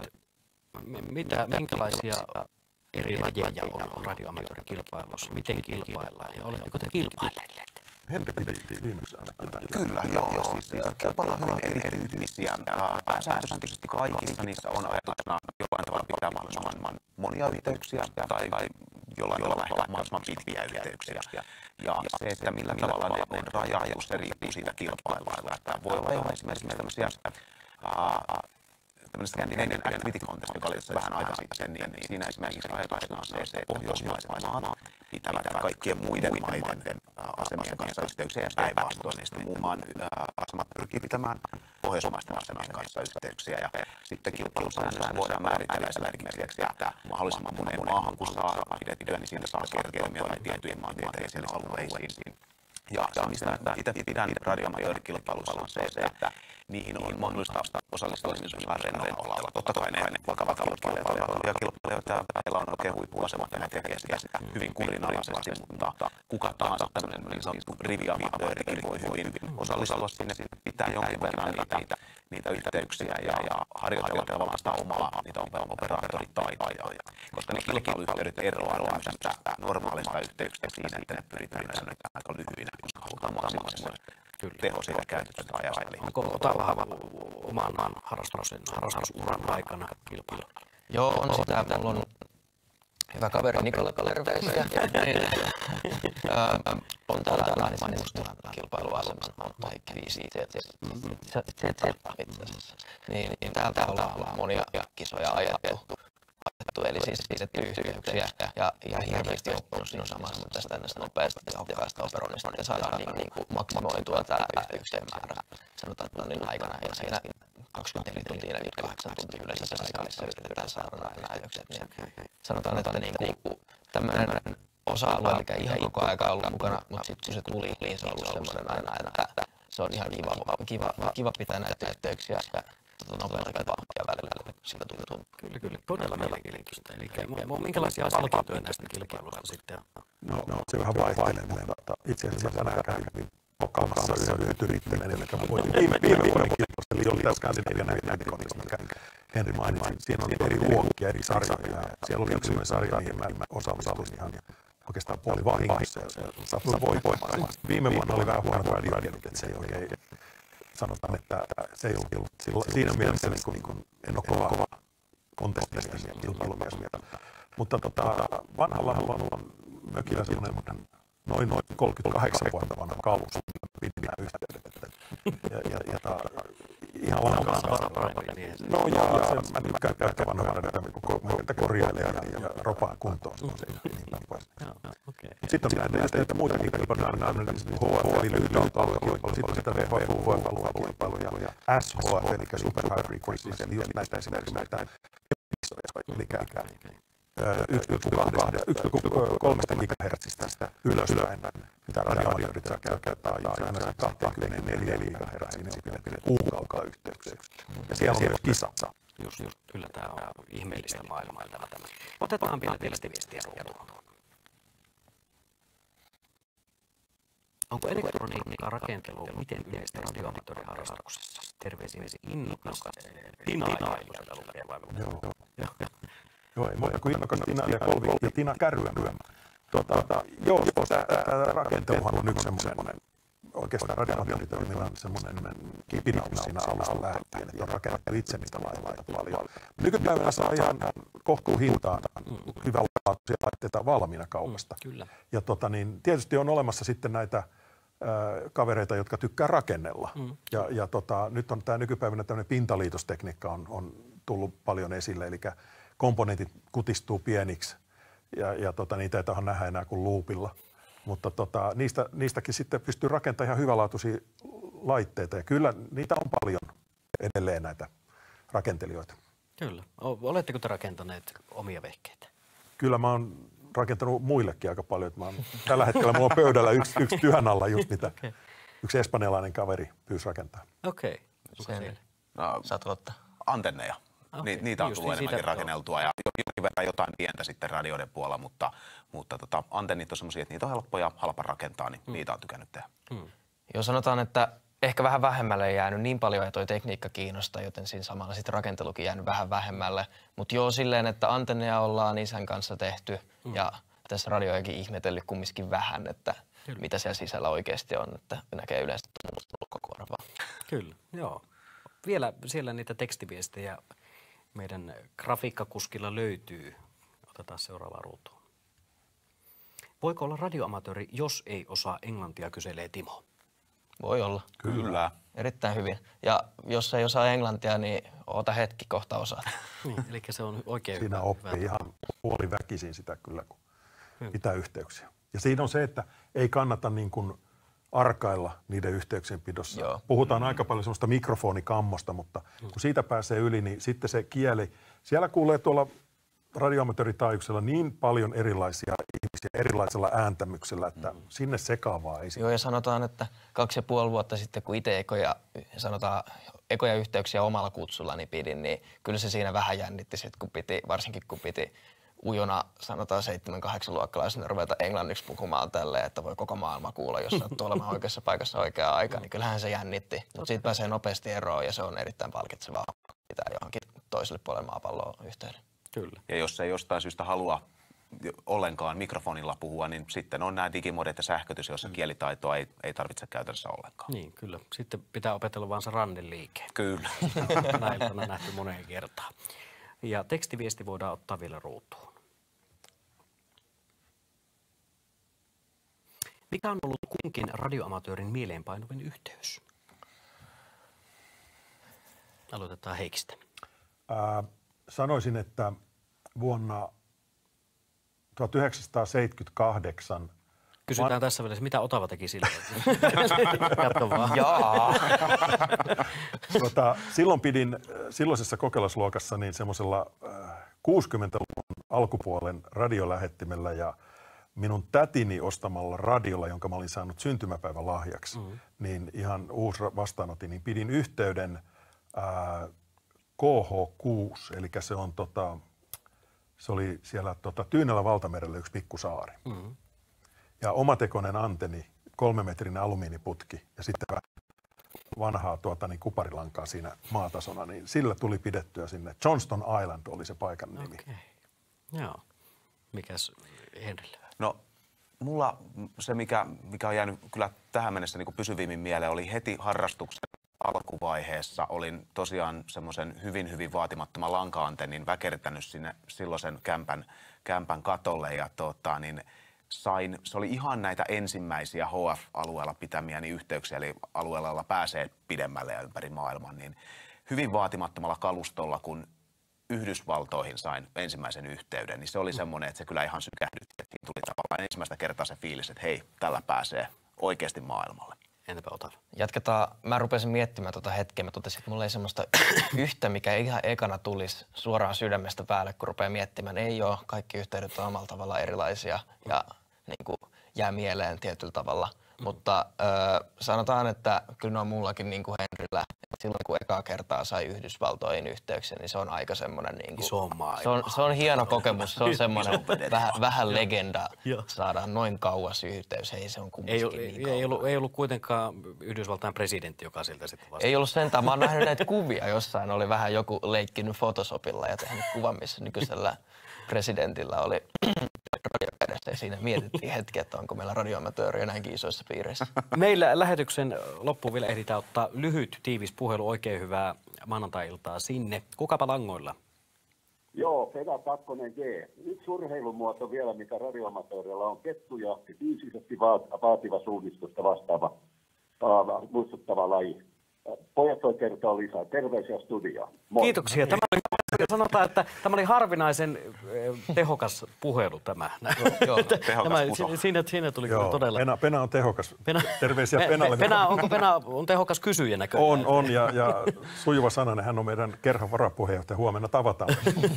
minkälaisia eri lajeja on radioamatöörikilpailussa? Miten kilpaillaan ja oletteko te kilpailleet? Henri piti viimeksi aina. Kyllä, joo. Siis kilpaillaan hyvin erityyppisiä. Pääsääntöisesti kaikissa niissä on ajatuksena jollain tavalla pitää mahdollisimman monia yhteyksiä tai jollain tavalla mahdollisimman pitkiä yhteyksiä. Ja se, että millä tavalla ne rajaus, se riippuu siitä kilpailusta. Että voi olla ihan esimerkiksi tämmöisiä tämmöinen Scandinavian Activity Contest, joka oli tässä vähän aikaa sitten, niin siinä esimerkiksi ajatuksena on se, että pohjoismaiset maat pitävät kaikkien muiden maiden asemien kanssa yhteyksiä ja päinvastoin, niin sitten muun maan asemat pyrkii pitämään pohjoismaisten asemien kanssa yhteyksiä. Ja sitten kilpailusäännössä voidaan määritellä esimerkiksi, että mahdollisimman moneen maahan, kun saa pidettyä, niin siitä saa kertoimia tai tiettyjen maantieteellisiin alueisiin. Ja se, mistä itse pidän radioamatöörikilpailussa, on se, että niihin on mahdollista osallistua esimerkiksi rennolla. Totta kai ne vakavat kilpailijoita ja heillä on oikein huippuasemat ja ne tekee sitä hyvin kurinalaisesti, mutta kuka tahansa tämmöinen niin sanottu riviamatöörikin voi hyvin osallistua sinne, pitää jonkin verran niitä yhteyksiä ja harjoitella tavallaan niitä operaattoritaitoja. Koska ne kilpailuyhteydet eroavat tämmöisestä normaalista yhteyksistä siinä, että ne pyritään aika lyhyinä, koska halutaan mahdollisimman teho siitä käytetystä ajasta. Onko Otavahan oman harrastusuran aikana kilpailu? Joo, on sitä. Mulla on hyvä kaveri Nikola Kalerveisiä. On täällä Mustahan kilpailuaseman Montto Heikki 5 niin täältä ollaan monia kisoja ajettu. Eli siis pidetty yhteyksiä ja hirveästi oppinut sinun samassa tästä nopeasta ja tehokkaasta operoinnista, että saadaan niin maksimoitua tämä yhteyksien määrä sanotaan tunnin aikana ja siinä 24 tuntia 48 tuntia yleensä se aika, missä yritetään saada nämä yhteykset. Niin sanotaan, että tämmöinen osa-alue, mikä ihan koko aika ollut mukana, mutta sitten kun se tuli, niin se on ollut semmoinen aina, että se on ihan kiva pitää näitä yhteyksiä ja nopeita vahvia välillä siitä tuntuu. Kyllä, todella mielenkiintoista. Eli minkälaisia palkintoja näistä kilpailuista sitten on? No, se vähän vaihtelee, mutta itse asiassa tänään kävin pokaamassa yhden yrittäjän, eli viime vuoden kilpailusta oli tämä Scandinavian Activity Contest, mikä Henri mainitsi. Siinä oli eri luokkia, eri sarjoja, ja siellä oli yksi sarja, mihin mä osallistuin ihan oikeastaan puoli vahingossa, ja se sattui voittamaan. Viime vuonna oli vähän huono radioidit, että se ei oikein sanotaan, että se ei ollut siinä mielessä niin kuin en ole kova kontestistin ja kilpailumies. Mutta vanhalla on mökillä semmoinen noin 38 vuotta vanha kalus, pitää yhteydet. Ja alankaan. No ja mä tykkään käyttää vanhoja radioita, korjailee ja ropaan kuntoon. Sitten on näitä muitakin kilpailuja, HF, lyhyt kilpailu, sitten sitä VHF-kilpailuja ja SHF, eli Super High Frequencies, eli just näistä esimerkiksi näitä eli 1,3 GHz ylöspäin, mitä radioamatöörit saa käyttää aina 24 GHz, niin on kuukaukaa yhteyksiä. Ja siellä on myös kisa. Just, kyllä tämä on ihmeellistä maailmaa tämä. Otetaan vielä viestiä ruutuun. Onko elektroniikka rakentelu miten yleistä radioamatööriharrastuksessa? Terveisiin innokas Tina Ailusella lukee vaivalla. Joo, ei muuta kuin innokas Tina ja Kolvi ja Tina Kärryä. Joo, tämä rakenteluhan on yksi semmoinen, oikeastaan radioamatööritoimilla on semmoinen kipinä siinä alusta lähtien, että on rakennettu itse niitä laitteita paljon. Nykypäivänä saa ihan kohtuuhintaan hyvälaatuisia laitteita valmiina kaupasta. Kyllä. Ja tietysti on olemassa sitten näitä kavereita, jotka tykkää rakennella. Ja nyt on tämä nykypäivänä tämmöinen pintaliitostekniikka on tullut paljon esille, eli komponentit kutistuu pieniksi ja niitä ei tahan nähdä enää kuin luupilla. Mutta niistäkin sitten pystyy rakentamaan ihan hyvälaatuisia laitteita ja kyllä niitä on paljon edelleen näitä rakentelijoita. Kyllä. Oletteko te rakentaneet omia vehkeitä? Kyllä mä oon rakentanut muillekin aika paljon. Tällä hetkellä mulla on pöydällä yksi tyhjän alla just mitä yksi espanjalainen kaveri pyysi rakentaa. Okei. Saat ottaa. Antenneja. Okay. Niitä on tullut enemmänkin rakenneltua ja jonkin verran jotain pientä sitten radioiden puolella, mutta antennit on semmoisia, että niitä on helppo ja halpa rakentaa, niin niitä on tykännyt tehdä. Joo, sanotaan, että ehkä vähän vähemmälle ei jäänyt niin paljon ja toi tekniikka kiinnostaa, joten siinä samalla sitten rakentelukin jäänyt vähän vähemmälle. Mutta joo, silleen, että antenneja ollaan isän kanssa tehty ja tässä radiojakin ihmetellyt kumminkin vähän, että mitä siellä sisällä oikeasti on, että näkee yleensä ulkokuorvaa. Kyllä, joo. Vielä siellä niitä tekstiviestejä meidän grafiikkakuskilla löytyy. Otetaan seuraavaan ruutuun. Voiko olla radioamatööri, jos ei osaa englantia, kyselee Timo? Voi olla. Kyllä. Erittäin hyvin. Ja jos ei osaa englantia, niin oota hetki, kohta osaa. Niin, eli se on oikein Siinä oppii ihan puoliväkisin sitä kyllä, kun pitää yhteyksiä. Ja siinä on se, että ei kannata niin kuin arkailla niiden yhteyksien pidossa. Joo. Puhutaan aika paljon semmoista mikrofonikammosta, mutta kun siitä pääsee yli, niin sitten se kieli, siellä kuulee tuolla radioamatööritaajuuksella niin paljon erilaisia ihmisiä erilaisella ääntämyksellä, että sinne sekaavaa ei. Joo, ja sanotaan, että 2,5 vuotta sitten, kun itse ekoja yhteyksiä omalla kutsullani pidin, niin kyllä se siinä vähän jännitti sit, varsinkin kun piti ujona, sanotaan 7-8-luokkalaisena ruveta englanniksi puhumaan tälleen, että voi koko maailma kuulla, jos sattuu olemaan oikeassa paikassa oikeaan aikaan, niin kyllähän se jännitti. Mutta siitä pääsee nopeasti eroon ja se on erittäin palkitsevaa pitää johonkin toiselle puolelle maapalloa yhteyden. Kyllä. Ja jos ei jostain syystä halua ollenkaan mikrofonilla puhua, niin sitten on nämä digimodet ja sähkötys, joissa kielitaitoa ei tarvitse käytännössä ollenkaan. Niin, kyllä. Sitten pitää opetella vaan se ranneliike. Kyllä. Näiltä on nähty moneen kertaan. Ja tekstiviesti voidaan ottaa vielä ruutuun. Mikä on ollut kunkin radioamatöörin mieleenpainuvin yhteys? Aloitetaan Heikistä. Sanoisin, että vuonna 1978... Kysytään tässä välissä, mitä Otava teki silloin? Jatka vaan. Silloin pidin silloisessa kokeilusluokassa niin semmoisella 60-luvun alkupuolen radiolähettimellä ja minun tätini ostamalla radiolla, jonka mä olin saanut syntymäpäivän lahjaksi, niin ihan uusi vastaanotin, niin pidin yhteyden KH6, eli se oli siellä Tyynellä valtamerellä yksi pikkusaari. Ja omatekoinen antenni, 3-metrinen alumiiniputki ja sitten vanhaa kuparilankaa siinä maatasona, niin sillä tuli pidettyä sinne. Johnston Island oli se paikan nimi. Okei. Joo. Mikäs Henrille? No, mulla se, mikä on jäänyt kyllä tähän mennessä niin pysyvimmin mieleen, oli heti harrastuksen alkuvaiheessa. Olin tosiaan semmoisen hyvin vaatimattoman lanka-antennin väkertänyt sinne silloisen kämpän katolle ja se oli ihan näitä ensimmäisiä HF-alueella pitämiäni yhteyksiä, eli alueella, jolla pääsee pidemmälle ja ympäri maailman, niin hyvin vaatimattomalla kalustolla, kun Yhdysvaltoihin sain ensimmäisen yhteyden, niin se oli semmoinen, että se kyllä ihan sykähdytti. Tuli tavallaan ensimmäistä kertaa se fiilis, että hei, tällä pääsee oikeasti maailmalle. Entäpä Otava? Jatketaan. Mä rupesin miettimään tuota hetkeä. Mä totesin, että mulla ei semmoista yhtä, mikä ihan ekana tulisi suoraan sydämestä päälle, kun rupeaa miettimään. Ei ole. Kaikki yhteydet on omalla tavalla erilaisia ja niin kuin jää mieleen tietyllä tavalla. Mutta sanotaan, että kyllä ne on mullakin niin kuin Henrillä. Silloin kun ekaa kertaa sai Yhdysvaltoihin yhteyksiä, niin se on aika semmoinen niin kuin, se on hieno kokemus. Se on semmoinen vähän legenda. Saadaan noin kauas yhteys. Ei se on kumminkin niin ei ollut kuitenkaan Yhdysvaltain presidentti, joka siltä sitten vastasi. Ei ollut sentään. Mä oon nähnyt näitä kuvia. Jossain oli vähän joku leikkinyt Photoshopilla ja tehnyt kuvan, missä nykyisellä presidentillä oli radiokädessä. Ja siinä mietittiin hetki, että onko meillä radioamatööriä näinkin isoissa piireissä. Meillä lähetyksen loppuun vielä ehditään ottaa lyhyt, tiivis puhelu. Oikein hyvää maanantai-iltaa sinne. Kukapa langoilla? Joo, Peda 2G. Yksi urheilumuoto vielä, mikä radioamatöörillä on kettujahti, fyysisesti vaativa suunnistusta vastaava, muistuttava laji. Pojat voi kertoa lisää. Terveisiä studioon. Moi. Kiitoksia. Sanotaan, että tämä oli harvinaisen tehokas puhelu tämä. Siinä tuli kyllä todella. Pena on tehokas. Terveisiä Penalle. Onko Pena on tehokas kysyjä näköjään? On ja sujuva sananen. Hän on meidän kerhon varapuheenjohtaja. Huomenna tavataan.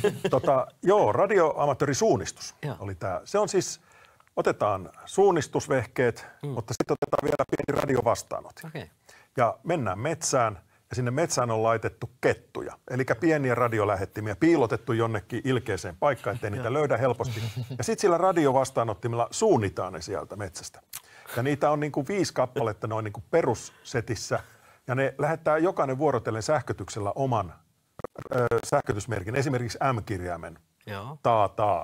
Radioamatöörisuunnistus oli tämä. Se on siis, otetaan suunnistusvehkeet, mutta sitten otetaan vielä pieni radiovastaanotin. Okay. Ja mennään metsään. Ja sinne metsään on laitettu kettuja, eli pieniä radiolähettimiä, piilotettu jonnekin ilkeeseen paikkaan, ettei niitä löydä helposti. Ja sitten sillä radiovastaanottimella suunnitaan ne sieltä metsästä. Ja niitä on niin kuin 5 kappaletta noin niin kuin perussetissä. Ja ne lähettää jokainen vuorotellen sähkötyksellä oman sähkötysmerkin, esimerkiksi M-kirjaimen. Taa.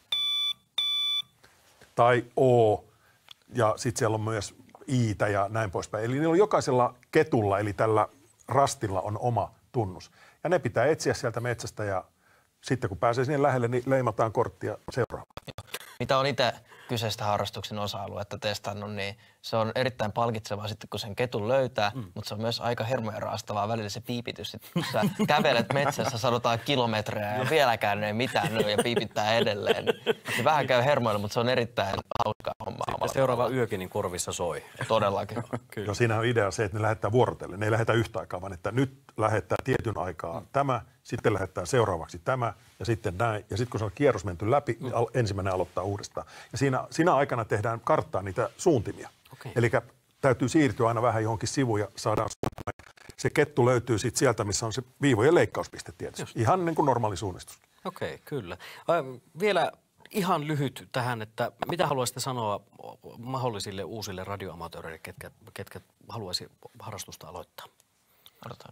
Tai O. Ja sitten siellä on myös I-tä ja näin poispäin. Eli niillä on jokaisella ketulla, eli tällä rastilla on oma tunnus. Ja ne pitää etsiä sieltä metsästä ja sitten kun pääsee sinne lähelle, niin leimataan korttia seuraavaan. Mitä on itse kyseistä harrastuksen osa-aluetta testannut, niin se on erittäin palkitsevaa sitten, kun sen ketun löytää, mutta se on myös aika hermoja raastavaa välillä se piipitys. Sitten, kun sä kävelet metsässä, sanotaan kilometrejä ja vieläkään ei mitään ja piipittää edelleen. Se vähän käy hermoille, mutta se on erittäin hauskaa hommaa. Seuraava yökin niin korvissa soi. Todellakin. Kyllä. Siinä on idea se, että ne lähettää vuorotellen. Ne ei lähetä yhtä aikaa, vaan että nyt lähettää tietyn aikaa tämä, sitten lähettää seuraavaksi tämä ja sitten näin. Ja sitten kun se on kierros menty läpi, niin ensimmäinen aloittaa uudestaan. Ja siinä aikana tehdään karttaa niitä suuntimia. Okay. Eli täytyy siirtyä aina vähän johonkin sivuun ja saadaan se kettu löytyy sitten sieltä, missä on se viivojen leikkauspiste tietysti. Just. Ihan niin kuin normaali suunnistus. Okei, kyllä. Vielä ihan lyhyt tähän, että mitä haluaisitte sanoa mahdollisille uusille radioamatööreille, ketkä haluaisi harrastusta aloittaa? Odotaan.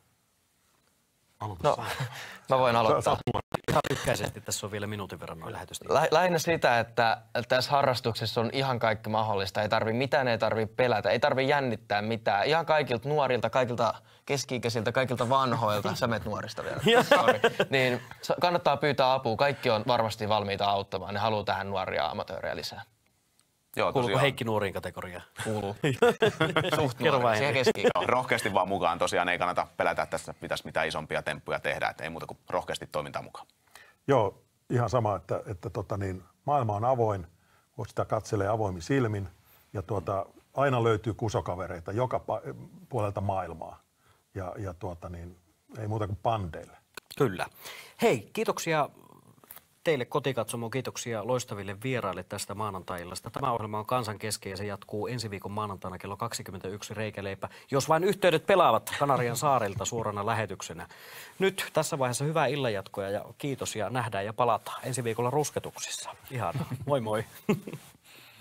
No, mä voin aloittaa. Ihan lyhkäisesti, tässä on vielä minuutin verran noin lähetystä. Lähinnä sitä, että tässä harrastuksessa on ihan kaikki mahdollista. Ei tarvitse mitään, ei tarvitse pelätä, ei tarvitse jännittää mitään. Ihan kaikilta nuorilta, kaikilta keski-ikäisiltä, kaikilta vanhoilta. Sä menet nuorista vielä. Niin kannattaa pyytää apua. Kaikki on varmasti valmiita auttamaan. Ne haluaa tähän nuoria amatöörejä lisää. Joo, kuuluuko Heikki nuoriin kategoriaan? Kuuluu. Suht nuori, siihen keski-ikään. Rohkeasti vaan mukaan. Tosiaan ei kannata pelätä, että tässä pitäisi mitään isompia temppuja tehdä. Että ei muuta kuin rohkeasti toimintaa mukaan. Joo, ihan sama, että maailma on avoin. Sitä katselee avoimin silmin. Ja aina löytyy kusokavereita joka puolelta maailmaa. Ja ei muuta kuin pandeille. Kyllä. Hei, kiitoksia teille kotikatsomo, kiitoksia loistaville vieraille tästä maanantai-illasta. Tämä ohjelma on Kansan kesken ja se jatkuu ensi viikon maanantaina kello 21 Reikäleipä. Jos vain yhteydet pelaavat Kanarian saarilta suorana lähetyksenä. Nyt tässä vaiheessa hyvää illanjatkoa ja kiitos ja nähdään ja palataan ensi viikolla rusketuksissa. Ihanaa. Moi moi.